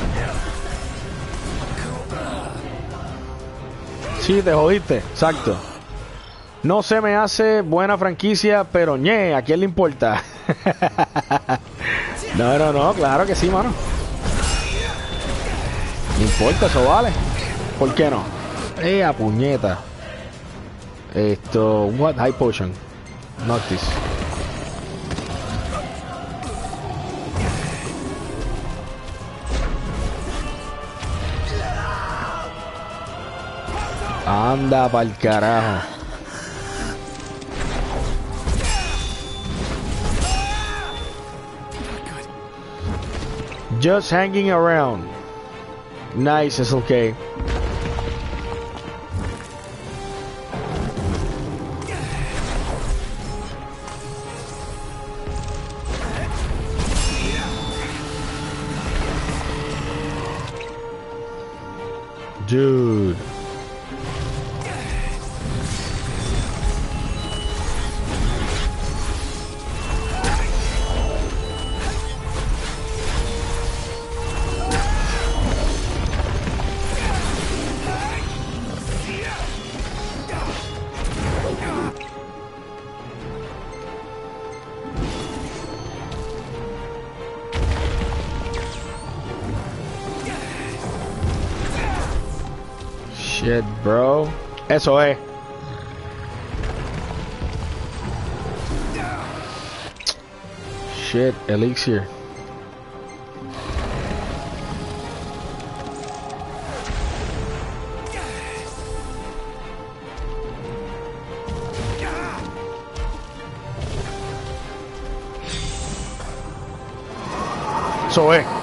Sí, te jodiste, exacto. No se me hace buena franquicia, pero ñe, ¿a quién le importa? No, no, no, claro que sí, mano. No importa, eso vale. ¿Por qué no? Eh, a puñeta. Esto, what? High potion. Noctis. Anda pa'l carajo. Just hanging around. Nice, it's okay. Dude. Shit, bro. Eso es. Shit, elixir. Eso es.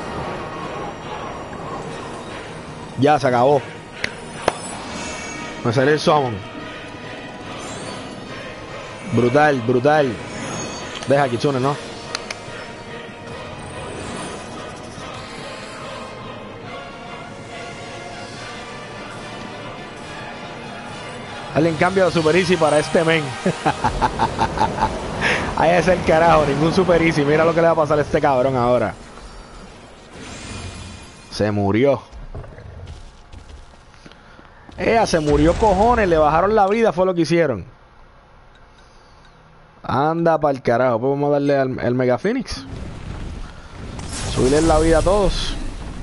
Ya se acabó. Me salió el summon. Brutal, brutal. Deja Kitsune, ¿no? Alguien cambia de Super Easy para este men. Ahí es el carajo, ningún Super Easy. Mira lo que le va a pasar a este cabrón ahora. Se murió. Ella se murió, cojones. Le bajaron la vida, fue lo que hicieron. Anda pa'l carajo. Pues vamos a darle al el Mega Phoenix. Subirle la vida a todos.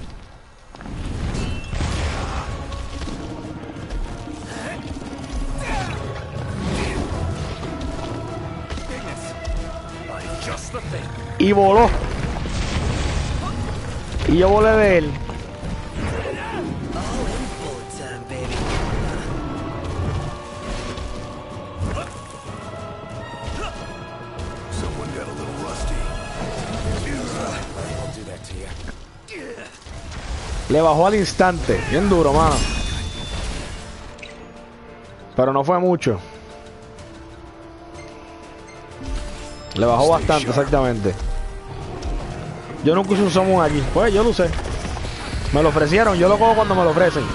Y voló. Y yo volé de él. Le bajó al instante. Bien duro, mano. Pero no fue mucho. Le bajó bastante, exactamente. Yo nunca usé un summon aquí. Pues yo lo usé. Me lo ofrecieron. Yo lo cojo cuando me lo ofrecen.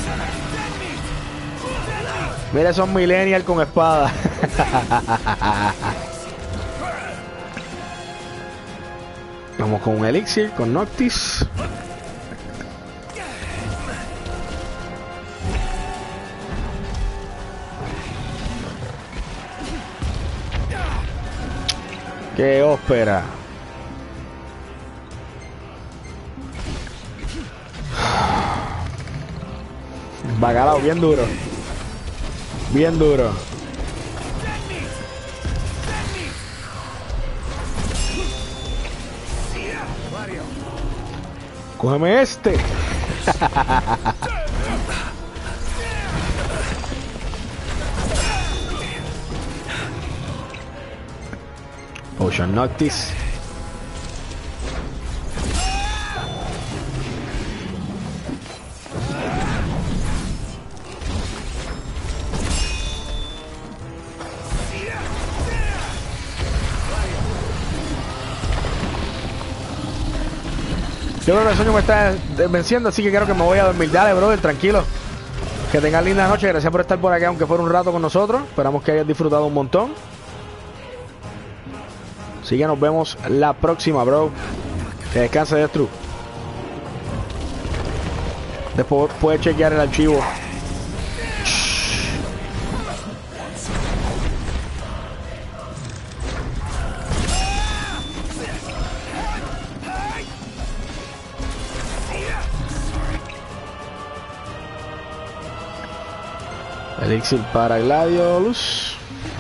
Mira, son millennial con espada. Vamos con un elixir, con Noctis. ¡Qué ópera! Bacalao, bien duro. Bien duro. Cógeme este. potion. Noctis. Yo creo que el sueño me está venciendo, así que creo que me voy a dormir. Dale, brother, tranquilo. Que tengan linda noche. Gracias por estar por acá, aunque fuera un rato con nosotros. Esperamos que hayas disfrutado un montón. Así que nos vemos la próxima, bro. Que descanse, Destru. Después puedes chequear el archivo. Elixir para Gladiolus.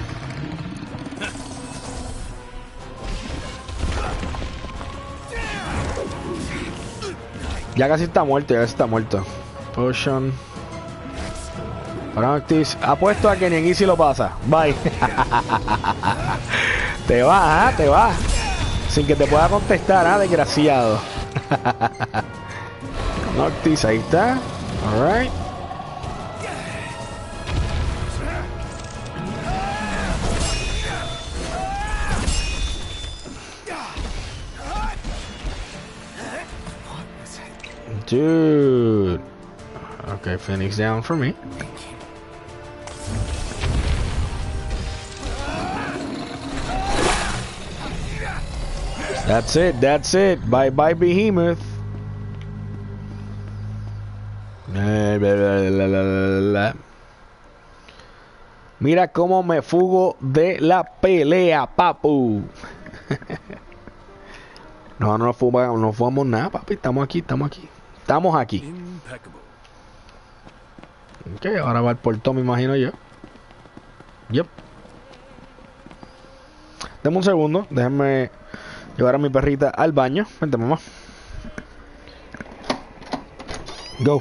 Ya casi está muerto, ya casi está muerto. Potion. Practice. Apuesto a que ni en Easy lo pasa. Bye. Te vas, ¿eh? Te vas. Sin que te pueda contestar, ¿ah? Desgraciado. Noctis, ahí está. Alright. Dude. Okay, Phoenix down for me. That's it, that's it. Bye bye, Behemoth. Mira cómo me fugo de la pelea, papu. No, no nos fumamos, no fumamos nada, papi. Estamos aquí, estamos aquí. Estamos aquí. Impeccable. Ok, ahora va el portón, me imagino yo. Yep. Deme un segundo, déjenme llevar a mi perrita al baño. Vente, mamá. Go.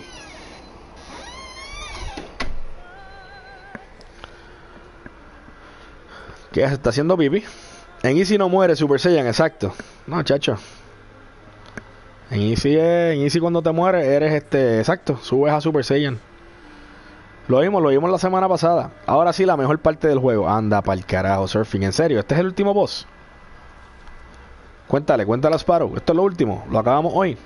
¿Qué se está haciendo pipi? En Easy no muere Super Saiyan, exacto. No, chacho. En Easy, en Easy cuando te mueres eres este, exacto, subes a Super Saiyan. Lo vimos, lo vimos la semana pasada. Ahora sí, la mejor parte del juego. Anda pa'l carajo, Surfing. ¿En serio? ¿Este es el último boss? Cuéntale, cuéntale a Sparrow. Esto es lo último. Lo acabamos hoy.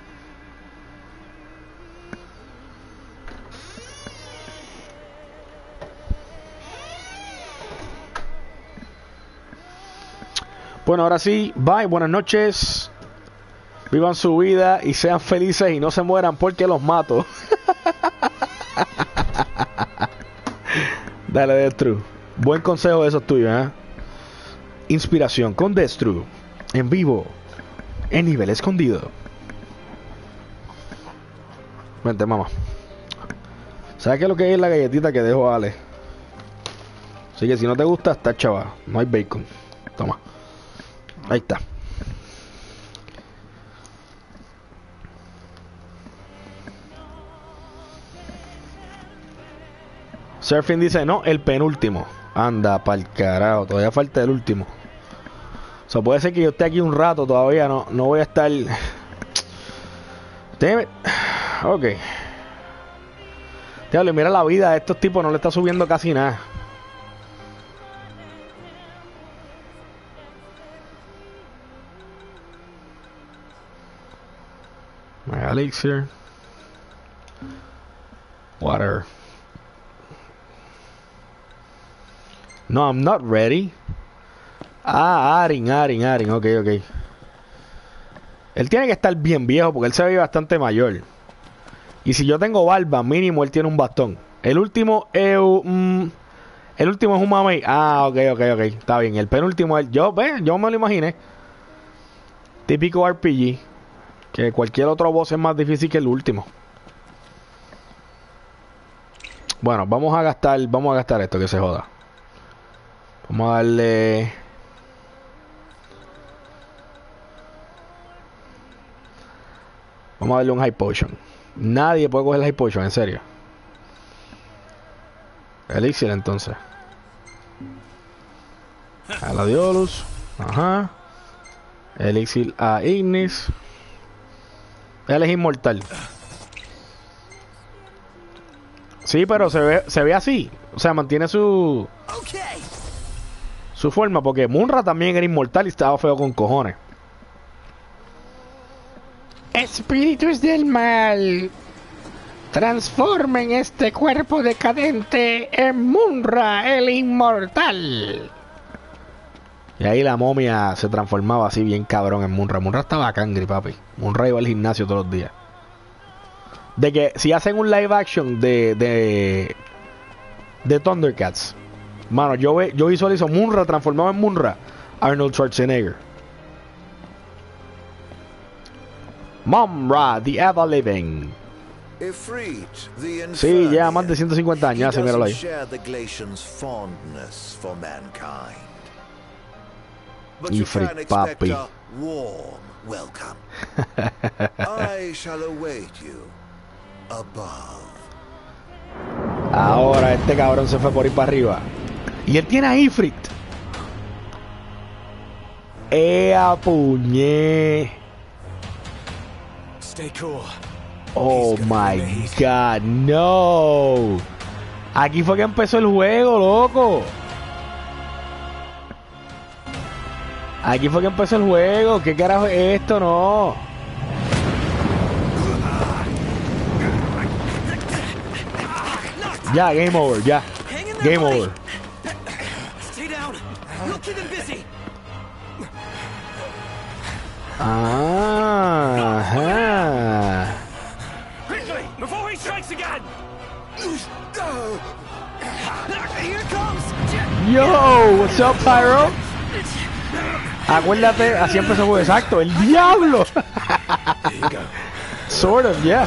Bueno, ahora sí. Bye, buenas noches. Vivan su vida y sean felices y no se mueran porque los mato. Dale, Destru. Buen consejo de esos tuyos, ¿eh? Inspiración con Destru. En vivo. En nivel escondido. Vente, mamá. ¿Sabes qué es lo que es la galletita que dejo a Ale? Así que si no te gusta, está chaval. No hay bacon. Toma. Ahí está. Surfing dice, no, el penúltimo. Anda pa'l carajo, todavía falta el último. O sea, puede ser que yo esté aquí un rato todavía, no, no voy a estar... Damn it. Ok. Diablo, mira la vida de estos tipos, no le está subiendo casi nada. My elixir. Water. No, I'm not ready. Ah, Arin, Arin, Arin. Ok, ok. Él tiene que estar bien viejo porque él se ve bastante mayor. Y si yo tengo barba, mínimo él tiene un bastón. El último es un... El último es un mamey. Ah, ok, ok, ok. Está bien. El penúltimo es... Yo, ve, yo me lo imaginé. Típico R P G. Que cualquier otro boss es más difícil que el último. Bueno, vamos a gastar... Vamos a gastar esto, que se joda. Vamos a darle... Vamos a darle un High Potion. Nadie puede coger el High Potion, en serio. Elixir entonces. Gladiolus. Ajá. Elixir a Ignis. Él es inmortal. Sí, pero se ve, se ve así. O sea, mantiene su su forma, porque Munra también era inmortal y estaba feo con cojones. Espíritus del mal, transformen este cuerpo decadente en Munra el inmortal. Y ahí la momia se transformaba así bien cabrón en Munra. Munra estaba cangri, papi. Munra iba al gimnasio todos los días. De que si hacen un live action de de, de Thundercats, mano, yo, ve, yo visualizo Munra transformado en Munra, Arnold Schwarzenegger. Mumra, the ever living. Ifrit, the Sí, lleva más de ciento cincuenta años. Ya se míralo ahí. share the Glacian's fondness for mankind. But Ifrit, you can expect papi. a warm welcome. I shall await you above. Ahora este cabrón se fue por ir para arriba. Y él tiene a Ifrit. ¡Ea puñe! Stay cool. Oh my god, no. Aquí fue que empezó el juego, loco. Aquí fue que empezó el juego. ¿Qué carajo es esto? No. Ya, game over, ya. Game over. Stay down. We'll keep him busy. Ajá. Quickly, before he strikes again. Here comes. Yo, what's up, Pyro? Acuérdate, así empezó el juego. Exacto, el diablo. Sort of, yeah.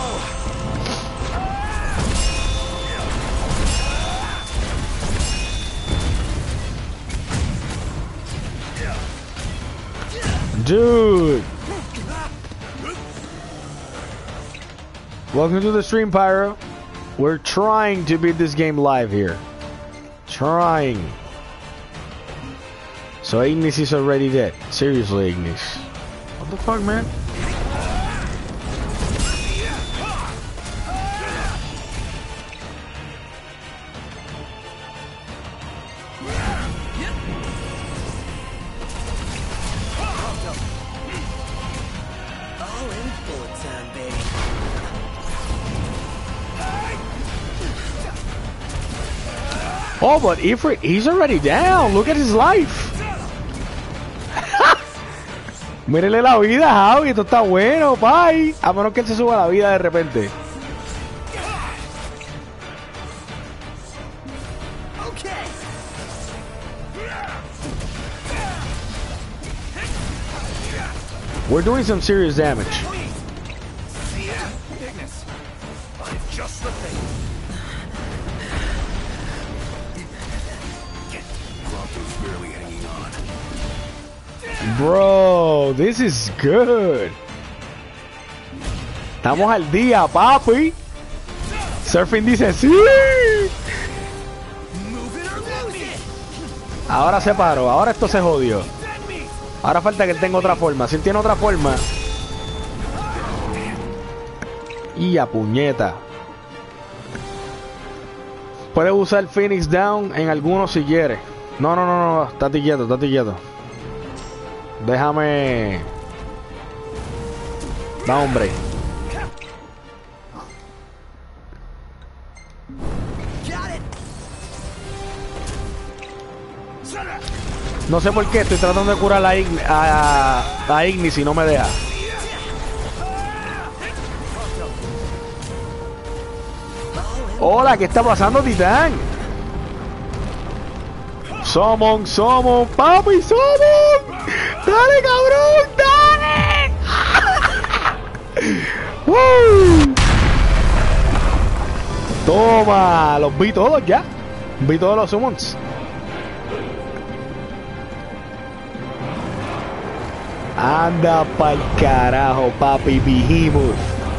Dude. Welcome to the stream, Pyro. We're trying to beat this game live here. Trying. So Ignis is already dead. Seriously, Ignis. What the fuck, man? Oh, but Ifrit, he's already down. Look at his life. Mírele la vida, Javi. Esto está bueno, bye. A menos que él se suba la vida de repente. We're doing some serious damage. Bro, this is good. Estamos al día, papi. Surfing dice sí. Ahora se paró, ahora esto se jodió. Ahora falta que él tenga otra forma. Si él tiene otra forma. Y a puñeta. Puedes usar Phoenix Down en algunos si quieres. No, no, no, no. Estate quieto, estate quieto. Déjame. Da, hombre. No sé por qué estoy tratando de curar a, Igni, a, a Ignis y no me deja. Hola, ¿qué está pasando, Titán? Somos, somos, papi, somos. Dale, cabrón, dale. ¡Woo! Toma, los vi todos ya. Vi todos los summons. Anda pa'l carajo, papi, Behemoth.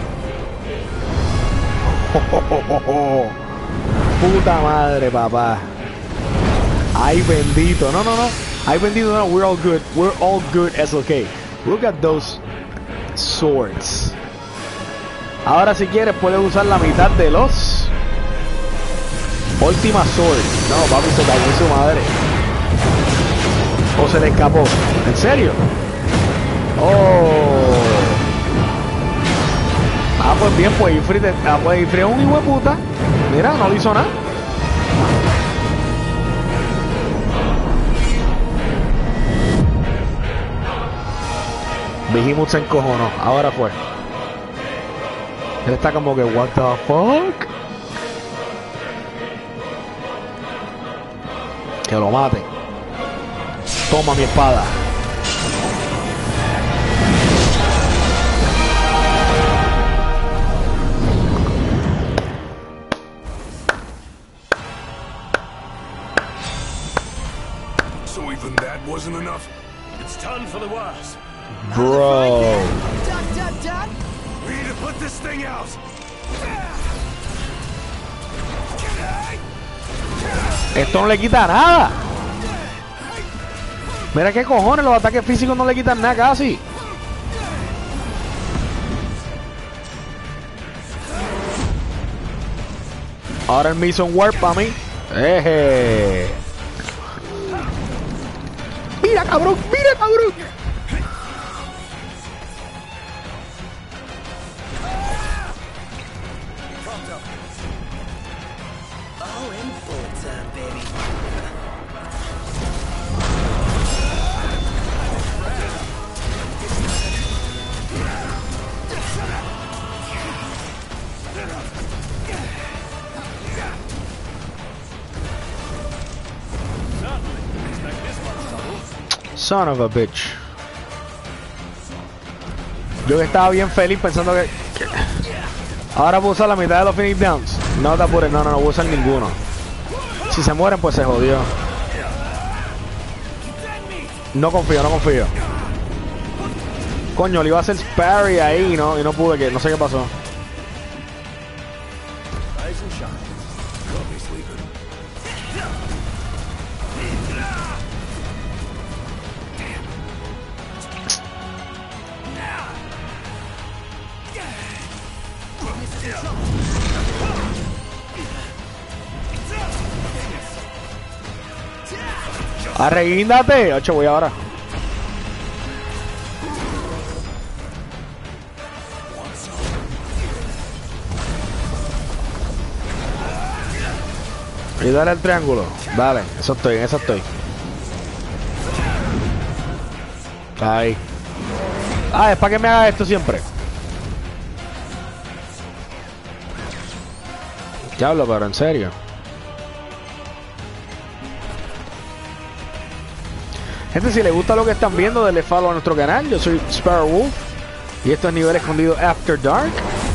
Oh, oh, oh, oh, oh. Puta madre, papá. Ay, bendito. No, no, no. I vendido una we're all good. We're all good S L K. Look at those swords. Ahora si quieres puedes usar la mitad de los Ultima Sword. No, papi, se cayó en su madre. O se le escapó. ¿En serio? Oh. Ah, pues bien, pues Ifrit, ah, pues Ifrit es un hijo de puta. Mira, no le hizo nada. Behemoth se encojonó. Ahora fue. Él está como que, what the fuck? Que lo mate. Toma mi espada. So even that wasn't enough? It's time for the worst. Bro. Duck, duck, duck. We need to put this thing out. Esto no le quita nada. Mira qué cojones, los ataques físicos no le quitan nada casi. Ahora el Mission Warp para mí. Eje. Mira cabrón, mira cabrón. Oh, in full time, baby. Son of a bitch. Yo que estaba bien feliz pensando que, que... Ahora puedo usar la mitad de los Phoenix Downs. No te apures, no, no, no voy a usar ninguno. Si se mueren, pues se jodió. No confío, no confío. Coño, le iba a hacer parry ahí y no, y no pude, que no sé qué pasó. Arreguíndate. Ocho, voy ahora. Y dale el triángulo. Dale, eso estoy, en eso estoy. Ahí. Ah, es para que me haga esto siempre. Diablo, pero en serio. Gente, si les gusta lo que están viendo, denle follow a nuestro canal. Yo soy Sparrow Wolf y esto es Nivel Escondido After Dark.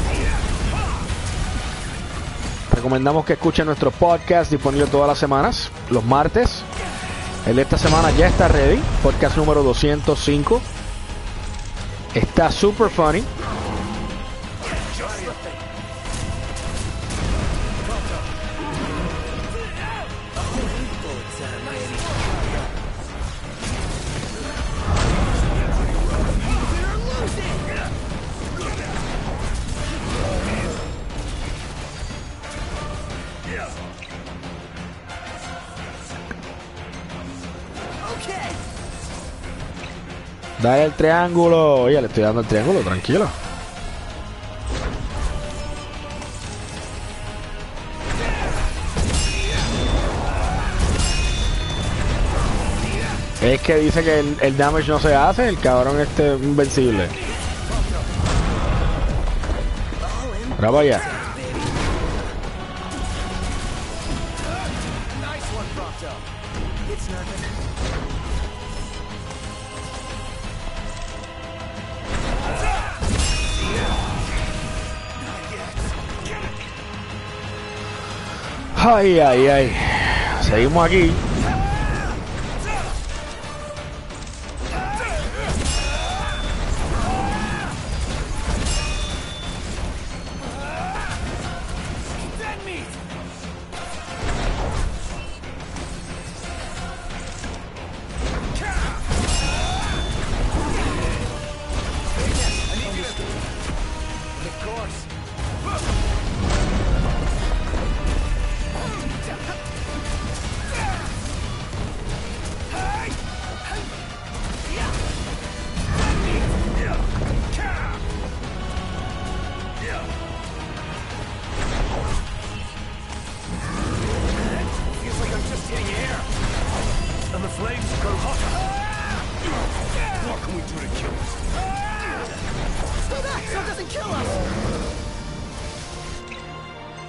Recomendamos que escuchen nuestro podcast disponible todas las semanas, los martes. El de esta semana ya está ready, podcast número doscientos cinco. Está super funny. Dale el triángulo. Oye, le estoy dando el triángulo, tranquilo. Es que dice que el, el damage no se hace, el cabrón este invencible. Bravo allá. Ay, ay, ay. Seguimos aquí.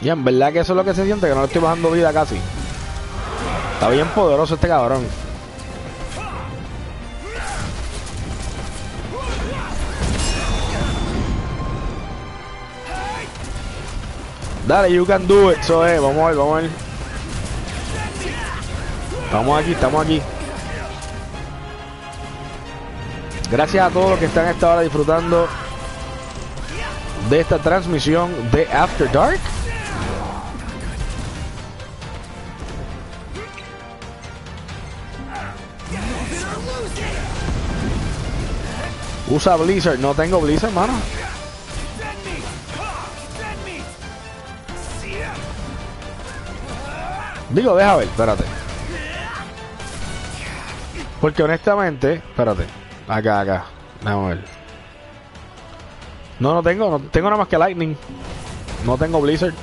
Y en verdad que eso es lo que se siente, que no le estoy bajando vida casi. Está bien poderoso este cabrón. Dale, you can do it. Eso es, vamos a ver, vamos a ver. Estamos aquí, estamos aquí. Gracias a todos los que están a esta hora disfrutando de esta transmisión de After Dark. Usa Blizzard. No tengo Blizzard, mano. Digo, deja ver, espérate. Porque honestamente, espérate. Acá, acá. Déjame ver. No, no tengo, no tengo nada más que Lightning. No tengo Blizzard.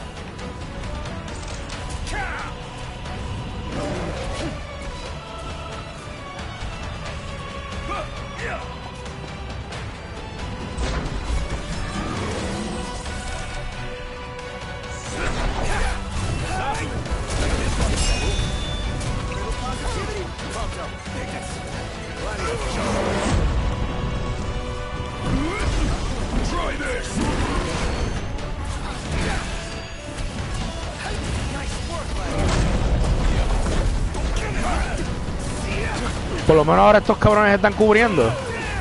Por lo menos ahora estos cabrones están cubriendo.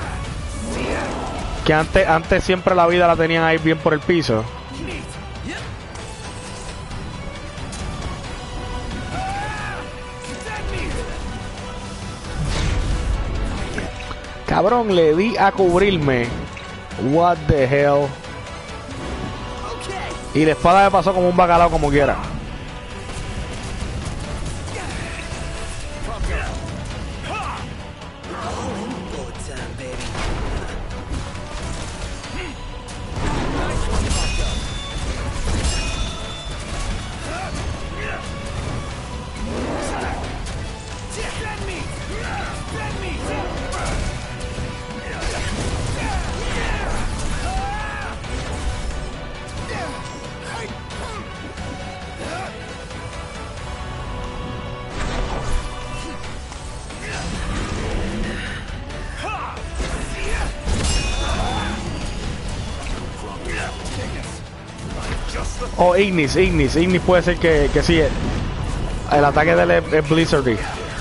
Que antes, antes siempre la vida la tenían ahí bien por el piso. Cabrón, le di a cubrirme. What the hell. Y la espada me pasó como un bacalao como quiera. Oh, Ignis, Ignis, Ignis puede ser que, que sí. El ataque de él es, es Blizzardy.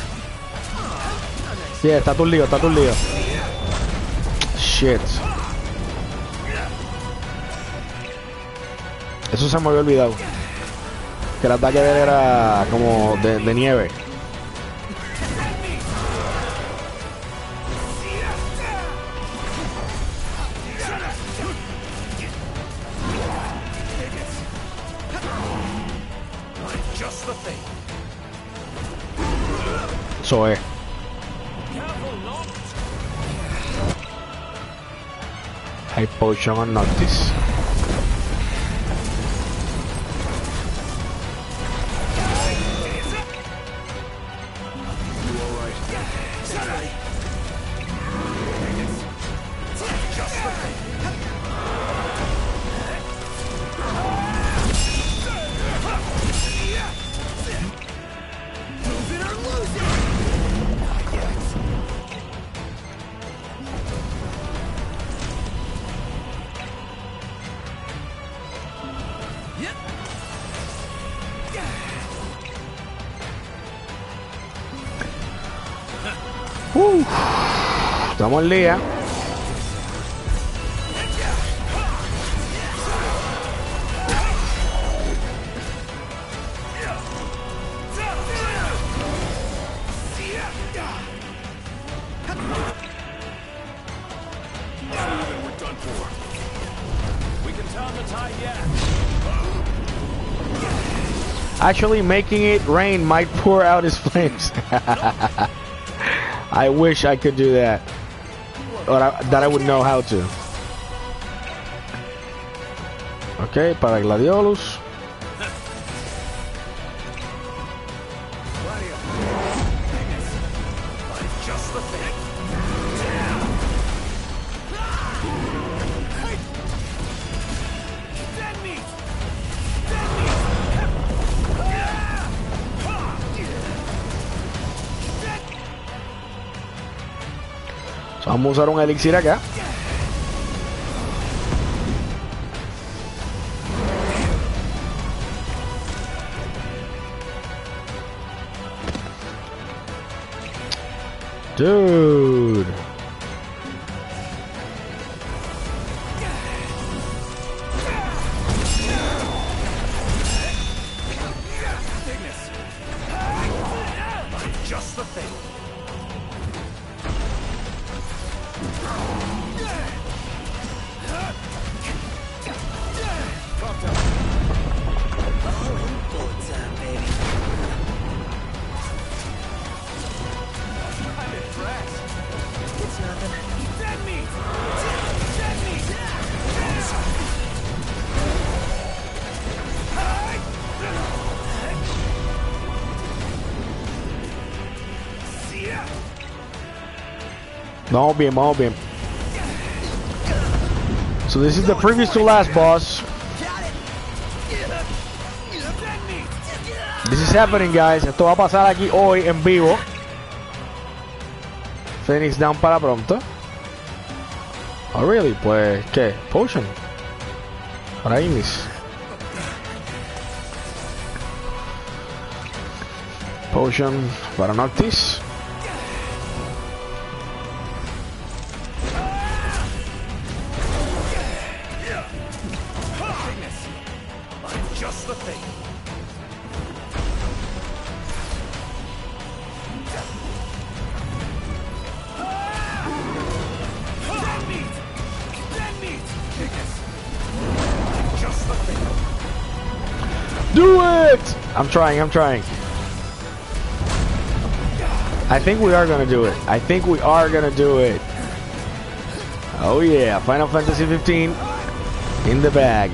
Sí, está tu lío, está tu lío. Shit. Eso se me había olvidado. Que el ataque de él era como de, de nieve. Eso es. Hay potion on Noctis. Uh, estamos al día. Actually, making it rain might pour out his flames. I wish I could do that, or I, that I would know how to. Okay, para Gladiolus. Vamos a usar un elixir acá. Dude. Just the thing. Vamos bien, vamos bien. So this is the previous to last boss. This is happening, guys. Esto va a pasar aquí hoy en vivo. Phoenix down para pronto. Oh really? Pues ¿qué? Potion. Para Imis. Potion para Noctis. Just the thing. Dead meat! Dead meat! Just the thing. Do it! I'm trying, I'm trying. I think we are gonna do it. I think we are gonna do it. Oh yeah, Final Fantasy fifteen in the bag.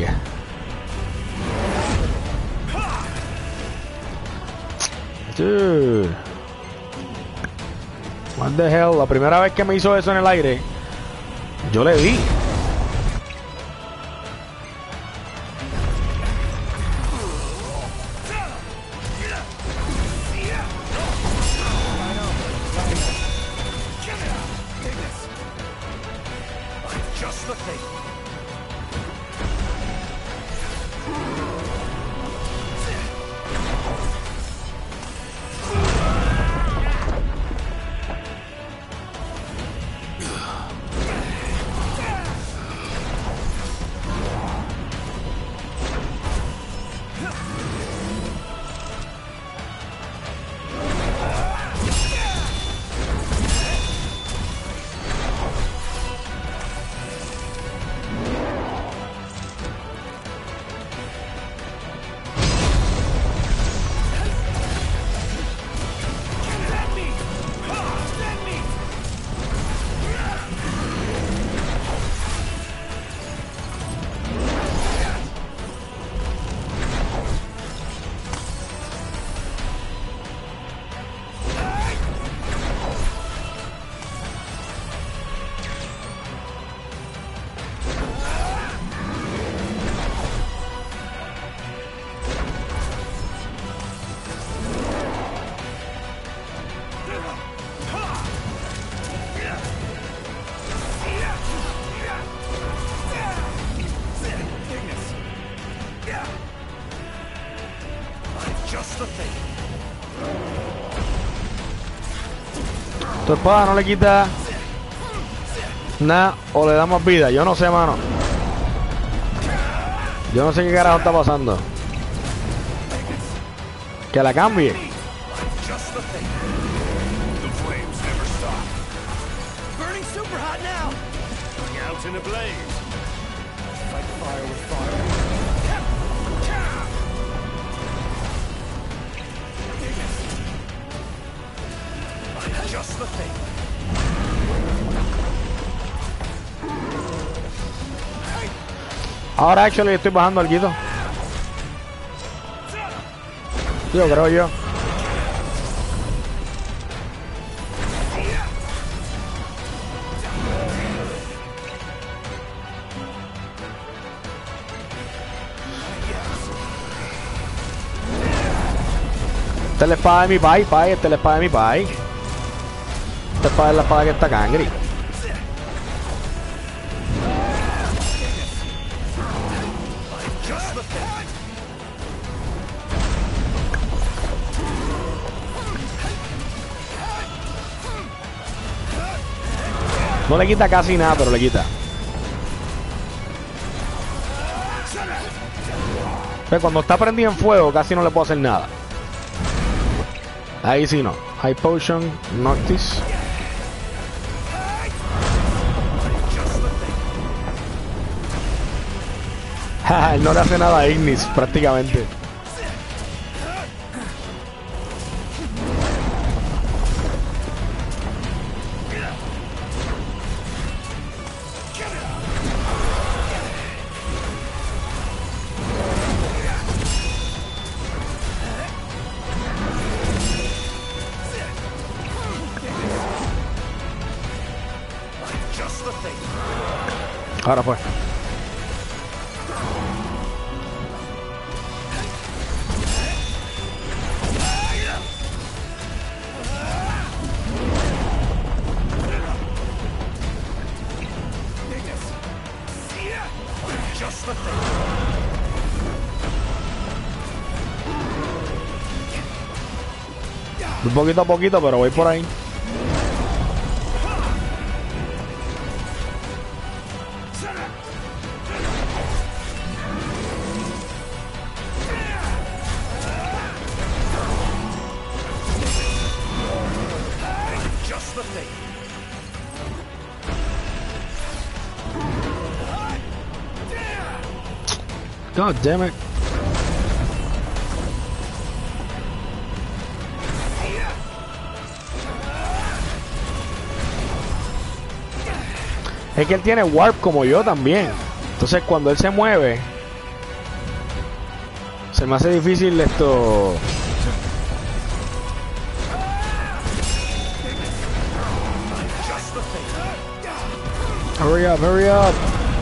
Dude. What the hell? La primera vez que me hizo eso en el aire, yo le di. Just the thing. Tu espada no le quita nada o le da más vida. Yo no sé, mano. Yo no sé qué carajo está pasando. Que la cambie. Ahora actually estoy bajando al guido. Yo creo yo. Esta es la espada de mi pai, pai. Esta es la espada de mi pai. Esta espada es la espada que está Kangri. No le quita casi nada, pero le quita. Pero cuando está prendido en fuego, casi no le puedo hacer nada. Ahí sí no. High Potion, Noctis. Él no le hace nada a Ignis, prácticamente. Ahora fue. Un poquito a poquito, pero voy por ahí. God damn it. Es que él tiene warp como yo también. Entonces cuando él se mueve, se me hace difícil esto. Hurry up, hurry up.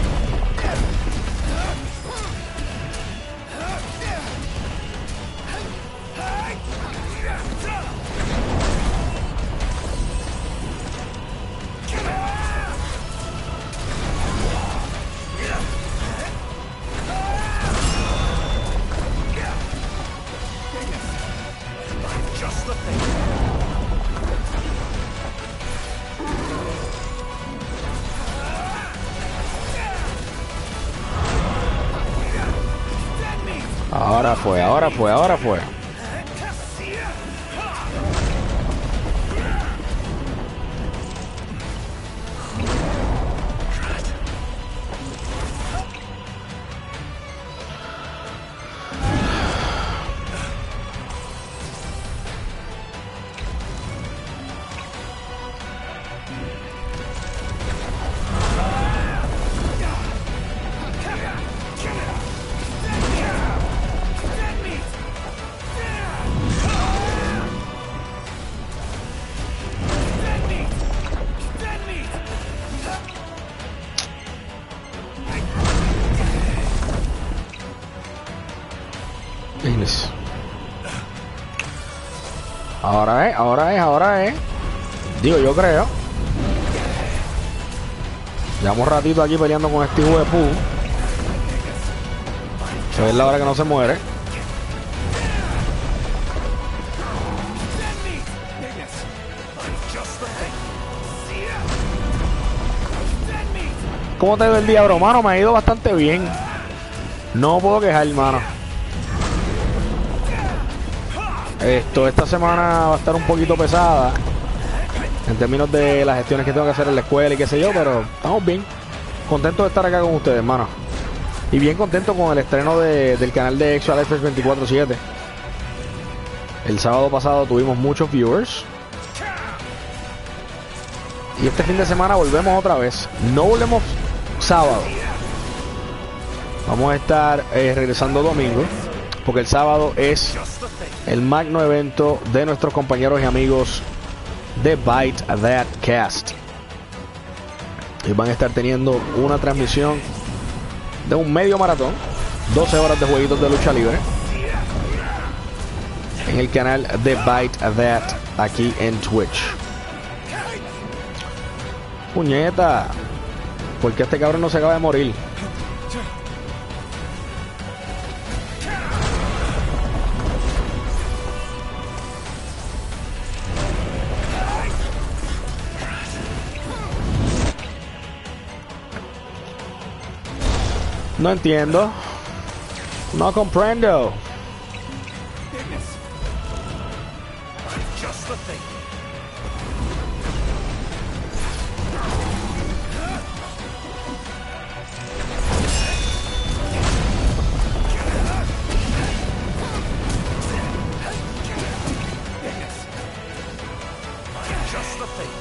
Ahora fue, ahora fue, ahora fue. Ahora es, ahora es, ahora es. Digo, yo creo. Llevamos un ratito aquí peleando con este hijo de pu. Se ve la hora que no se muere. ¿Cómo te ve el día, bro? Mano, me ha ido bastante bien. No puedo quejar, hermano. Esto, esta semana va a estar un poquito pesada en términos de las gestiones que tengo que hacer en la escuela y qué sé yo, pero estamos bien. Contento de estar acá con ustedes, hermano. Y bien contento con el estreno de, del canal de Exo Alexpress veinticuatro siete. El sábado pasado tuvimos muchos viewers. Y este fin de semana volvemos otra vez. No volvemos sábado. Vamos a estar eh, regresando domingo, porque el sábado es el magno evento de nuestros compañeros y amigos de Bite That Cast. Y van a estar teniendo una transmisión de un medio maratón, doce horas de jueguitos de lucha libre, en el canal de Bite That aquí en Twitch. Puñeta, porque este cabrón no se acaba de morir. No entiendo. No comprendo. Just the thing. Just the thing.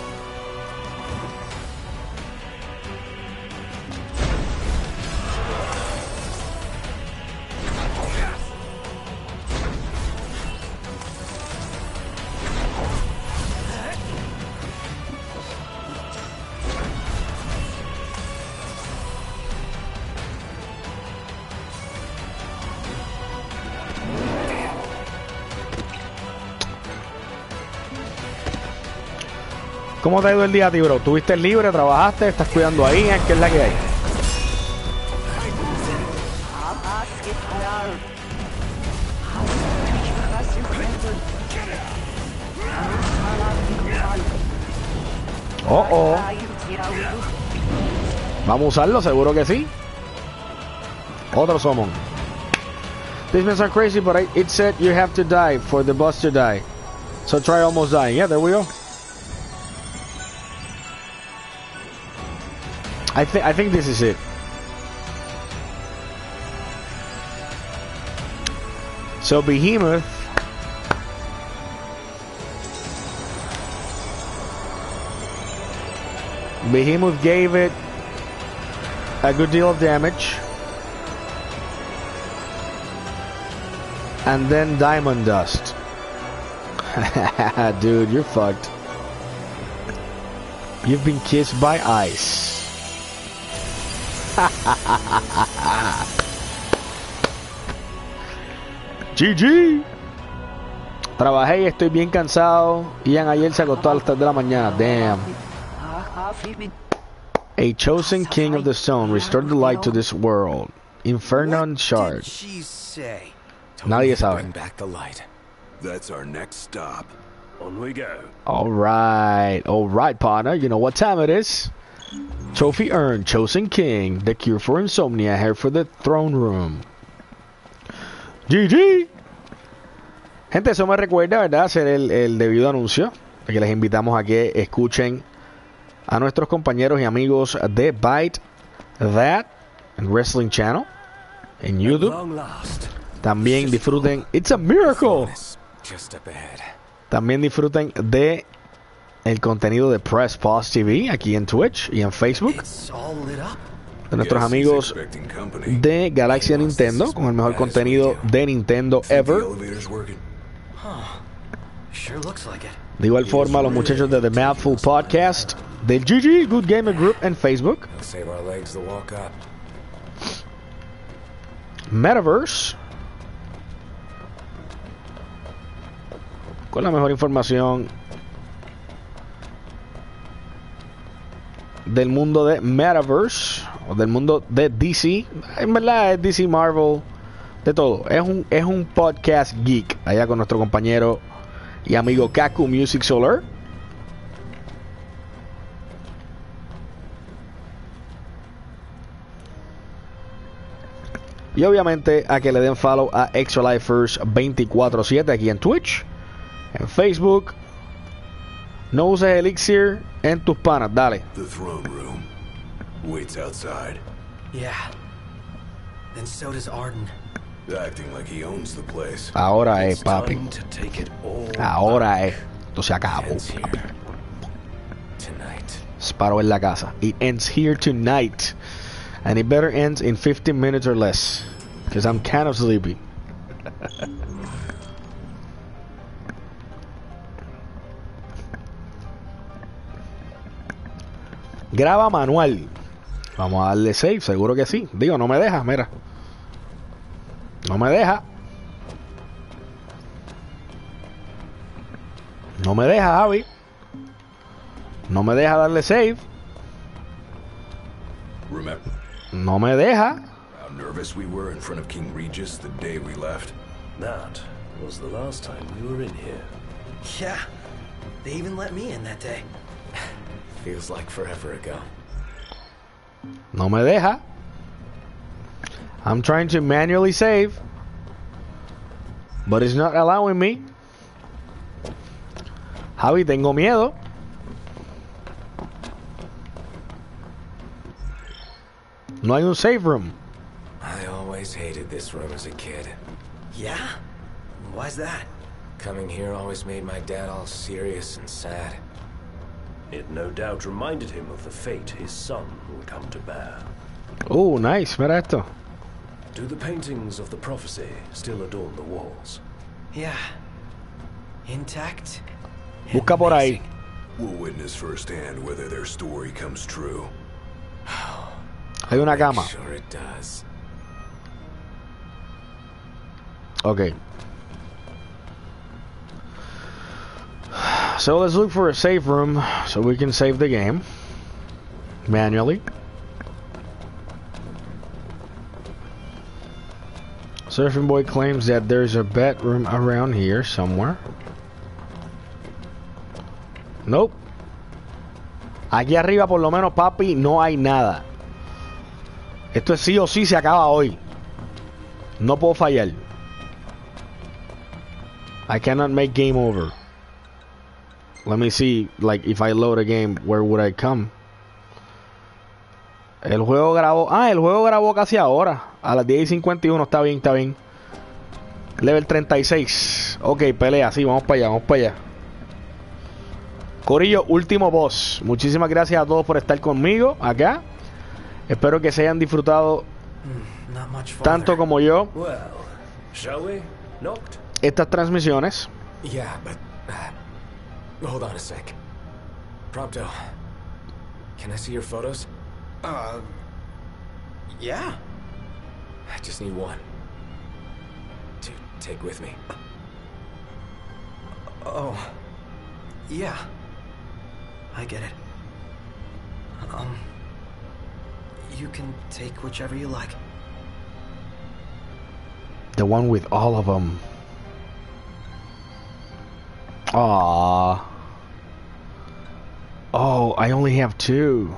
¿Cómo te ha ido el día a ti, bro? ¿Tuviste libre? ¿Trabajaste? ¿Estás cuidando ahí? ¿Qué es la que hay? Oh, oh. Vamos a usarlo, seguro que sí. Otro summon. These men are crazy, but I, it said you have to die for the boss to die. So try almost dying. Yeah, there we go. I think I think this is it. So Behemoth Behemoth gave it a good deal of damage, and then Diamond Dust. Dude, you're fucked. You've been kissed by ice. G G. Trabajé y estoy bien cansado. Ian ayer se acostó a las tres de la mañana. Damn. A chosen king of the stone restored the light to this world. Infernon shard. Nadie sabe. Bring back the light. That's our next stop. On we go. All right, all right, partner. You know what time it is. Trophy earned, chosen king, the cure for insomnia, here for the throne room. G G. Gente, eso me recuerda, ¿verdad? Hacer el, el debido anuncio de que les invitamos a que escuchen a nuestros compañeros y amigos de Bite That and Wrestling Channel en YouTube. También disfruten It's a Miracle. También disfruten de el contenido de Press Pause T V aquí en Twitch y en Facebook. De nuestros amigos de Galaxia Nintendo con el mejor contenido de Nintendo ever. De igual forma, los muchachos de The Mouthful Podcast, del G G Good Gamer Group en Facebook. Metaverse, con la mejor información del mundo de Metaverse o del mundo de D C. En verdad es D C, Marvel, de todo. Es un, es un podcast geek allá con nuestro compañero y amigo Kaku Music Solar. Y obviamente a que le den follow a Extra Lifers veinticuatro siete aquí en Twitch, en Facebook. No uses Elixir en tus panas, dale. The throne room waits outside. Yeah. And so does Arden. Acting like he owns the place. Ahora es, papi. Ahora es. Esto se acabó. Sparrow en la casa. It ends here tonight. And it better ends in fifteen minutes or less. Because I'm kind of sleepy. Graba manual. Vamos a darle save, seguro que sí. Digo, no me deja, mira. No me deja. No me deja, Javi. No me deja darle save. Remember No me deja. how nervous we were in front of King Regis the day we left? That was the last time we were in here. Yeah. They even let me in that day. Feels like forever ago. No me deja. I'm trying to manually save, but it's not allowing me. Javi, tengo miedo. No hay un save room. I always hated this room as a kid. Yeah? Why's that? Coming here always made my dad all serious and sad. It no doubt reminded him of the fate his son would come to bear. Oh, nice. Mira esto. Do the paintings of the prophecy still adorn the walls? Yeah. Intact. Busca por ahí. We'll witness firsthand whether their story comes true. Hay una cama. Sure it does. Okay. So let's look for a save room so we can save the game manually. Surfing Boy claims that there's a bedroom around here somewhere. Nope. Aquí arriba por lo menos, papi, no hay nada. Esto es sí o sí, se acaba hoy. No puedo fallar. I cannot make game over. Let me see, like, if I load a game, where would I come? El juego grabó... Ah, el juego grabó casi ahora. A las diez y cincuenta y uno, está bien, está bien. Level treinta y seis. Ok, pelea, sí, vamos para allá, vamos para allá. Corillo, último boss. Muchísimas gracias a todos por estar conmigo acá. Espero que se hayan disfrutado tanto como yo Well, shall we? Knocked? estas transmisiones. Yeah, but... Uh, hold on a sec. Prompto. Can I see your photos? Uh... Yeah. I just need one. To take with me. Oh. Yeah. I get it. Um... You can take whichever you like. The one with all of them. Aww. Oh, I only have two.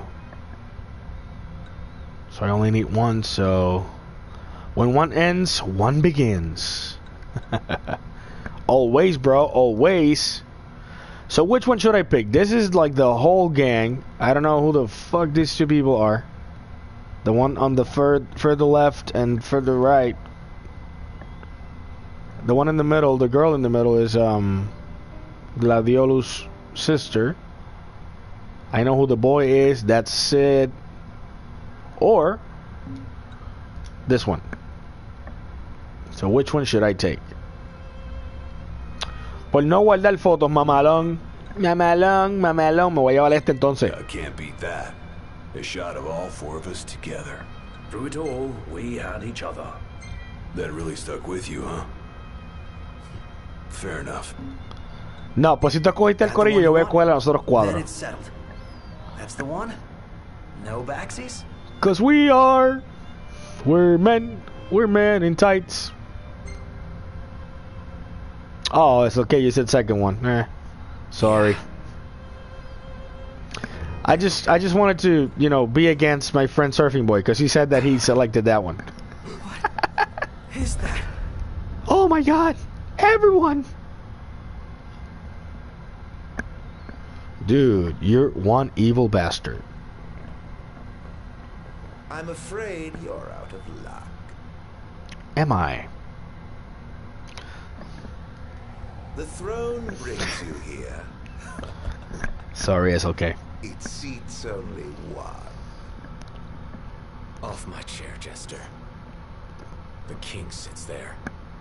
So I only need one, so... When one ends, one begins. Always, bro, always. So which one should I pick? This is like the whole gang. I don't know who the fuck these two people are. The one on the fur further left and further right. The one in the middle, the girl in the middle is um Gladiolus' sister. I know who the boy is, that's Sid. Or this one. So which one should I take? Por no guardar fotos, mamalón. Mamalón, mamalón. Me voy a llevar este entonces. I can't beat that. A shot of all four of us together. Through it all, we had each other. That really stuck with you, huh? Fair enough. No, pues si tú escogiste el corillo, yo voy a escoger a nosotros Then cuadros. it's settled. That's the one? No backsies? Cause we are, we're men, we're men in tights. Oh, it's okay. You said second one. Eh, sorry. I just, I just wanted to, you know, be against my friend Surfing Boy because he said that he selected that one. What is that? Oh my God! Everyone. Dude, you're one evil bastard. I'm afraid you're out of luck. Am I? The throne brings you here. Sorry, it's okay. It seats only one. Off my chair, Jester. The king sits there.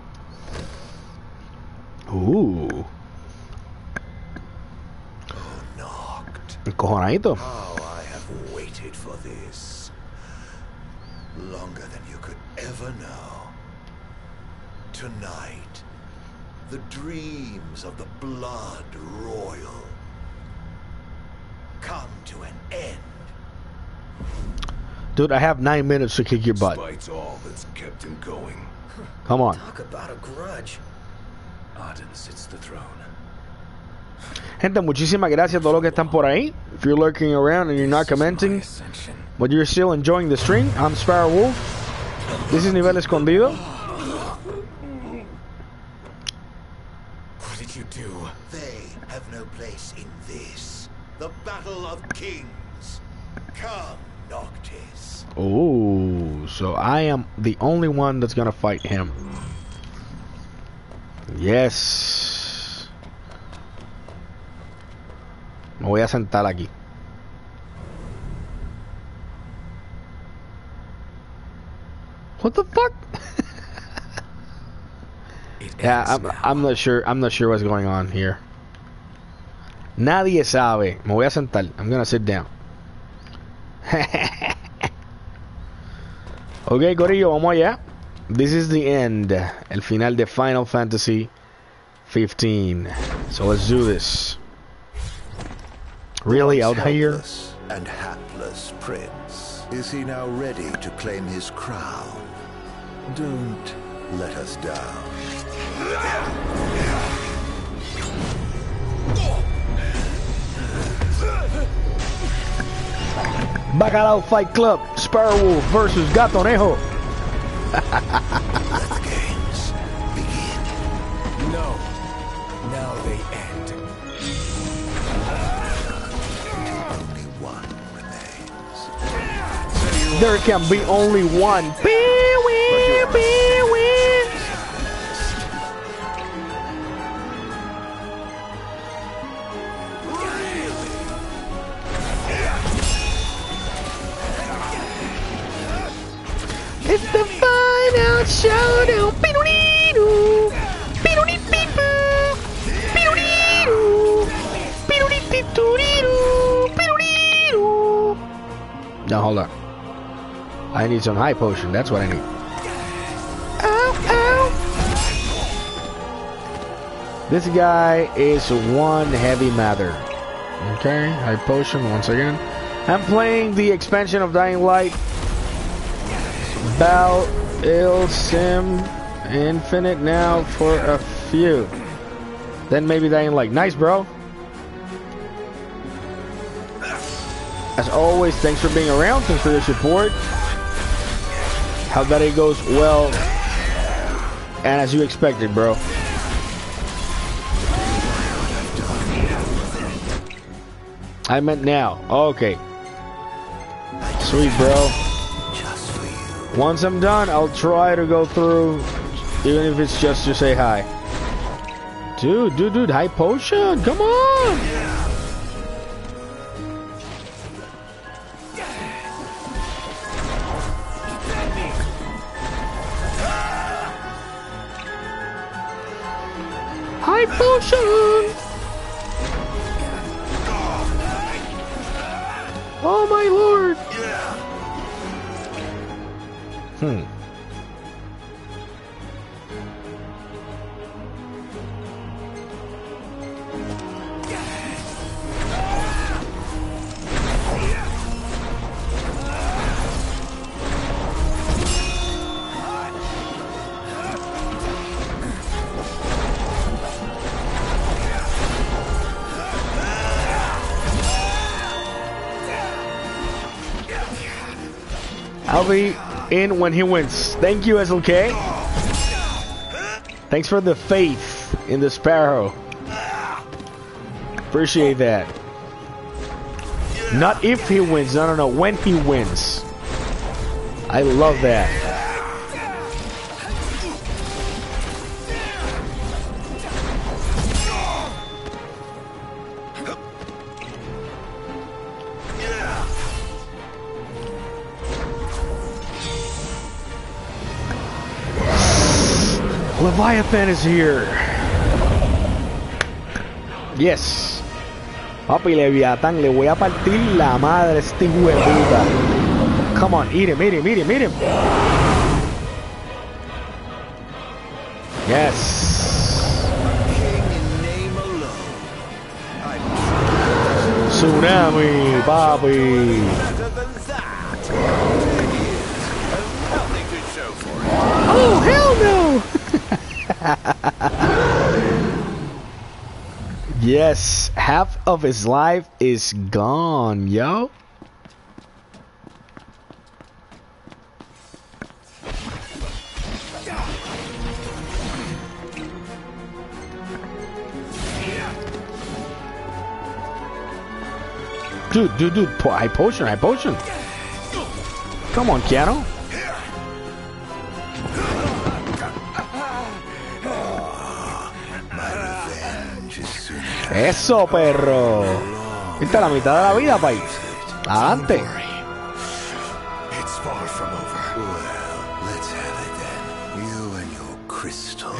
Ooh. Oh, knocked. Encojonadito. How I have waited for this. Longer than you could ever know. Tonight, the dreams of the blood royal come to an end. Dude, I have nine minutes to kick your butt. Spite's all that's kept him going. Come on. Talk about a grudge. Arden sits the throne. Gente, muchísimas gracias a todos los que están por ahí. If you're lurking around and you're not commenting, but you're still enjoying the stream, I'm Sparrow Wolf. This is nivel escondido. What did you do? They have no place in this. The Battle of Kings. Come, Noctis. Oh, so I am the only one that's gonna fight him. Yes. Me voy a sentar aquí. What the fuck? Yeah, I'm, I'm not sure. I'm not sure what's going on here. Nadie sabe. Me voy a sentar. I'm gonna sit down. Ok, Corillo, vamos allá. This is the end. El final de Final Fantasy fifteen. So let's do this. Really, out here? Helpless and hapless prince. Is he now ready to claim his crown? Don't let us down. Bacalao Fight Club, Sparrowwolf versus Gatonejo. Let the games begin. No. Now they end. Only one remains. There can be only one. Beware, beware. It's the final showdown. Piruliru, pirulipipu, piruliru, pirulipituriru, piruliru. Now hold on. I need some high potion. That's what I need. Ow, ow. This guy is one heavy matter. Okay, high potion once again. I'm playing the expansion of Dying Light. Bal Il Sim Infinite now for a few. Then maybe Dying Light. Nice, bro. As always, thanks for being around. Thanks for your support. How that it goes well. And as you expected, bro. I meant now. Okay. Sweet, bro. Once I'm done, I'll try to go through, even if it's just to say hi. Dude, dude, dude, high potion, come on! High potion! Oh my lord! Hmm. I'll be in when he wins. Thank you, S L K. Thanks for the faith in the Sparrow. Appreciate that. Not if he wins. No, no, no. When he wins. I love that. Leviathan is here. Yes. Papi, Leviathan, le voy a partir la madre a este hijo de puta. Come on, eat him, eat him, eat him, eat him. Yes. Tsunami, papi. Oh, hell no. Yes, half of his life is gone, yo. Dude, dude, dude, po high potion, high potion. Come on, Keanu. Eso, perro. Esta es la mitad de la vida, país. Adelante. It's far from over. Well, let's have it then. You and your crystal.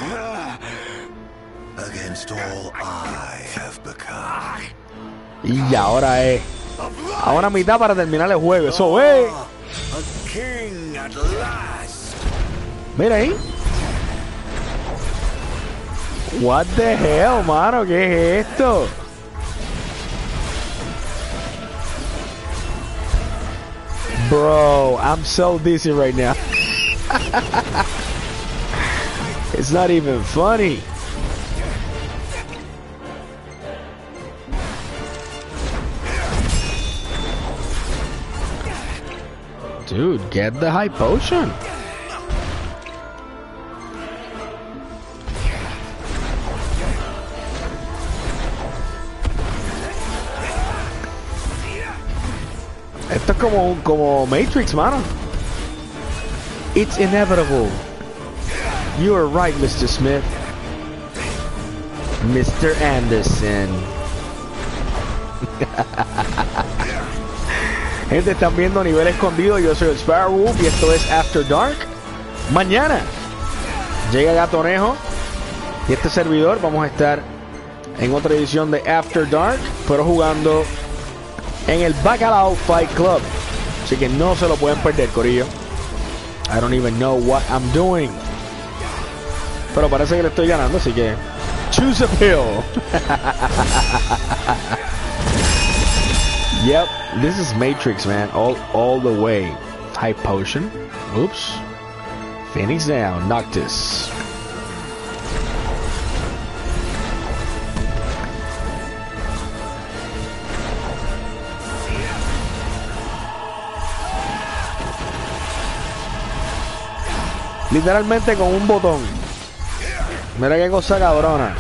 Against all I have become. Y ahora es a una mitad para terminar el juego. Eso es. A king at last. Mira ahí. What the hell, mano? ¿Qué es esto? Bro, I'm so dizzy right now. It's not even funny. Dude, get the high potion. Esto es como, como Matrix, mano. It's inevitable. You are right, mister Smith. mister Anderson. Gente, están viendo Nivel Escondido. Yo soy el Sparrow y esto es After Dark. Mañana llega Gatonejo y este servidor. Vamos a estar en otra edición de After Dark, pero jugando en el Bacalao Fight Club. Así que no se lo pueden perder, corillo. I don't even know what I'm doing. Pero parece que le estoy ganando, así que choose a pill. Yep, this is Matrix, man. All all the way. High potion. Oops. Phoenix down. Noctis. Literalmente con un botón. Mira qué cosa cabrona.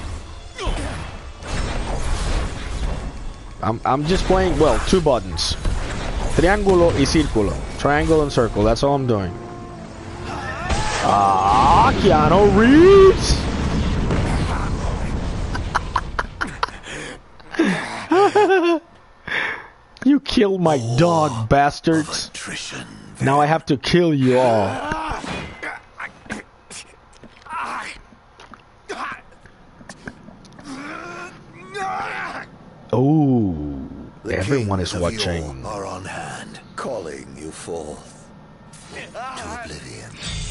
I'm, I'm just playing, well, two buttons. Triángulo y círculo. Triangle and circle, that's all I'm doing. Ah, Keanu Reeves! You killed my dog, bastards. Now I have to kill you all. Oh, everyone is watching. Are on hand, calling you forth to oblivion.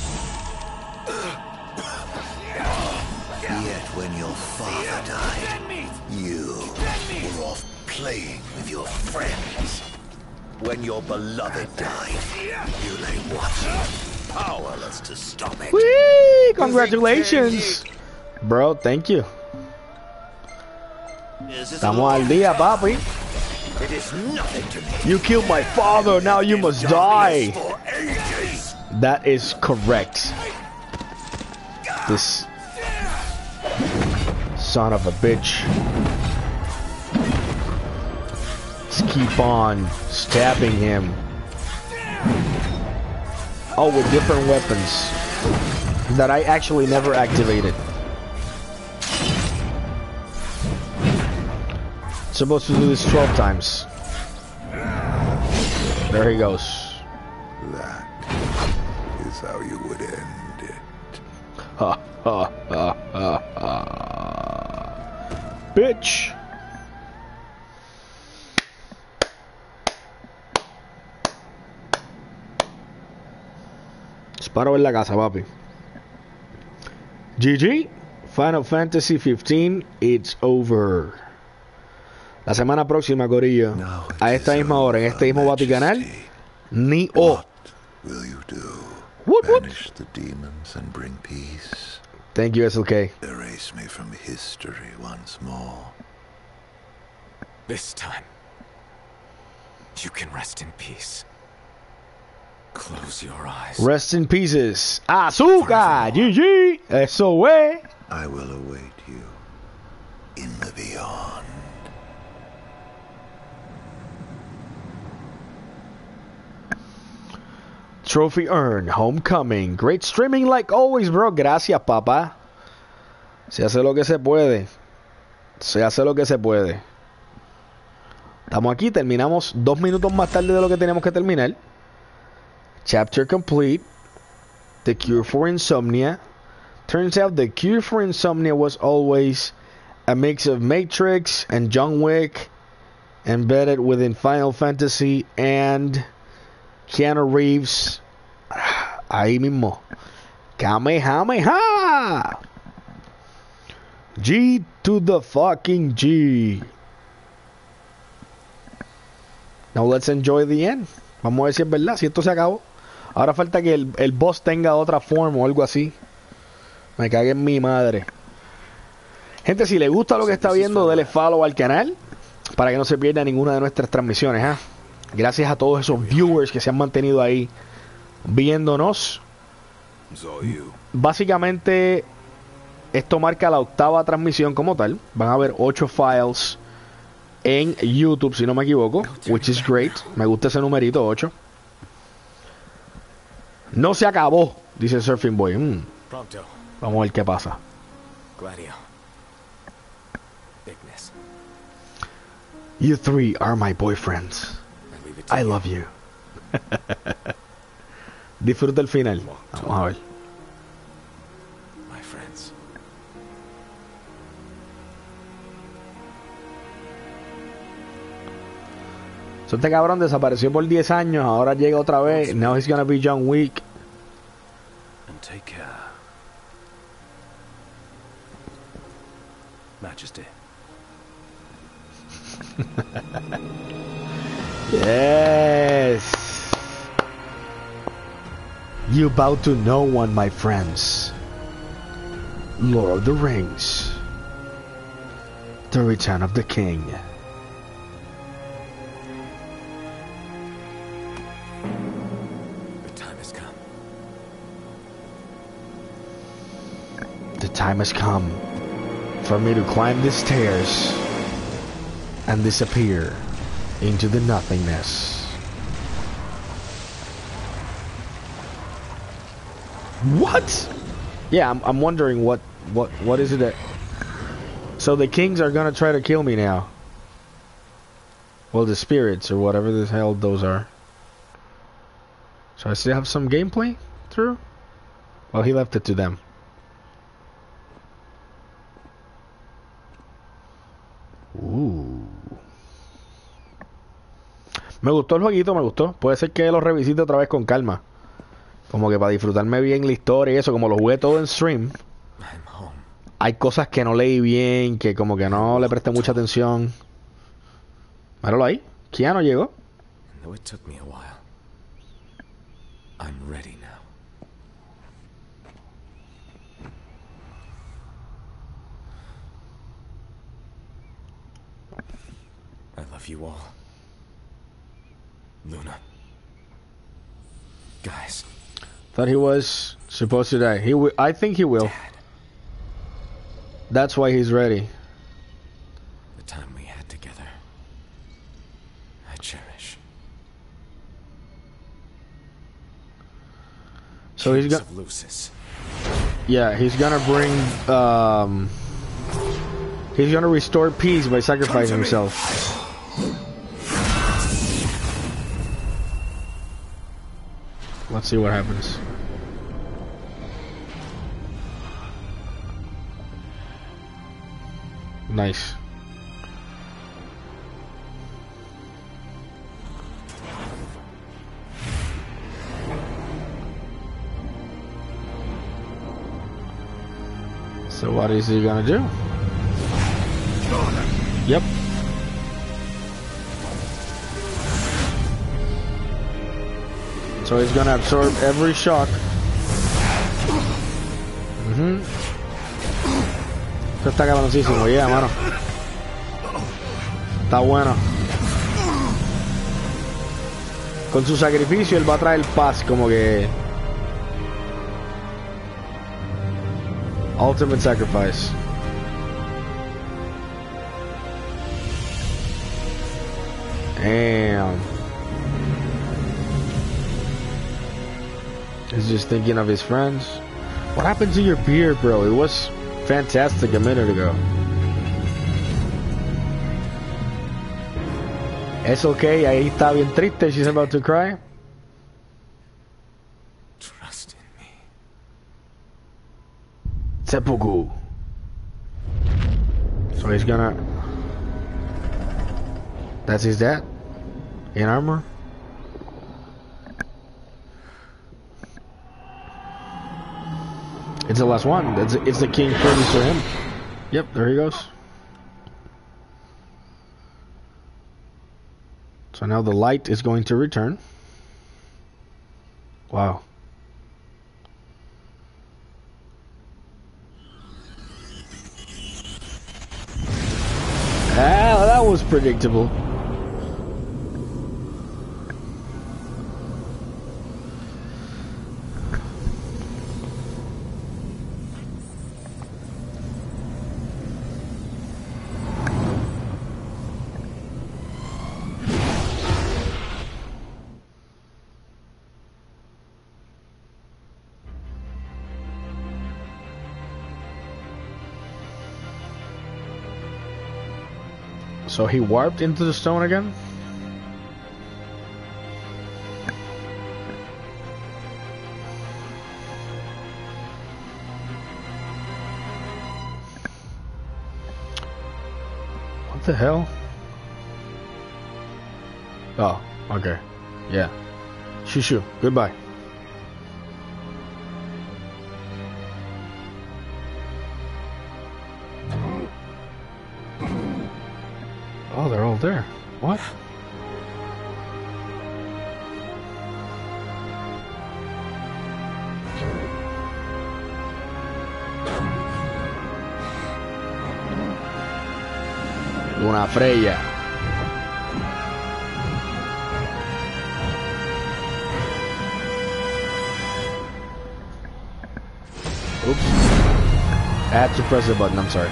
Yet when your father died, you were off playing with your friends. When your beloved died, you lay watching, powerless to stop it. Whee! Congratulations, bro. Thank you. Estamos al día, papi. You killed my father, now you must die. That is correct. This son of a bitch. Let's keep on stabbing him. Oh, with different weapons that I actually never activated. Supposed to do this twelve times. There he goes. That is how you would end it. Ha ha ha ha ha. Bitch. Disparo en la casa, papi. G G. Final Fantasy fifteen. It's over. La semana próxima, corillo, a esta misma hora, en este mismo Vaticanal, ni o. Will you do? What, what? Banish the demons and bring peace. Thank you, S L K. Erase me from history once more. This time, you can rest in peace. Close your eyes. Rest in pieces. Azúcar, G G. Eso es. I will await you in the beyond. Trophy earned. Homecoming. Great streaming like always, bro. Gracias, papá. Se hace lo que se puede. Se hace lo que se puede. Estamos aquí. Terminamos dos minutos más tarde de lo que teníamos que terminar. Chapter complete. The cure for insomnia. Turns out the cure for insomnia was always a mix of Matrix and John Wick embedded within Final Fantasy and Keanu Reeves. Ahí mismo. Kamehameha. G to the fucking G. Now let's enjoy the end. Vamos a ver si es verdad, si esto se acabó. Ahora falta que el, el boss tenga otra forma o algo así. Me cague en mi madre. Gente, si le gusta lo que está viendo, dele follow al canal para que no se pierda ninguna de nuestras transmisiones, ¿eh? Gracias a todos esos viewers que se han mantenido ahí viéndonos. Básicamente, esto marca la octava transmisión como tal. Van a haber ocho files en YouTube, si no me equivoco, which is great. Me gusta ese numerito, ocho. No se acabó, dice Surfing Boy. Mm. Vamos a ver qué pasa. Gladio. Bigness. You three are my boyfriends. I love you. Disfruta el final. Vamos a ver. My friends. So, este cabrón desapareció por diez años. Ahora llega otra vez. Now he's gonna be John Wick. And take care. Majesty. Yes. You bow to no one, my friends. Lord of the Rings. The Return of the King. The time has come. The time has come for me to climb the stairs and disappear into the nothingness. What? Yeah, I'm, I'm wondering what, what, what is it that... So the kings are gonna try to kill me now. Well, the spirits or whatever the hell those are. So I still have some gameplay through? Well, he left it to them. Uh. Me gustó el jueguito, me gustó. Puede ser que lo revisite otra vez con calma. Como que para disfrutarme bien la historia y eso, como lo jugué todo en stream. Hay cosas que no leí bien, que como que no le presté mucha atención. Míralo ahí. Keanu llegó. Though it took me a while, I'm ready now. I love you all. Luna. Guys. Thought he was supposed to die. He w I think he will. Dad. That's why he's ready. The time we had together, I cherish. So he's Kings gonna. of Lucis. Yeah, he's gonna bring. Um, he's gonna restore peace by sacrificing himself. Let's see what happens. Nice. So what is he gonna do? Yep. So he's gonna absorb every shock. Mhm. Esto está cabroncísimo, yeah, mano. Está bueno. Con su sacrificio él va a traer paz, como que ultimate sacrifice. Damn. He's just thinking of his friends. What happened to your beard, bro? It was fantastic a minute ago. It's okay, ahí está bien triste. She's about to cry. Trust in me. Seppuku. So he's gonna... That's his dad? In armor? It's the last one. It's, it's the king courtesy for him. Yep, there he goes. So now the light is going to return. Wow. Ah, that was predictable. So he warped into the stone again? What the hell? Oh, okay. Yeah. Shushu, goodbye. Oh, they're all there. What? Luna Freya. Oops. I had to press the button, I'm sorry.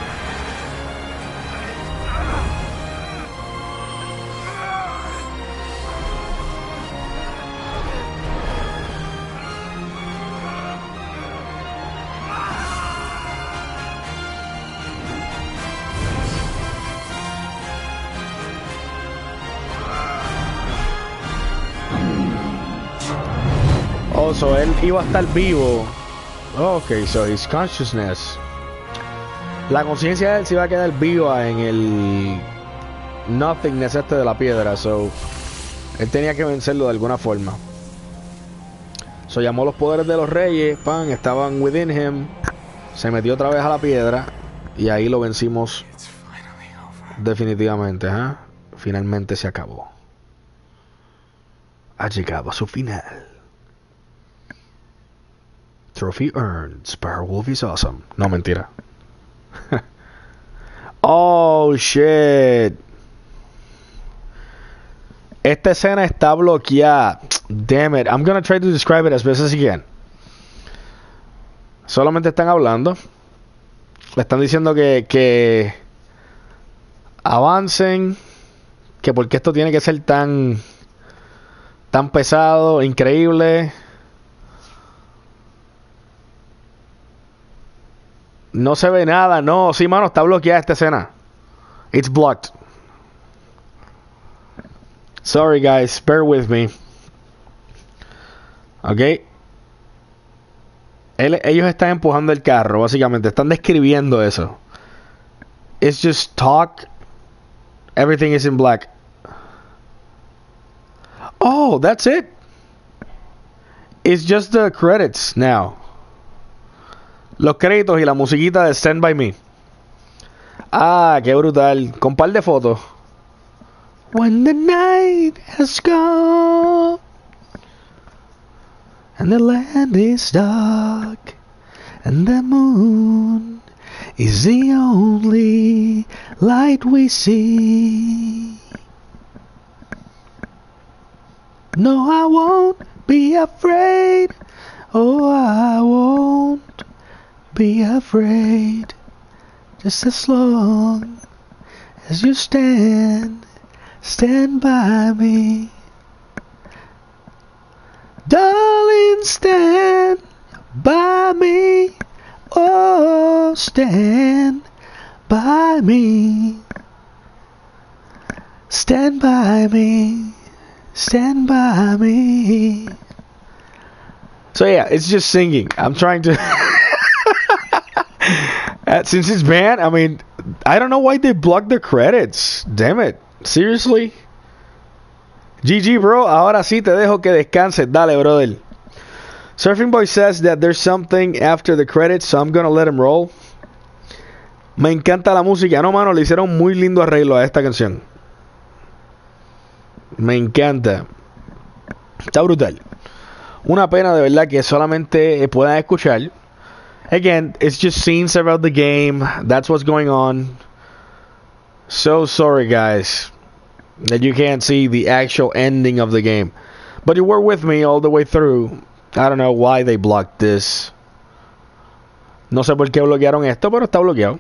Oh, so él iba a estar vivo. Oh, ok, so his consciousness. La conciencia de él se iba a quedar viva en el nothingness este de la piedra. So él tenía que vencerlo de alguna forma. So llamó los poderes de los reyes. Pan, estaban within him. Se metió otra vez a la piedra. Y ahí lo vencimos. Definitivamente, ¿eh? Finalmente se acabó. Ha llegado a su final. Trophy earned. Sparrowwolf is awesome. No, mentira. Oh, shit. Esta escena está bloqueada. Damn it. I'm gonna try to describe it as best as I can. Solamente están hablando. Le están diciendo que, que avancen. Que porque esto tiene que ser tan tan pesado, increíble. No se ve nada, no. Sí, mano, está bloqueada esta escena. It's blocked. Sorry, guys. Bear with me. Ok. Él, ellos están empujando el carro, básicamente. Están describiendo eso. It's just talk. Everything is in black. Oh, that's it. It's just the credits now. Los créditos y la musiquita de Stand By Me. Ah, qué brutal. Con par de fotos. When the night has gone and the land is dark and the moon is the only light we see. No, I won't be afraid. Oh, I won't be afraid, just as long as you stand, stand by me. Darling, stand by me. Oh, stand by me. Stand by me. Stand by me. So yeah, it's just singing. I'm trying to... uh, since it's banned, I mean, I don't know why they blocked the credits. Damn it. Seriously? G G, bro. Ahora sí te dejo que descanses. Dale, brother. Surfing Boy says that there's something after the credits, so I'm gonna let him roll. Me encanta la música. No, mano, le hicieron muy lindo arreglo a esta canción. Me encanta. Está brutal. Una pena de verdad que solamente puedan escuchar. Again, it's just scenes about the game. That's what's going on. So sorry, guys, that you can't see the actual ending of the game. But you were with me all the way through. I don't know why they blocked this. No sé por qué bloquearon esto, pero está bloqueado.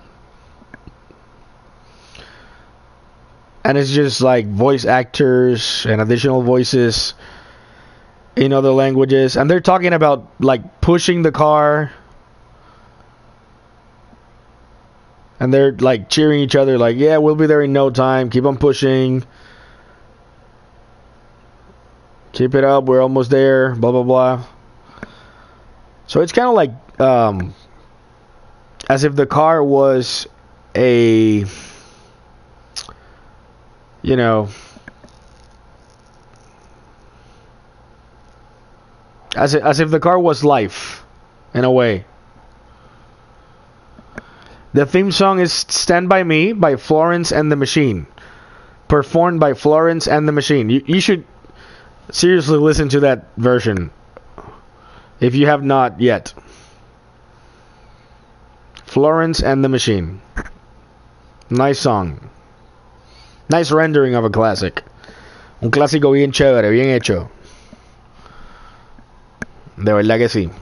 And it's just like voice actors and additional voices in other languages. And they're talking about like pushing the car. And they're like cheering each other like, yeah, we'll be there in no time. Keep on pushing. Keep it up. We're almost there. Blah, blah, blah. So it's kind of like um, as if the car was a, you know, as if, as if the car was life in a way. The theme song is Stand By Me by Florence and the Machine. Performed by Florence and the Machine. You, you should seriously listen to that version if you have not yet. Florence and the Machine. Nice song. Nice rendering of a classic. Un clásico bien chévere, bien hecho. De verdad que sí.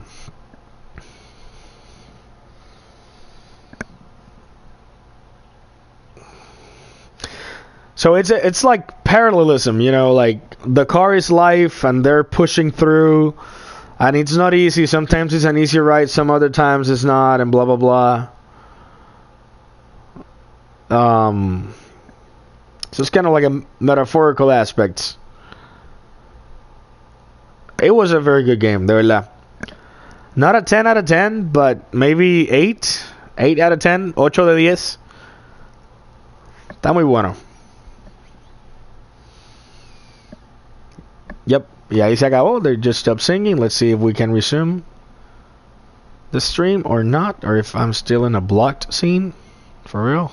So it's a, it's like parallelism, you know, like the car is life and they're pushing through and it's not easy. Sometimes it's an easy ride, some other times it's not, and blah blah blah. Um, so it's kind of like a metaphorical aspect. It was a very good game, de verdad. Not a ten out of ten, but maybe eight. eight out of ten. ocho de diez. Está muy bueno. Yep, y ahí se acabó. They just stopped singing. Let's see if we can resume the stream or not, or if I'm still in a blocked scene. For real?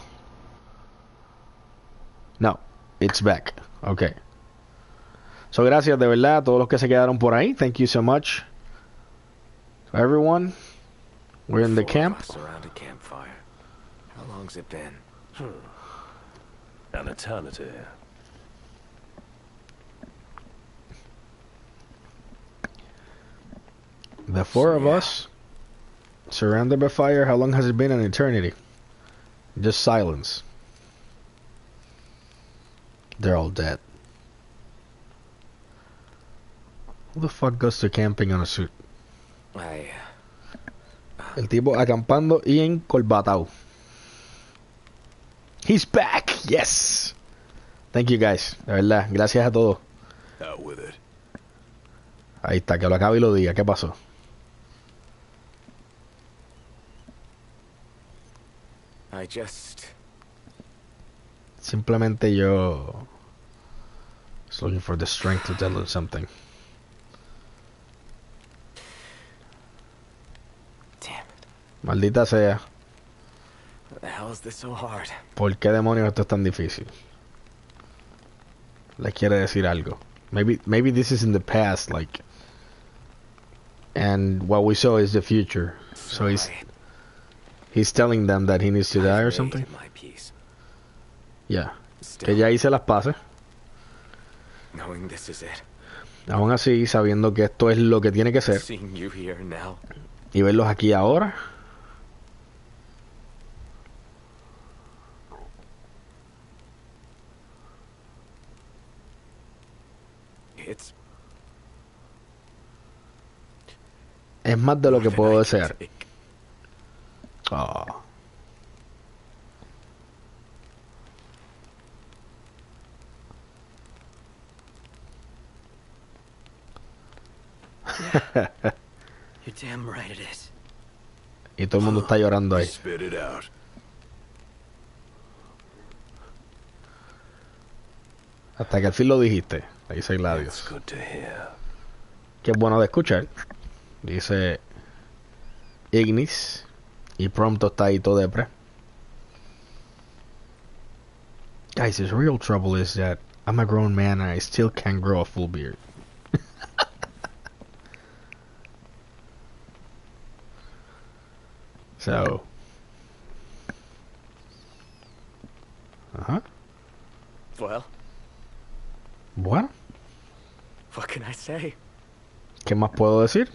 No, it's back. Okay. So gracias de verdad a todos los que se quedaron por ahí. Thank you so much. So everyone, we're in the camp. Around a campfire. How long's it been? Hmm. An eternity. The four of us, surrounded by fire. How long has it been? An eternity. Just silence. They're all dead. Who the fuck goes to camping on a suit? I... El tipo acampando y encorbatado. He's back. Yes. Thank you guys. De verdad. Gracias a todos. Out with it. Ahí está. Que lo acabe y lo diga. ¿Qué pasó? I just... Simplemente yo... was looking for the strength to tell them something. Damn it. Maldita sea. What the hell is this so hard? ¿Por qué demonios esto es tan difícil? Le quiere decir algo. Maybe, maybe this is in the past, like... And what we saw is the future. So, so he's... He's telling them that he needs to die or something. Yeah. Que ya hice las paces. Knowing this is it. Aún así, sabiendo que esto es lo que tiene que ser. Seeing you here now. Y verlos aquí ahora. It's Es más de lo que puedo desear. Oh. Yeah. You're damn right it is. Y todo el mundo está llorando ahí. Spit it out. Hasta que al fin lo dijiste. Dice Gladius. It's good to hear. Qué bueno de escuchar. Dice Ignis. Y Prompto está ahí todo depre. Guys, his real trouble is that I'm a grown man and I still can't grow a full beard. So. Uh-huh. Well, Bueno, what can I say? ¿qué más puedo decir?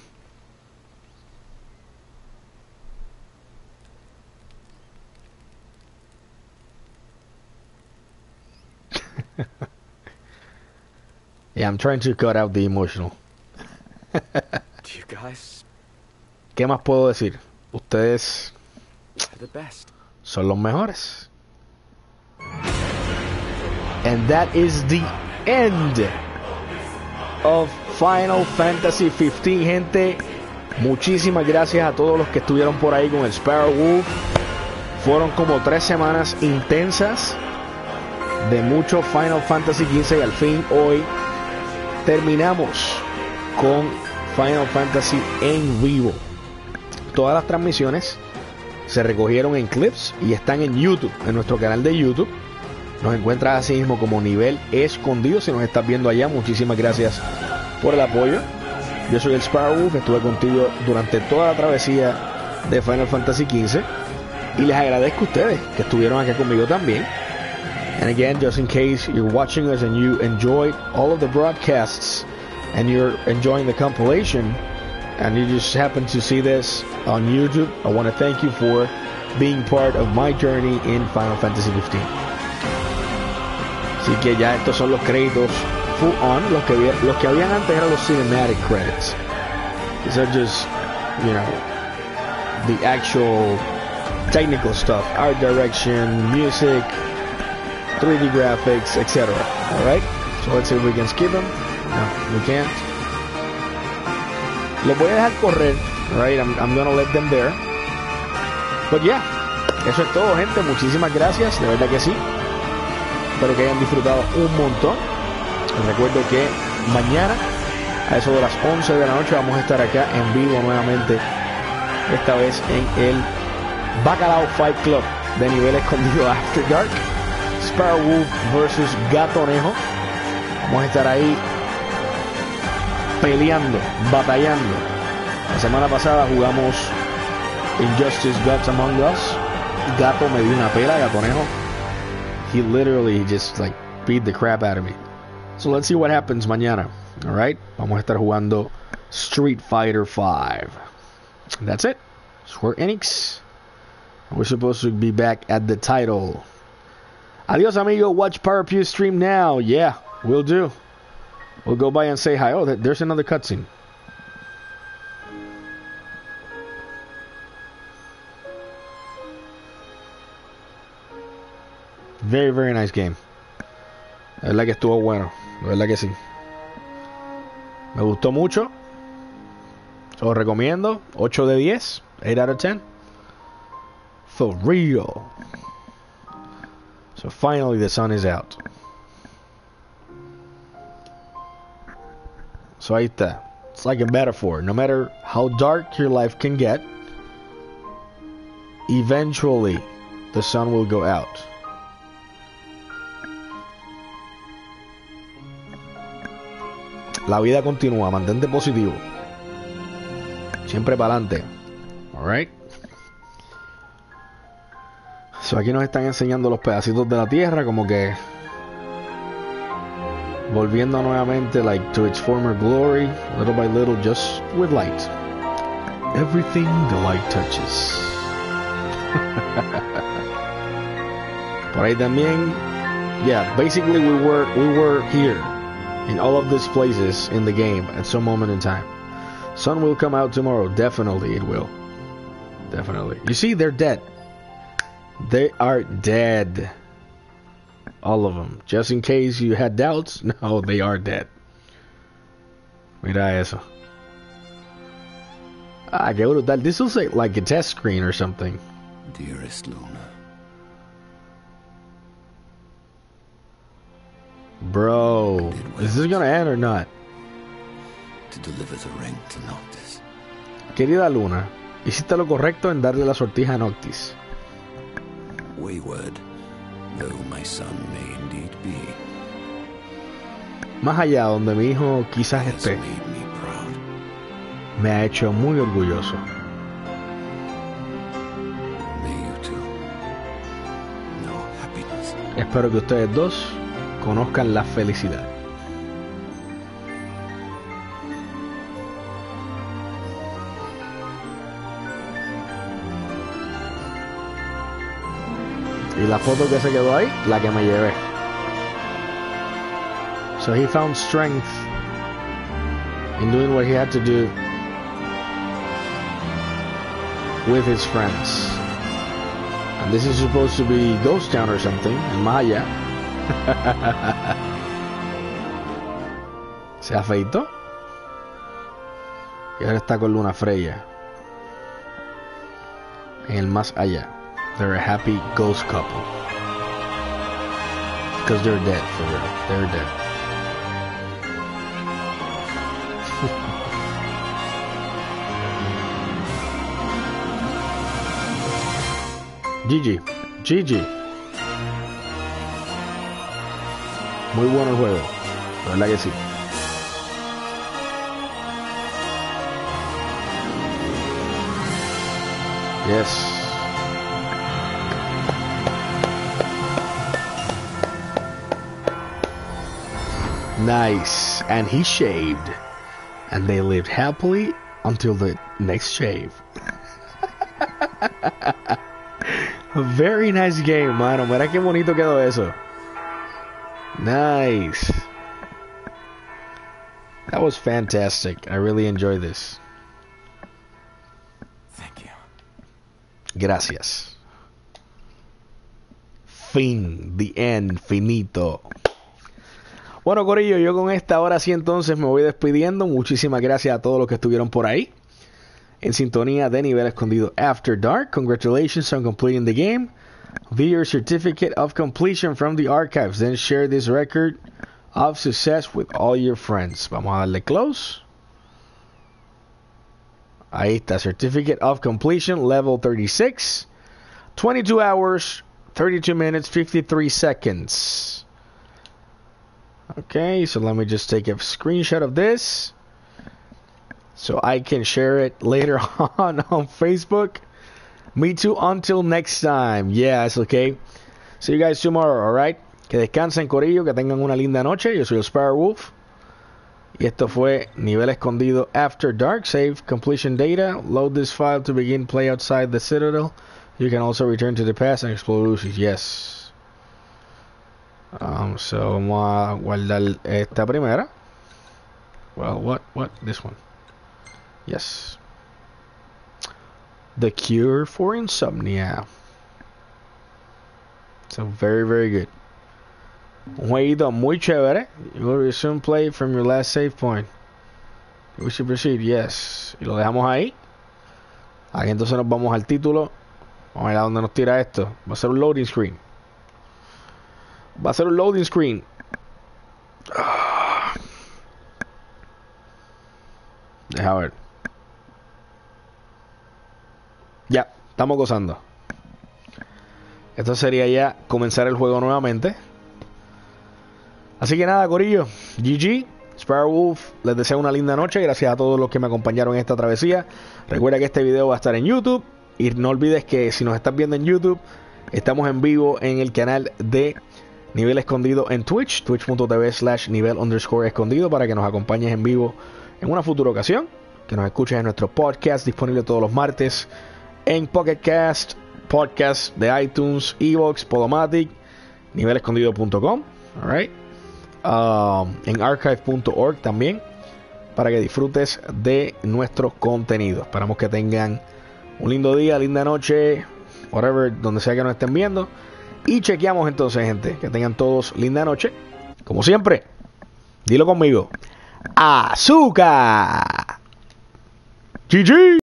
Yeah, I'm trying to cut out the emotional. Do you guys ¿Qué más puedo decir? Ustedes are the best. son los mejores. And that is the end of Final Fantasy fifteen, gente. Muchísimas gracias a todos los que estuvieron por ahí con el Sparrow Wolf. Fueron como tres semanas intensas de mucho Final Fantasy quince y al fin hoy terminamos con Final Fantasy en vivo. Todas las transmisiones se recogieron en clips y están en YouTube, en nuestro canal de YouTube. Nos encuentras así mismo como Nivel Escondido. Si nos estás viendo allá, muchísimas gracias por el apoyo. Yo soy el Sparrow Wolf, estuve contigo durante toda la travesía de Final Fantasy quince y les agradezco a ustedes que estuvieron acá conmigo también. And again, just in case you're watching us and you enjoyed all of the broadcasts and you're enjoying the compilation and you just happen to see this on YouTube, I want to thank you for being part of my journey in Final Fantasy fifteen. Así que ya estos son los créditos full on. Los que, los que habían antes eran los cinematic credits. These are just, you know, the actual technical stuff, art direction, music, three D graphics, et cetera. All right. So let's see if we can skip them. No, we can't. Los voy a dejar correr. All right. I'm, I'm gonna let them there. But yeah, eso es todo, gente. Muchísimas gracias. De verdad que sí. Espero que hayan disfrutado un montón. Les recuerdo que mañana a eso de las once de la noche vamos a estar acá en vivo nuevamente, esta vez en el Bacalao Fight Club de Nivel Escondido After Dark. Sparrow Wolf versus Gatonejo. Vamos a estar ahí peleando, batallando. La semana pasada jugamos Injustice Gods Among Us. Gato me dio una pela, Gatonejo. He literally just like beat the crap out of me. So let's see what happens mañana. All right, vamos a estar jugando Street Fighter five. That's it. Square Enix. We're supposed to be back at the title. Adios, amigo. Watch Power Pew stream now. Yeah, we'll do. We'll go by and say hi. Oh, there's another cutscene. Very, very nice game. La verdad que estuvo bueno. La verdad que sí. Me gustó mucho. Se lo recomiendo. ocho de diez. eight out of ten. For real. So finally the sun is out. So ahí está. It's like a metaphor. No matter how dark your life can get, eventually the sun will go out. La vida continúa, mantente positivo. Siempre para adelante. Alright. So aquí nos están enseñando los pedacitos de la tierra, como que volviendo nuevamente like to its former glory, little by little, just with light. Everything the light touches. Por ahí también, yeah, basically we were we were here in all of these places in the game at some moment in time. Sun will come out tomorrow. Definitely it will. Definitely. You see, they're dead. They are dead. All of them. Just in case you had doubts, no, they are dead. Mira eso. Ah, qué brutal. This looks like, like a test screen or something. Dearest Luna. Bro, is this gonna end or not? To deliver the ring to Noctis. Querida Luna, hiciste lo correcto en darle la sortija a Noctis. Wayward, though my son may indeed be. Más allá donde mi hijo quizás has esté, made me proud. me ha hecho muy orgulloso. May you too know happiness. Espero que ustedes dos conozcan la felicidad. Y la foto que se quedó ahí, la que me llevé. So he found strength in doing what he had to do with his friends. And this is supposed to be Ghost Town or something, en Maya. Se afeitó y ahora está con Luna Freya en el más allá. They're a happy ghost couple because they're dead, for real. They're dead. G G, G G. Muy bueno el juego, la verdad que sí. Yes. Nice. And he shaved. And they lived happily until the next shave. A very nice game, mano. Mira qué bonito quedó eso. Nice. That was fantastic. I really enjoyed this. Thank you. Gracias. Fin. The end. Finito. Bueno, corillo, yo con esta hora sí entonces me voy despidiendo. Muchísimas gracias a todos los que estuvieron por ahí en sintonía de Nivel Escondido After Dark. Congratulations on completing the game. View your certificate of completion from the archives. Then share this record of success with all your friends. Vamos a darle close. Ahí está. Certificate of completion level thirty-six. twenty-two hours, thirty-two minutes, fifty-three seconds. Okay, so let me just take a screenshot of this so I can share it later on on Facebook. Me too, until next time. Yes, okay. See you guys tomorrow, alright? Que descansen, corillo, que tengan una linda noche. Yo soy el Sparrow Wolf. Y esto fue Nivel Escondido After Dark. Save completion data. Load this file to begin play outside the Citadel. You can also return to the past and explore Lucy's. Yes. Um, so vamos a guardar esta primera. Well, what, what? This one. Yes. The Cure for Insomnia. So very, very good. Un jueguito muy chévere. You will resume play from your last save point. We should proceed, yes. Y lo dejamos ahí. Aquí entonces nos vamos al título. Vamos a ver a dónde nos tira esto. Va a ser un loading screen. Va a ser un loading screen. Ah. Deja ver. Ya, estamos gozando. Esto sería ya comenzar el juego nuevamente. Así que nada, corillo. G G. Sparrow Wolf les deseo una linda noche. Gracias a todos los que me acompañaron en esta travesía. Recuerda que este video va a estar en YouTube. Y no olvides que si nos estás viendo en YouTube, estamos en vivo en el canal de Nivel Escondido en Twitch, twitch.tv slash nivel underscore escondido, para que nos acompañes en vivo en una futura ocasión, que nos escuches en nuestro podcast disponible todos los martes en Pocket Cast, podcast de iTunes, Evox, Podomatic, nivel escondido punto com, alright, um, en archive punto org también, para que disfrutes de nuestro contenido. Esperamos que tengan un lindo día, linda noche, whatever, donde sea que nos estén viendo. Y chequeamos entonces, gente. Que tengan todos linda noche. Como siempre, dilo conmigo. ¡Azúcar! G G.